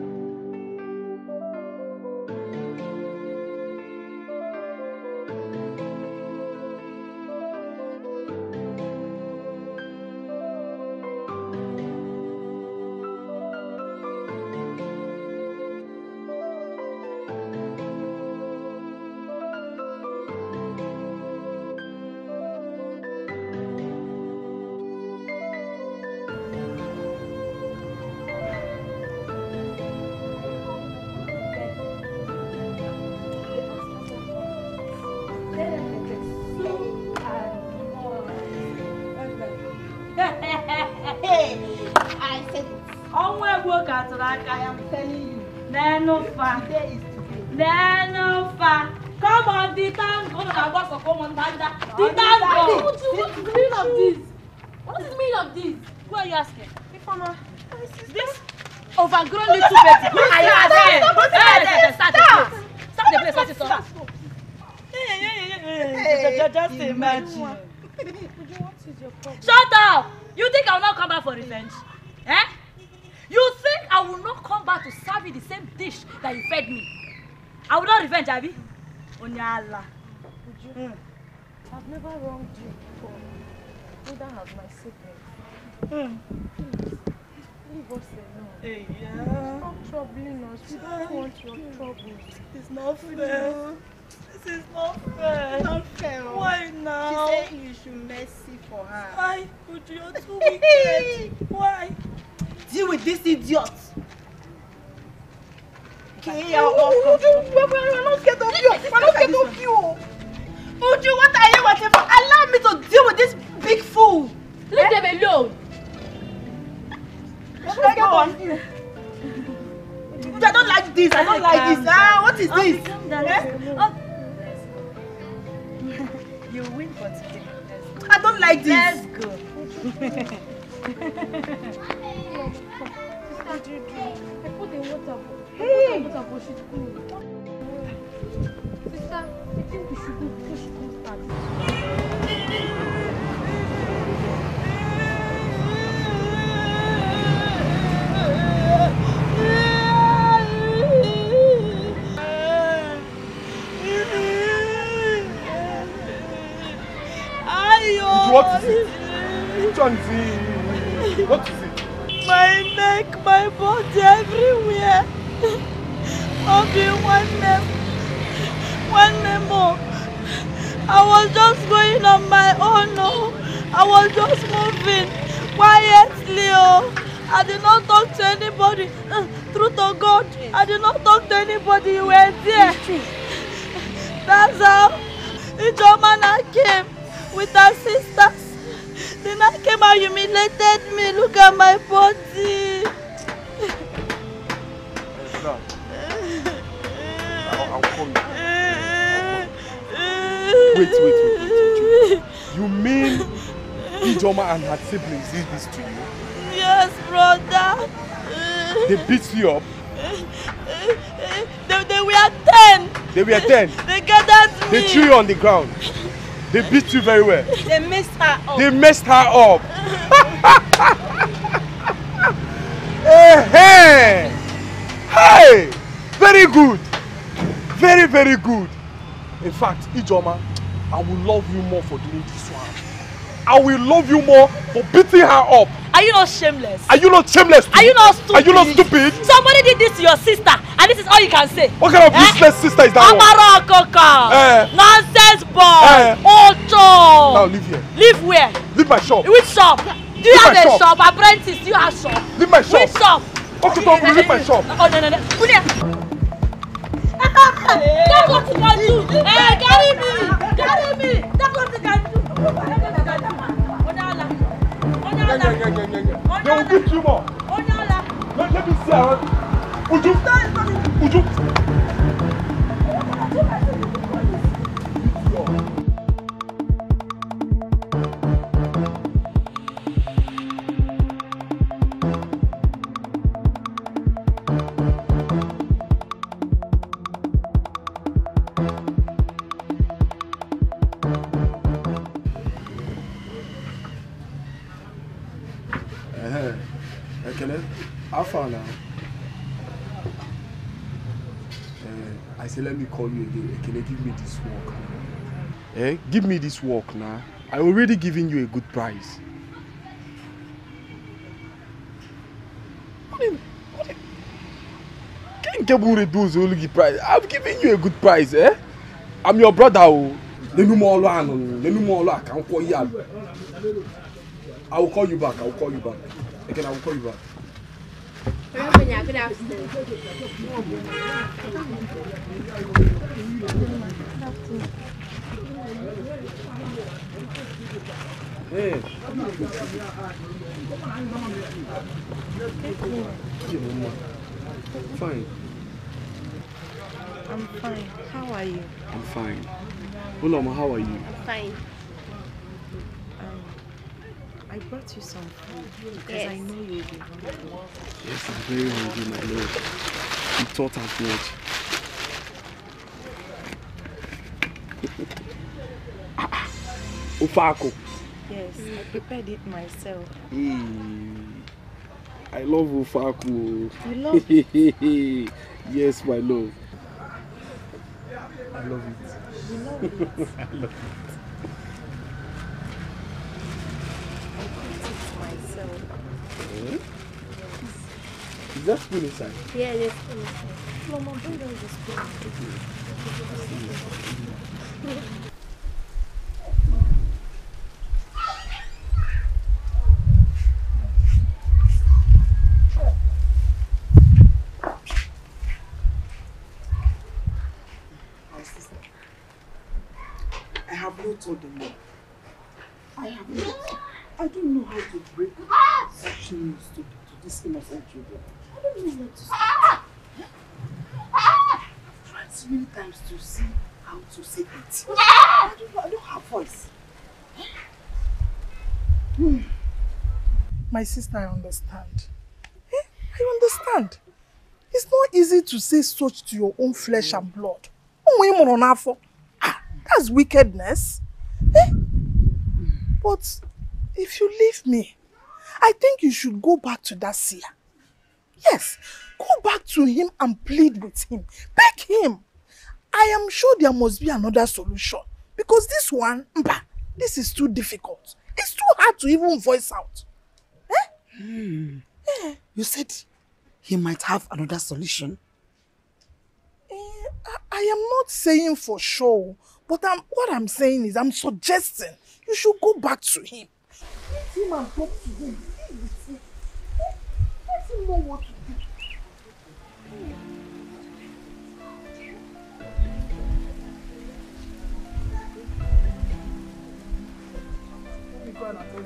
I am telling you. Nenofa. Today is today. Nenofa. Come on, the tango. Come on, Banda. The tango. What is the meaning of this? What is the meaning of this? Who are you asking? Ifeoma. This overgrown little baby. Who are you asking? Start the place. Start the place. Start the place. Hey, hey, hey, hey. Just imagine.
is your problem?
Shut up! You think I will not come back for revenge? Eh? You think I will not come back to serve you the same dish that you fed me? I will not revenge, Abby. Onyala.
Mm. I've never wronged you before. Neither have my siblings. Mm. Please, leave us alone.
Hey, yeah.
Stop troubling us. We don't want your trouble.
It's not fair. This is not fair.
It's not fair.
Why now?
She said you should mercy for her.
Why? Could you are too wicked? Why? Deal with this idiot. Okay, you're welcome. We're not scared of you. We're not scared of you. Uju, what are you waiting for? Allow me to deal with this big fool.
Leave them alone.
I don't like this. I don't like this. Ah, what is this? Eh? You win for today. I don't like this. Let's go.
I put the water.
Hey.
Water for she cool. Sister, I think we should go before she comes back.
What is it? John Z. What is it?
My neck, my body, everywhere. Okay, one name. One name more. I was just going on my own. No. I was just moving quietly. Oh. I did not talk to anybody. Uh, truth to God, I did not talk to anybody. You were there. That's how Ijomana came with her sisters. Then I came and humiliated me. Look at my body.
Now, I'll, I'll call you. Wait, wait, wait, wait, wait. You mean Ijoma and her siblings did this to you?
Yes, brother.
They beat you up?
They, they were ten.
They were ten?
They gathered me.
They threw you on the ground. They beat you very well.
They messed her up.
They messed her up. Hey, hey, hey, very good, very, very good. In fact, Ijoma, I will love you more for doing this one. I will love you more for beating her up.
Are you not shameless?
Are you not shameless?
Are you not stupid?
Are you not stupid?
Somebody did this to your sister, and this is all you can say.
What kind of eh? useless sister is that
Amara Kaka.
Eh.
Nonsense boy.
Eh.
Ocho.
Now leave here.
Leave where?
Leave my shop.
Which shop? Do you
leave
have a
shop.
shop? Apprentice, do you have shop?
Leave my shop.
Which shop?
Okay, don't leave my shop.
Oh, no, no, no. Put it. That's what you can do. Hey, carry me. Carry me. That's what you can do.
They will beat you more. Let, let me see around. Uju. Uju. How far now? Uh, I say let me call you again. Can you give me this work? Eh? Give me this work now. I already given you a good price. What what can't get one of those only price. I've given you a good price, eh? I'm your brother. Oh. The new more land, the new more luck. I'll call you. I will call you back. I will call you back. Again, I will call you back.
Good afternoon.
Hey. Fine.
I'm fine. How are you?
I'm fine. Ulama, how are you?
I'm fine.
Um, I brought you some food because
Yes.
I know you'll be hungry.
Yes, I'm very hungry, my lord. You thought as much. Ufako.
Yes, I prepared it myself.
Hey, I love Ufaku.
You love
it? Yes, my love. I love it.
You love it?
I love it.
I cooked it myself.
Eh? Is that spoon inside?
Yeah, there's spoon inside. Mama, bring down the spoon.
I have not told them more. I have not. I don't know how to break such news to, to these innocent children. I don't know what to say. I've tried so many times to see how to say it. I don't know. I don't have voice. Hmm.
My sister, I understand. Eh? I understand. It's not easy to say such to your own flesh and blood. That's wickedness. Eh? But if you leave me, I think you should go back to that seer. Yes, go back to him and plead with him. Beg him. I am sure there must be another solution. Because this one, this is too difficult. It's too hard to even voice out. Eh?
Hmm. Eh. You said he might have another solution.
Eh, I, I am not saying for sure, but I'm, what I'm saying is I'm suggesting you should go back to him. Let him and talk to him. Be with him. Let him know what to do. Let me go and attend.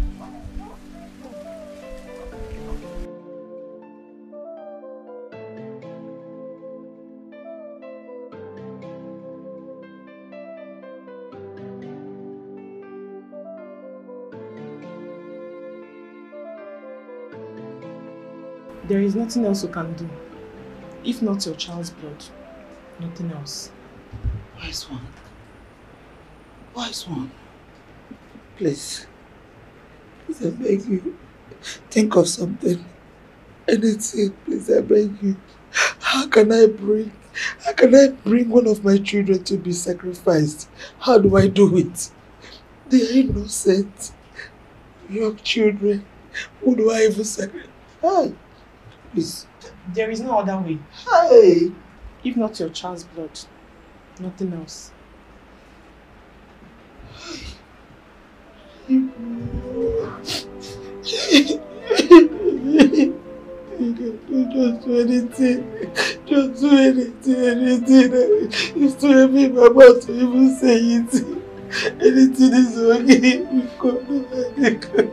There is nothing else you can do. If not your child's blood, nothing else.
Wise one. Wise one. Please. Please, I beg you. Think of something. Anything, please, I beg you. How can I bring, how can I bring one of my children to be sacrificed? How do I do it? They are innocent. Young children. Who do I even sacrifice? Hi. Please.
There is no other way.
Hey.
If not your child's blood, nothing else.
Just do anything. Just do anything, anything. It's too heavy in my mouth to even say it. Anything is okay. We've got no idea.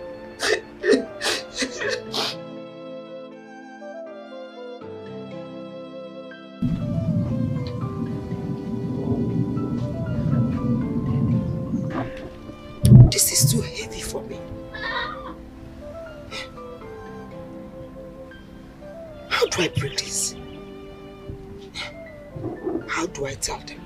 This is too heavy for me. How do I break this? How do I tell them?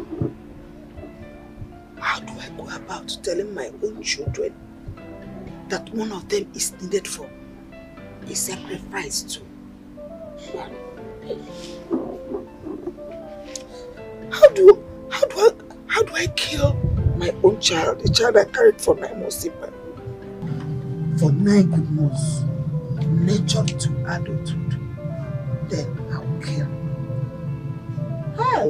How do I go about telling my own children that one of them is needed for a sacrifice to one? How do how do I how do I kill my own child, the child I carried for nine months? For nine good months, nurtured to adulthood, then I will kill. Hi!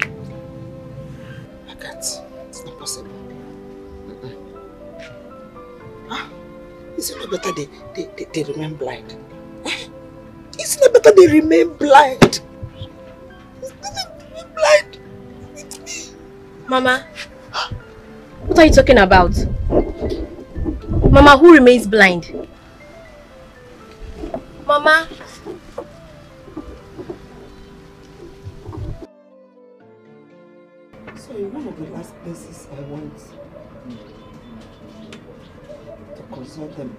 I can't. It's not possible. Mm-mm. Ah, is it not better they, they, they, they remain blind? Eh? Is it not better they remain blind? Is it not remain blind? It's me.
Mama, what are you talking about? Mama, who remains blind? Mama.
So in one of the last places I went to consult them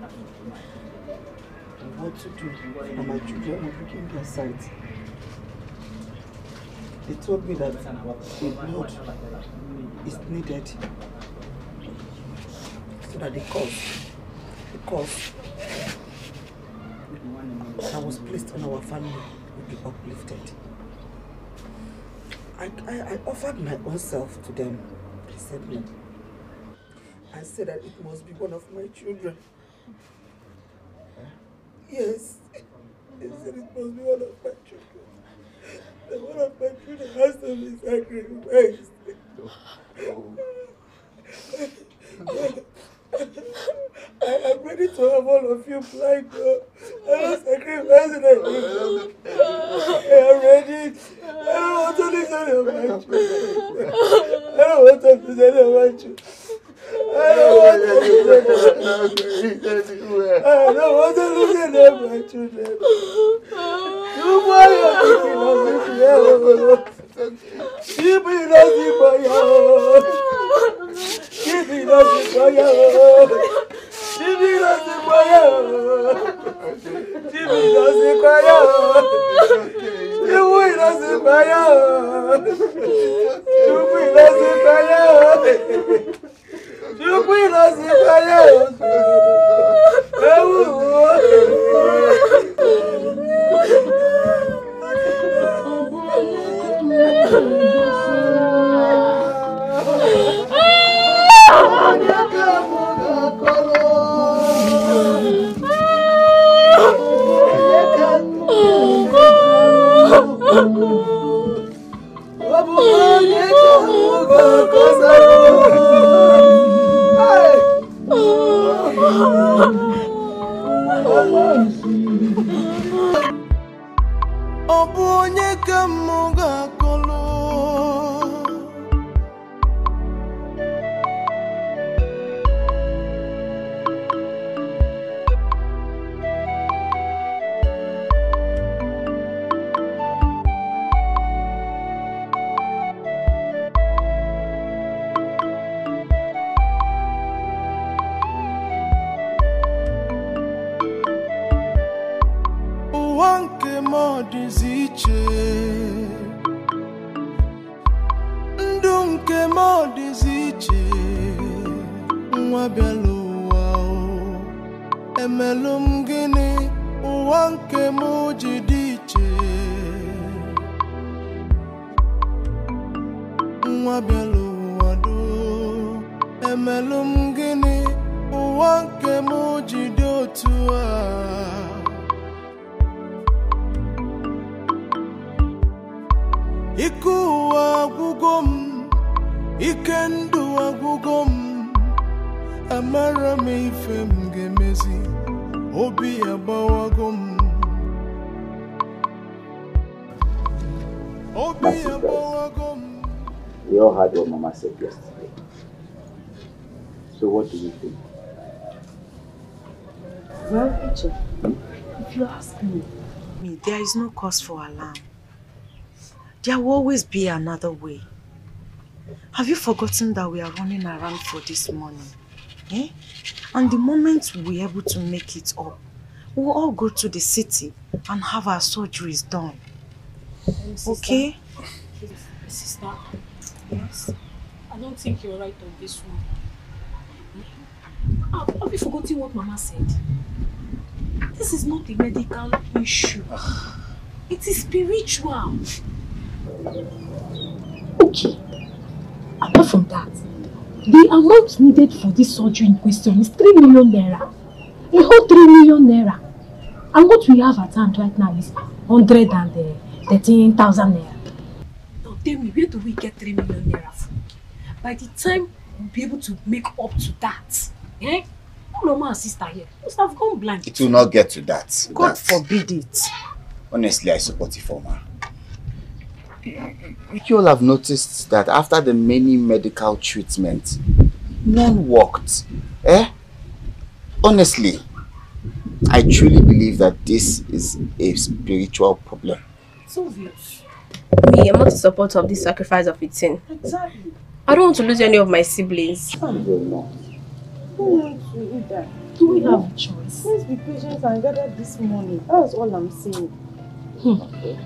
on what to do, and my children were looking their sight. They told me that the blood is needed so that the cause, the cause that was placed on our family will be uplifted. I, I, I offered my own self to them. They said no. I said that it must be one of my children. Yes, they said it must be one of my children. That one of my children has to be sacrificed. I am ready to have all of you blind. I don't sacrifice it. I am ready. I don't want to listen to my children. I don't want to listen to my children. I don't want to listen to my children. I don't want to listen to my children. You boy, you're thinking keep it nothing for you. Keep it nothing for you. Keep it nothing for you. Keep it nothing for you. You will nothing for you. You will nothing for you. You will nothing for
We all heard what Mama said yesterday. So what do you think?
Well, Rachel, if you ask me, me, there is no cause for alarm. There will always be another way. Have you forgotten that we are running around for this money? Eh? And the moment we're able to make it up, we'll all go to the city and have our surgeries done.
Um, sister,
okay?
Sister, yes? I don't think you're right on this one. Have, have you forgotten what Mama said? This is not a medical issue. It is spiritual. Okay. Apart from that, the amount needed for this surgery in question is three million naira. A whole three million naira. And what we have at hand right now is one hundred thirteen thousand naira. Now tell me, where do we get three million naira from? By the time we'll be able to make up to that, eh? Mama and sister here must have gone blind.
It will not get to that.
God
that.
forbid it.
Honestly, I support you for ma. You all have noticed that after the many medical treatments, none worked. Eh? Honestly, I truly believe that this is a spiritual problem.
It's obvious.
Me, I'm not in support of this sacrifice of eating.
Exactly.
I don't want to lose any of my siblings.
Who wants to eat that?
Do we have a choice?
Let's be patient and gather this money. That's all I'm saying.
Hmm.
Okay.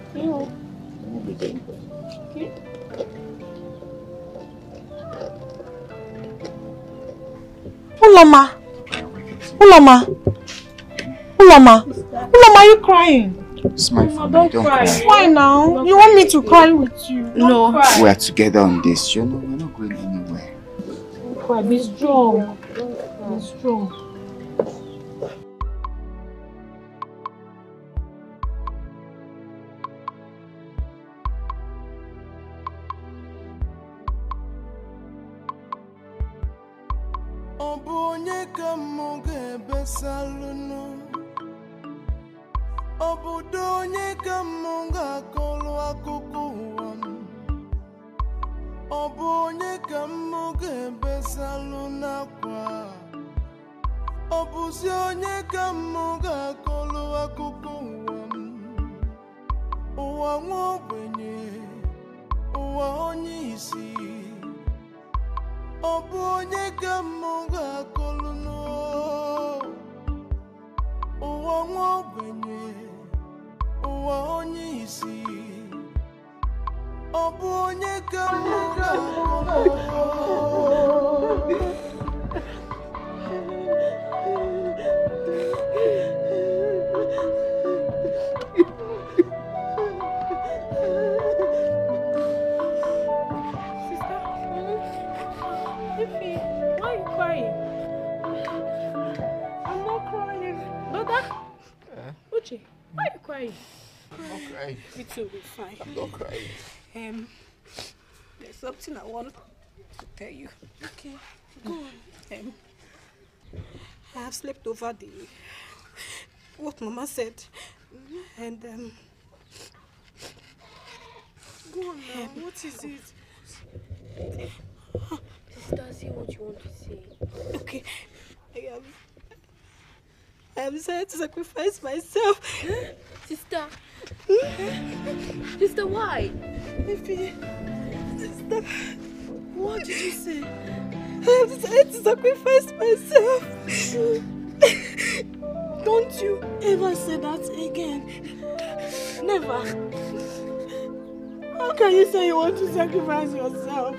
Yeah. Okay.
Uloma. Uloma. Uloma. Uloma, are you crying?
Smile for me,
Don't,
don't
cry.
cry.
Why now?
Don't
You want me to cry with you?
No.
Don't cry.
We are together on this. You know, we're not going anywhere.
Don't cry. Be strong. Be strong.
Obonye kamuge besalunu Obudonye kamunga kolo akukuwan Obonye kamuge besaluna kwa Obusionye kamunga kolo akukuwan Uwa ngobwenye Uwa onyisi Obonye kamunga koluno Uwa ngobwenye Uwa onyisi Obonye kamunga koluno
Why are you crying? I'm not crying. Brother? Uh? Uche, why are you crying?
I'm not crying.
Me too, we're fine.
I'm not crying.
Um, there's something I want to tell you. Okay, go on. Um, I have slept over the what Mama said, and um.
Go on now. Um, what is it? Sister, say what you want to say.
Okay, I have, I have decided to sacrifice myself.
Sister, sister, why?
Maybe, sister,
what did you say?
I have decided to sacrifice myself. Don't you ever say that again. Never. How can you say you want to sacrifice yourself?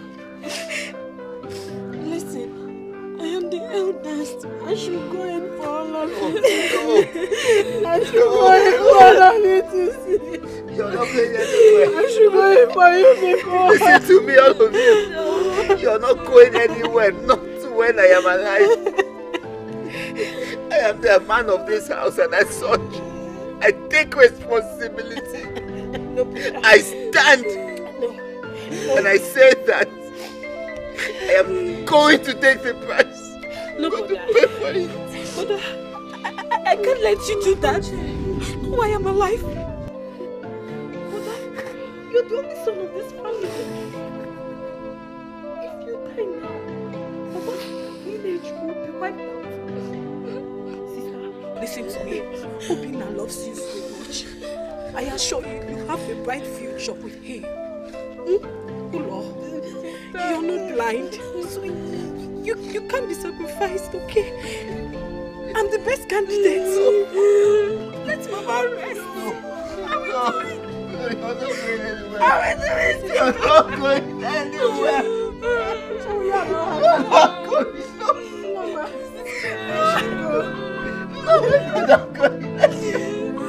Listen, I am the eldest. I should go in for all of you. I should go in for all of you to see.
You're not going anywhere.
I should go in for you because...
Listen to me, all of you. You're not going anywhere. Not when I am alive. I am the man of this house, and as such, I take responsibility. I stand. And I say that I am going to take the price.
No,
I'm going to pay for it.
But I, I, I can't let you do that. No, I am alive. But you're the only son of this family. If you die now, Papa's village will be wiped out. Sister, listen to me. Obina loves you so much. I assure you, you have a bright future with him. Hmm? Oh Lord, you're not blind, so you, you can't be sacrificed, okay? I'm the best candidate. Let Mama rest. I will do it. I will do it.
You're not going anywhere. You're not going
Mama.
You're not going anywhere.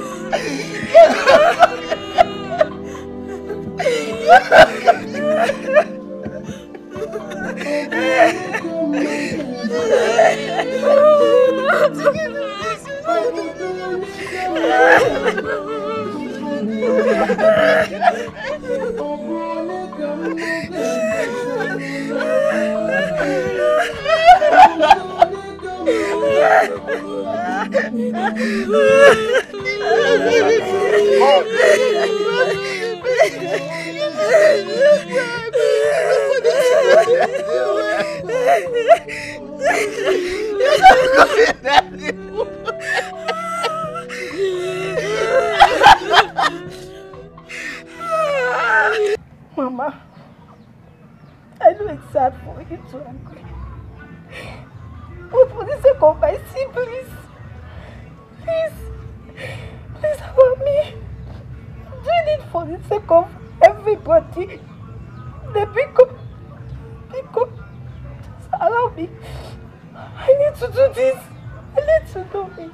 Mama, I know it's sad for you to agree. But for the sake of my siblings, please, please help me. I'm doing it for the sake of everybody. The Biko, Biko, just allow me. I need
to do this. I need to know it.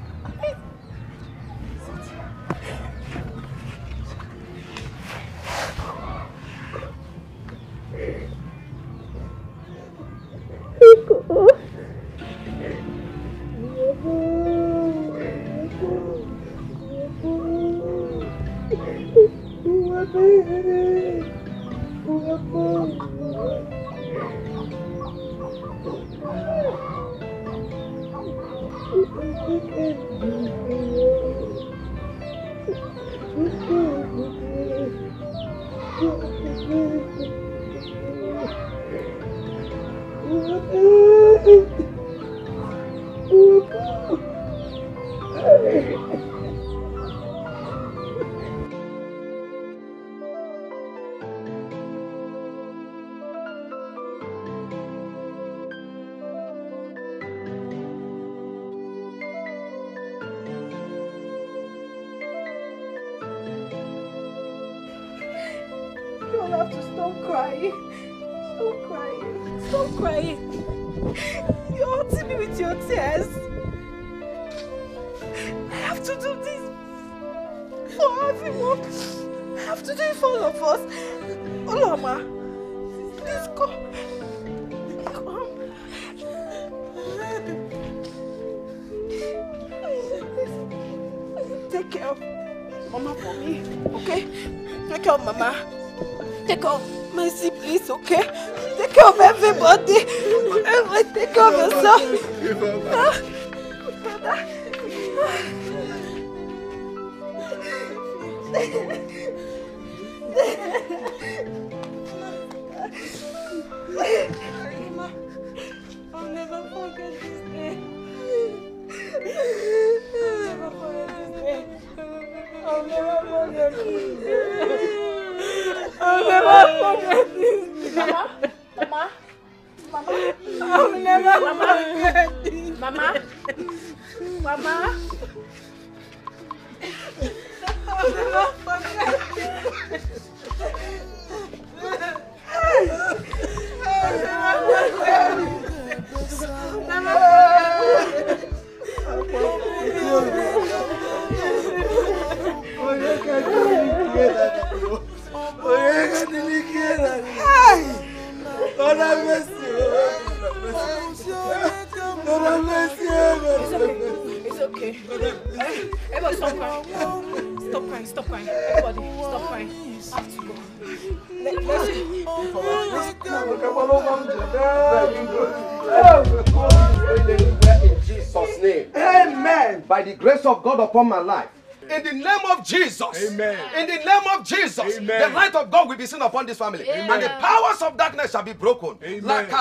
Upon my life. In the name of Jesus. Amen. In the name of Jesus. Amen. The light of God will be seen upon this family. Amen. And the powers of darkness shall be broken. Amen. Let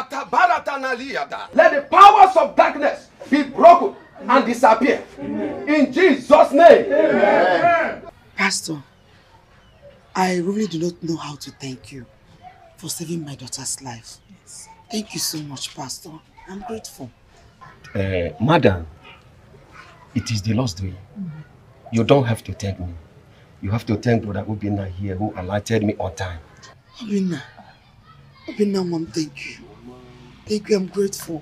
the powers of darkness be broken and disappear. Amen. In Jesus' name. Amen.
Pastor, I really do not know how to thank you for saving my daughter's life. Yes. Thank you so much, Pastor. I'm grateful.
Uh, Madam, it is the Lord's doing. Mm-hmm. You don't have to thank me. You have to thank Brother Obinna here who alerted me on time.
Obinna, Obinna, Mom, thank you. Thank you, I'm grateful.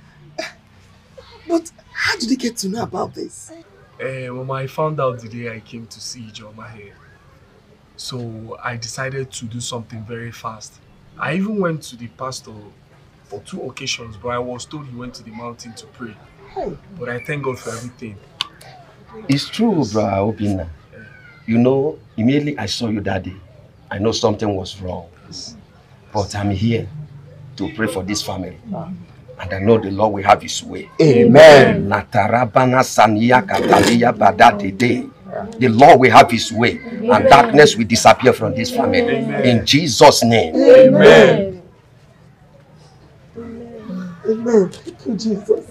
But how did you get to know about this?
Uh, Mama, I found out the day I came to see Ijoma here. So I decided to do something very fast. I even went to the pastor for two occasions, but I was told he went to the mountain to pray. But I thank God for everything.
It's true, Brother Obinna. You know, immediately I saw you that day, I know something was wrong. But I'm here to pray for this family. And I know the Lord will have his way.
Amen.
The Lord will have his way. And darkness will disappear from this family. Amen. In Jesus' name.
Amen. Amen. Thank you, Jesus.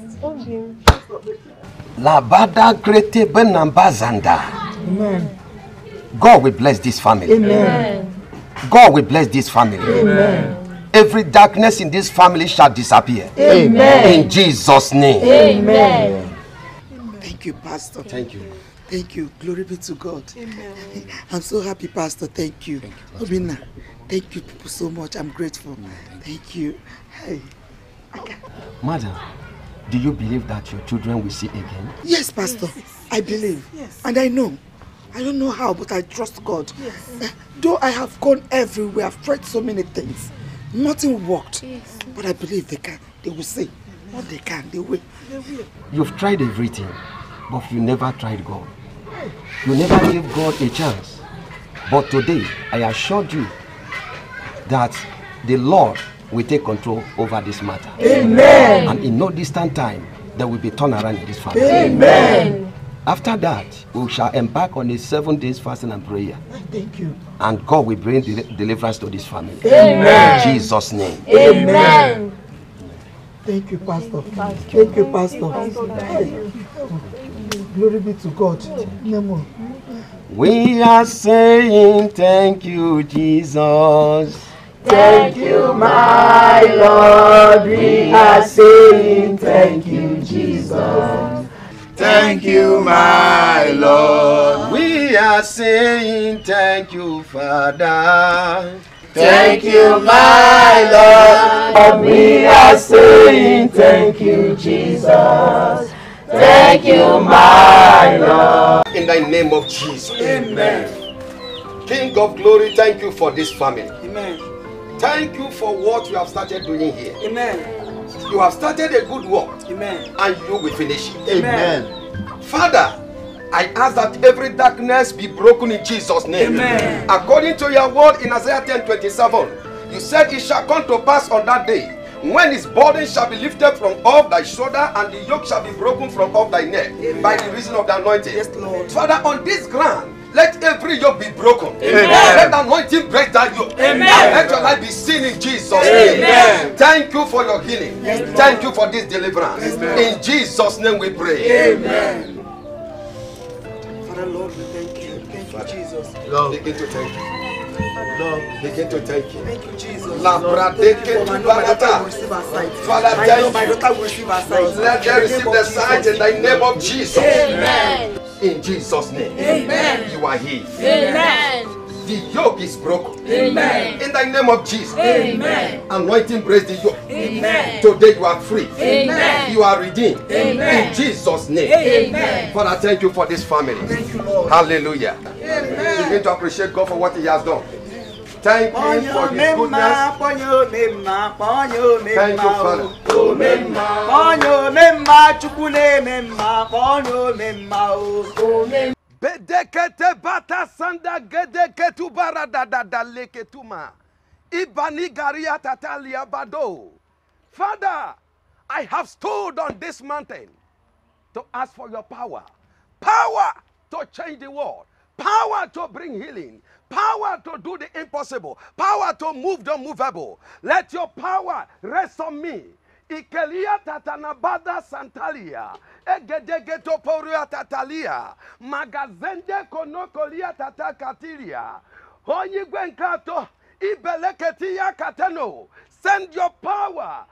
Labada grete benambazanda.
Amen.
God will bless this family.
Amen.
God will bless this family.
Amen.
Every darkness in this family shall disappear.
Amen.
In Jesus' name.
Amen. Thank you, Pastor.
Thank you.
Thank you. Glory be to God.
Amen.
I'm so happy, Pastor. Thank you. Obinna, thank you people so much. I'm grateful. Thank you. Hey.
Madam, do you believe that your children will see again?
Yes, Pastor. Yes. I believe. Yes. And I know. I don't know how, but I trust God. Yes. Uh, though I have gone everywhere, I've tried so many things. Nothing worked. Yes. But I believe they can. They will see. What they can, they will. They will.
You've tried everything, but you never tried God. You never gave God a chance. But today, I assured you that the Lord will take control over this matter.
Amen.
And in no distant time, there will be turnaround in this family.
Amen.
After that, we shall embark on a seven days fasting and prayer.
Thank you.
And God will bring del deliverance to this family.
Amen.
In Jesus' name.
Amen. Thank you, Pastor. Thank you, Thank you Pastor. Thank you. Glory be to God. No more.
We are saying thank you, Jesus.
Thank you, my Lord. We are saying thank you, Jesus.
Thank you, my Lord. We are saying thank you, Father.
Thank you, my Lord. We are saying thank you, Jesus. Thank you, my Lord.
In the name of Jesus.
Amen.
King of glory, thank you for this family.
Amen.
Thank you for what you have started doing here.
Amen.
You have started a good work.
Amen.
And you will finish it.
Amen.
Father, I ask that every darkness be broken in Jesus' name.
Amen.
According to your word in Isaiah ten twenty-seven, you said it shall come to pass on that day, when his burden shall be lifted from off thy shoulder, and the yoke shall be broken from off thy neck. Amen. By the reason of the anointing.
Yes, Lord.
Father, on this ground, let every yoke be broken.
Amen.
Let the anointing break that yoke.
Amen.
Let your life be seen in Jesus' name. Amen. Thank you for your healing. Yes, thank you for this deliverance. Amen. In Jesus' name we pray.
Amen. Father, Lord, we thank you. Thank you, Jesus.
Lord, begin to thank you. Lord, begin to thank you.
Thank you, Jesus.
La
Lord, thank you for my, my daughter will receive her sight.
Father,
I
thank
know
you.
my daughter will receive her sight.
Let them receive the sight in the name of Jesus.
Amen.
In Jesus' name.
Amen.
You are healed.
Amen.
The yoke is broken.
Amen.
In the name of Jesus.
Amen.
Anointing breaks the yoke.
Amen.
Today you are free.
Amen.
You are redeemed.
Amen.
In Jesus' name.
Amen.
Father, thank you for this family.
Thank you, Lord.
Hallelujah.
Amen.
Begin to appreciate God for what he has done. Thank him for his goodness. Thank you, Father. Bedekete bata sanda gedeketu barada da da leketuma. Ibani garia tatalia bado. Father, I have stood on this mountain to ask for your power. Power to change the world. Power to bring healing. Power to do the impossible. Power to move the movable. Let your power rest on me. Ikelia tatanabada santalia. Egedegeto poria tatalia. Magazende konokolia tatakatilia. Honyi gwenkato. Ibeleketia kateno. Send your power.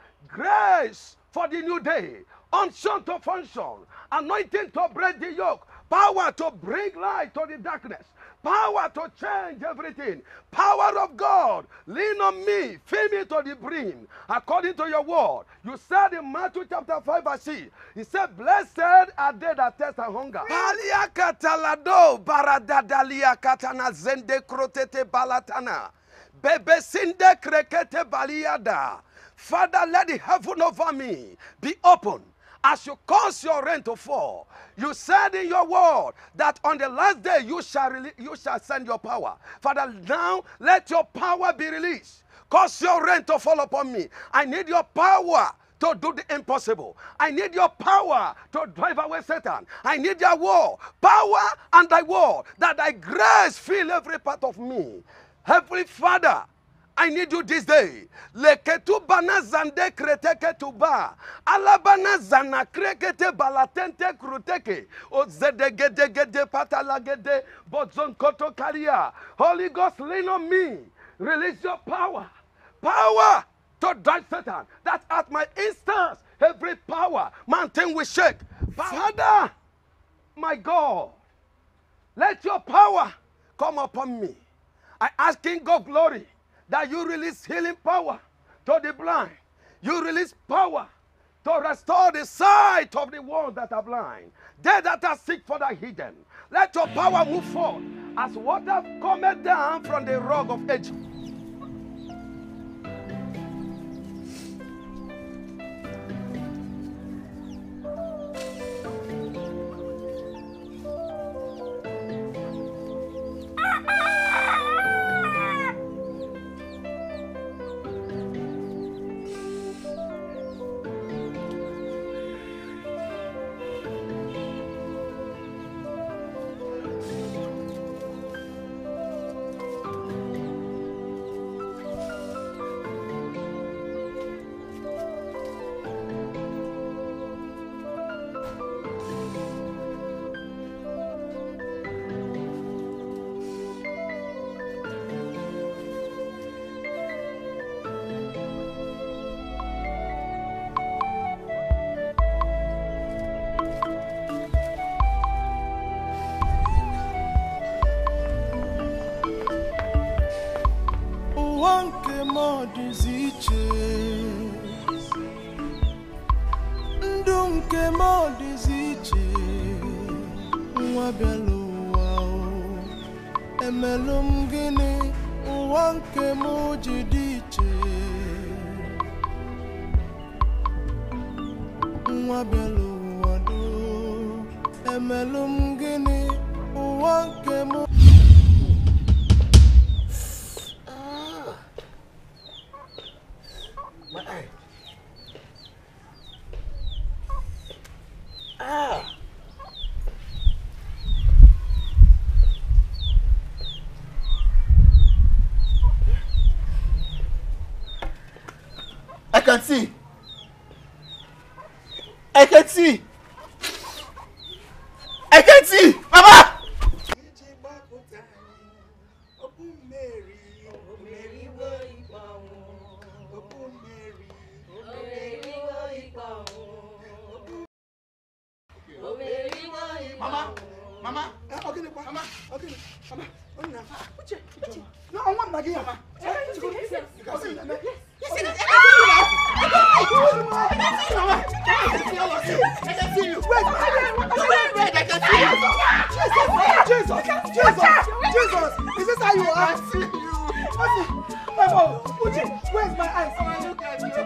Grace for the new day. Unction to function. Anointing to break the yoke. Power to bring light to the darkness. Power to change everything. Power of God. Lean on me. Fill me to the brim. According to your word. You said in Matthew chapter five verse six. He said, blessed are they that thirst and hunger. Palia katalado baradadalia katana zende krotete balatana. Bebe sinde krekete baliada. Father, let the heaven over me be open. As you cause your rain to fall, you said in your word that on the last day you shall you shall send your power. Father, now let your power be released. Cause your rain to fall upon me. I need your power to do the impossible. I need your power to drive away Satan. I need your word, power and thy word, that thy grace fill every part of me. Heavenly Father, I need you this day. Leketu bana zande kreteke tuba. Alabana zana krekete balatente kruteke. O zedegede gede patalagede bodzon koto kalia. Holy Ghost, lean on me. Release your power. Power to drive Satan. That at my instance, every power, mountain will shake. Father, my God, let your power come upon me. I ask King of Glory that you release healing power to the blind. You release power to restore the sight of the ones that are blind, they that are sick for the hidden. Let your power move forth as water cometh down from the rock of Egypt.
I can see. I can see. I can see. Mama! Mama, Mama, okay, Mama, okay, Mama, Uche, Uche. No, I want Maggie, Mama. You can see. You see that? I can see you. Wait, wait, wait, I can see you. Jesus, Jesus, Jesus, is this how you are? I see you. Mama, Uche, where's my eyes? Look at you.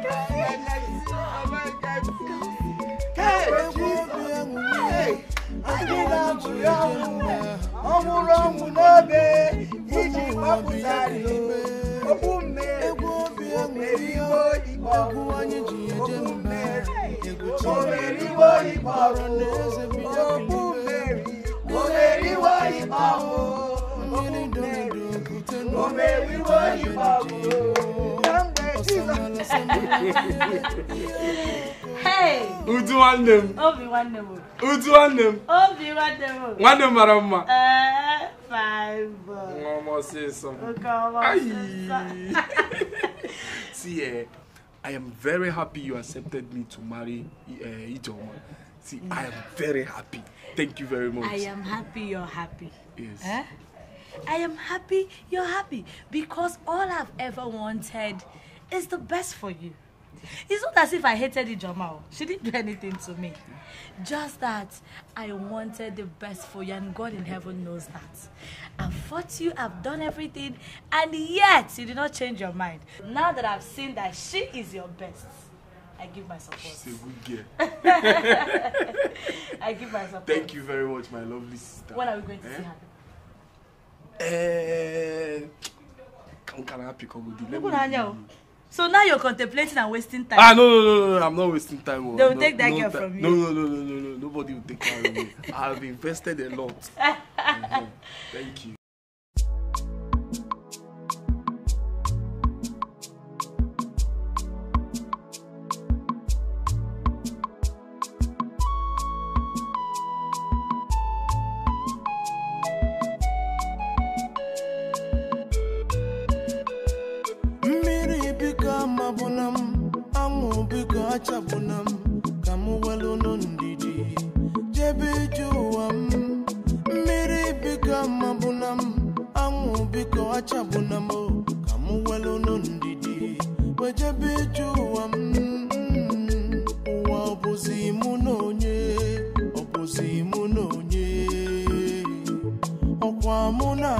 Hey, Jesus. Hey. Agina Buyamu, Omuramu Nabe, Iji Maputari, Obume, Omeriwo Ibo, Obume, Omeriwo Ibo, Obume, Omeriwo Ibo, Omeriwo Ibo.
Hey!
Udu one them.
Obi one them.
Udu one them.
Obi one them.
One them, Marama.
Uh, five.
Mama say something.
Okay,
See, eh, I am very happy you accepted me to marry uh, Ijoma. See, I am very happy. Thank you very much.
I am happy you're happy.
Yes.
Eh? I am happy you're happy because all I've ever wanted is the best for you. It's not as if I hated Ijoma. She didn't do anything to me. Just that I wanted the best for you, and God in heaven knows that. I've fought you, I've done everything, and yet you did not change your mind. Now that I've seen that she is your best, I give my support.
She's a good girl.
I give my support.
Thank you very much, my lovely sister.
When are we going to
eh?
see her?
Eh, can I pick up with you? Let me
So now you're contemplating and wasting time.
Ah, no, no, no, no, I'm not wasting time.
They will
no,
take that
no,
girl
that,
from you.
No, no, no, no, no, no, nobody will take her away. I've invested a lot. Mm-hmm. Thank you.
Mabunam, Amu Bika Chabunam, Kamuwelo Nundidi, Jebe Juam, Miri Bika Mabunam, Amu Bika Chabunamo, Kamuwelo Nundidi, Wajebe Juam,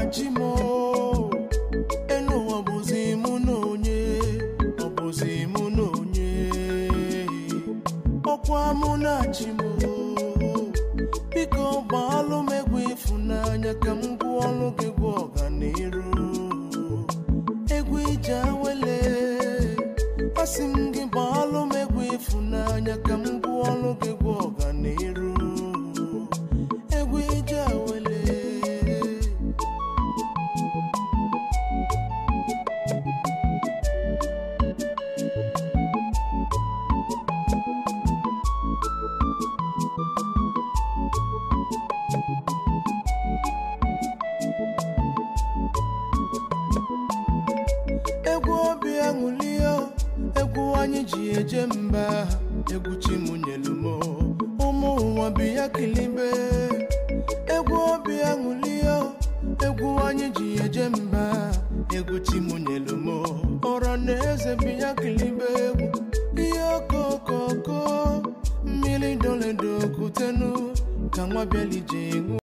chimo enu obuzi mu nonye obuzi mu nonye okwa mu na chimo biko balu megwe ifunanya kamgu olu gegwo ọganiru egwe jawele asingi balu megwe ifunanya kamgu olu gegwo ọganiru egwe jawele anyị ji eje mba egwu chimunyelumo ụmụ ụwa bi ya kilibe egwu obi aṅụlio egwu anyị ji eje mba egwu chimunyelumo ọra na eze bi ya kilibe egwu ihe okokoko mmiri doledo kutenu ka nwa bịalije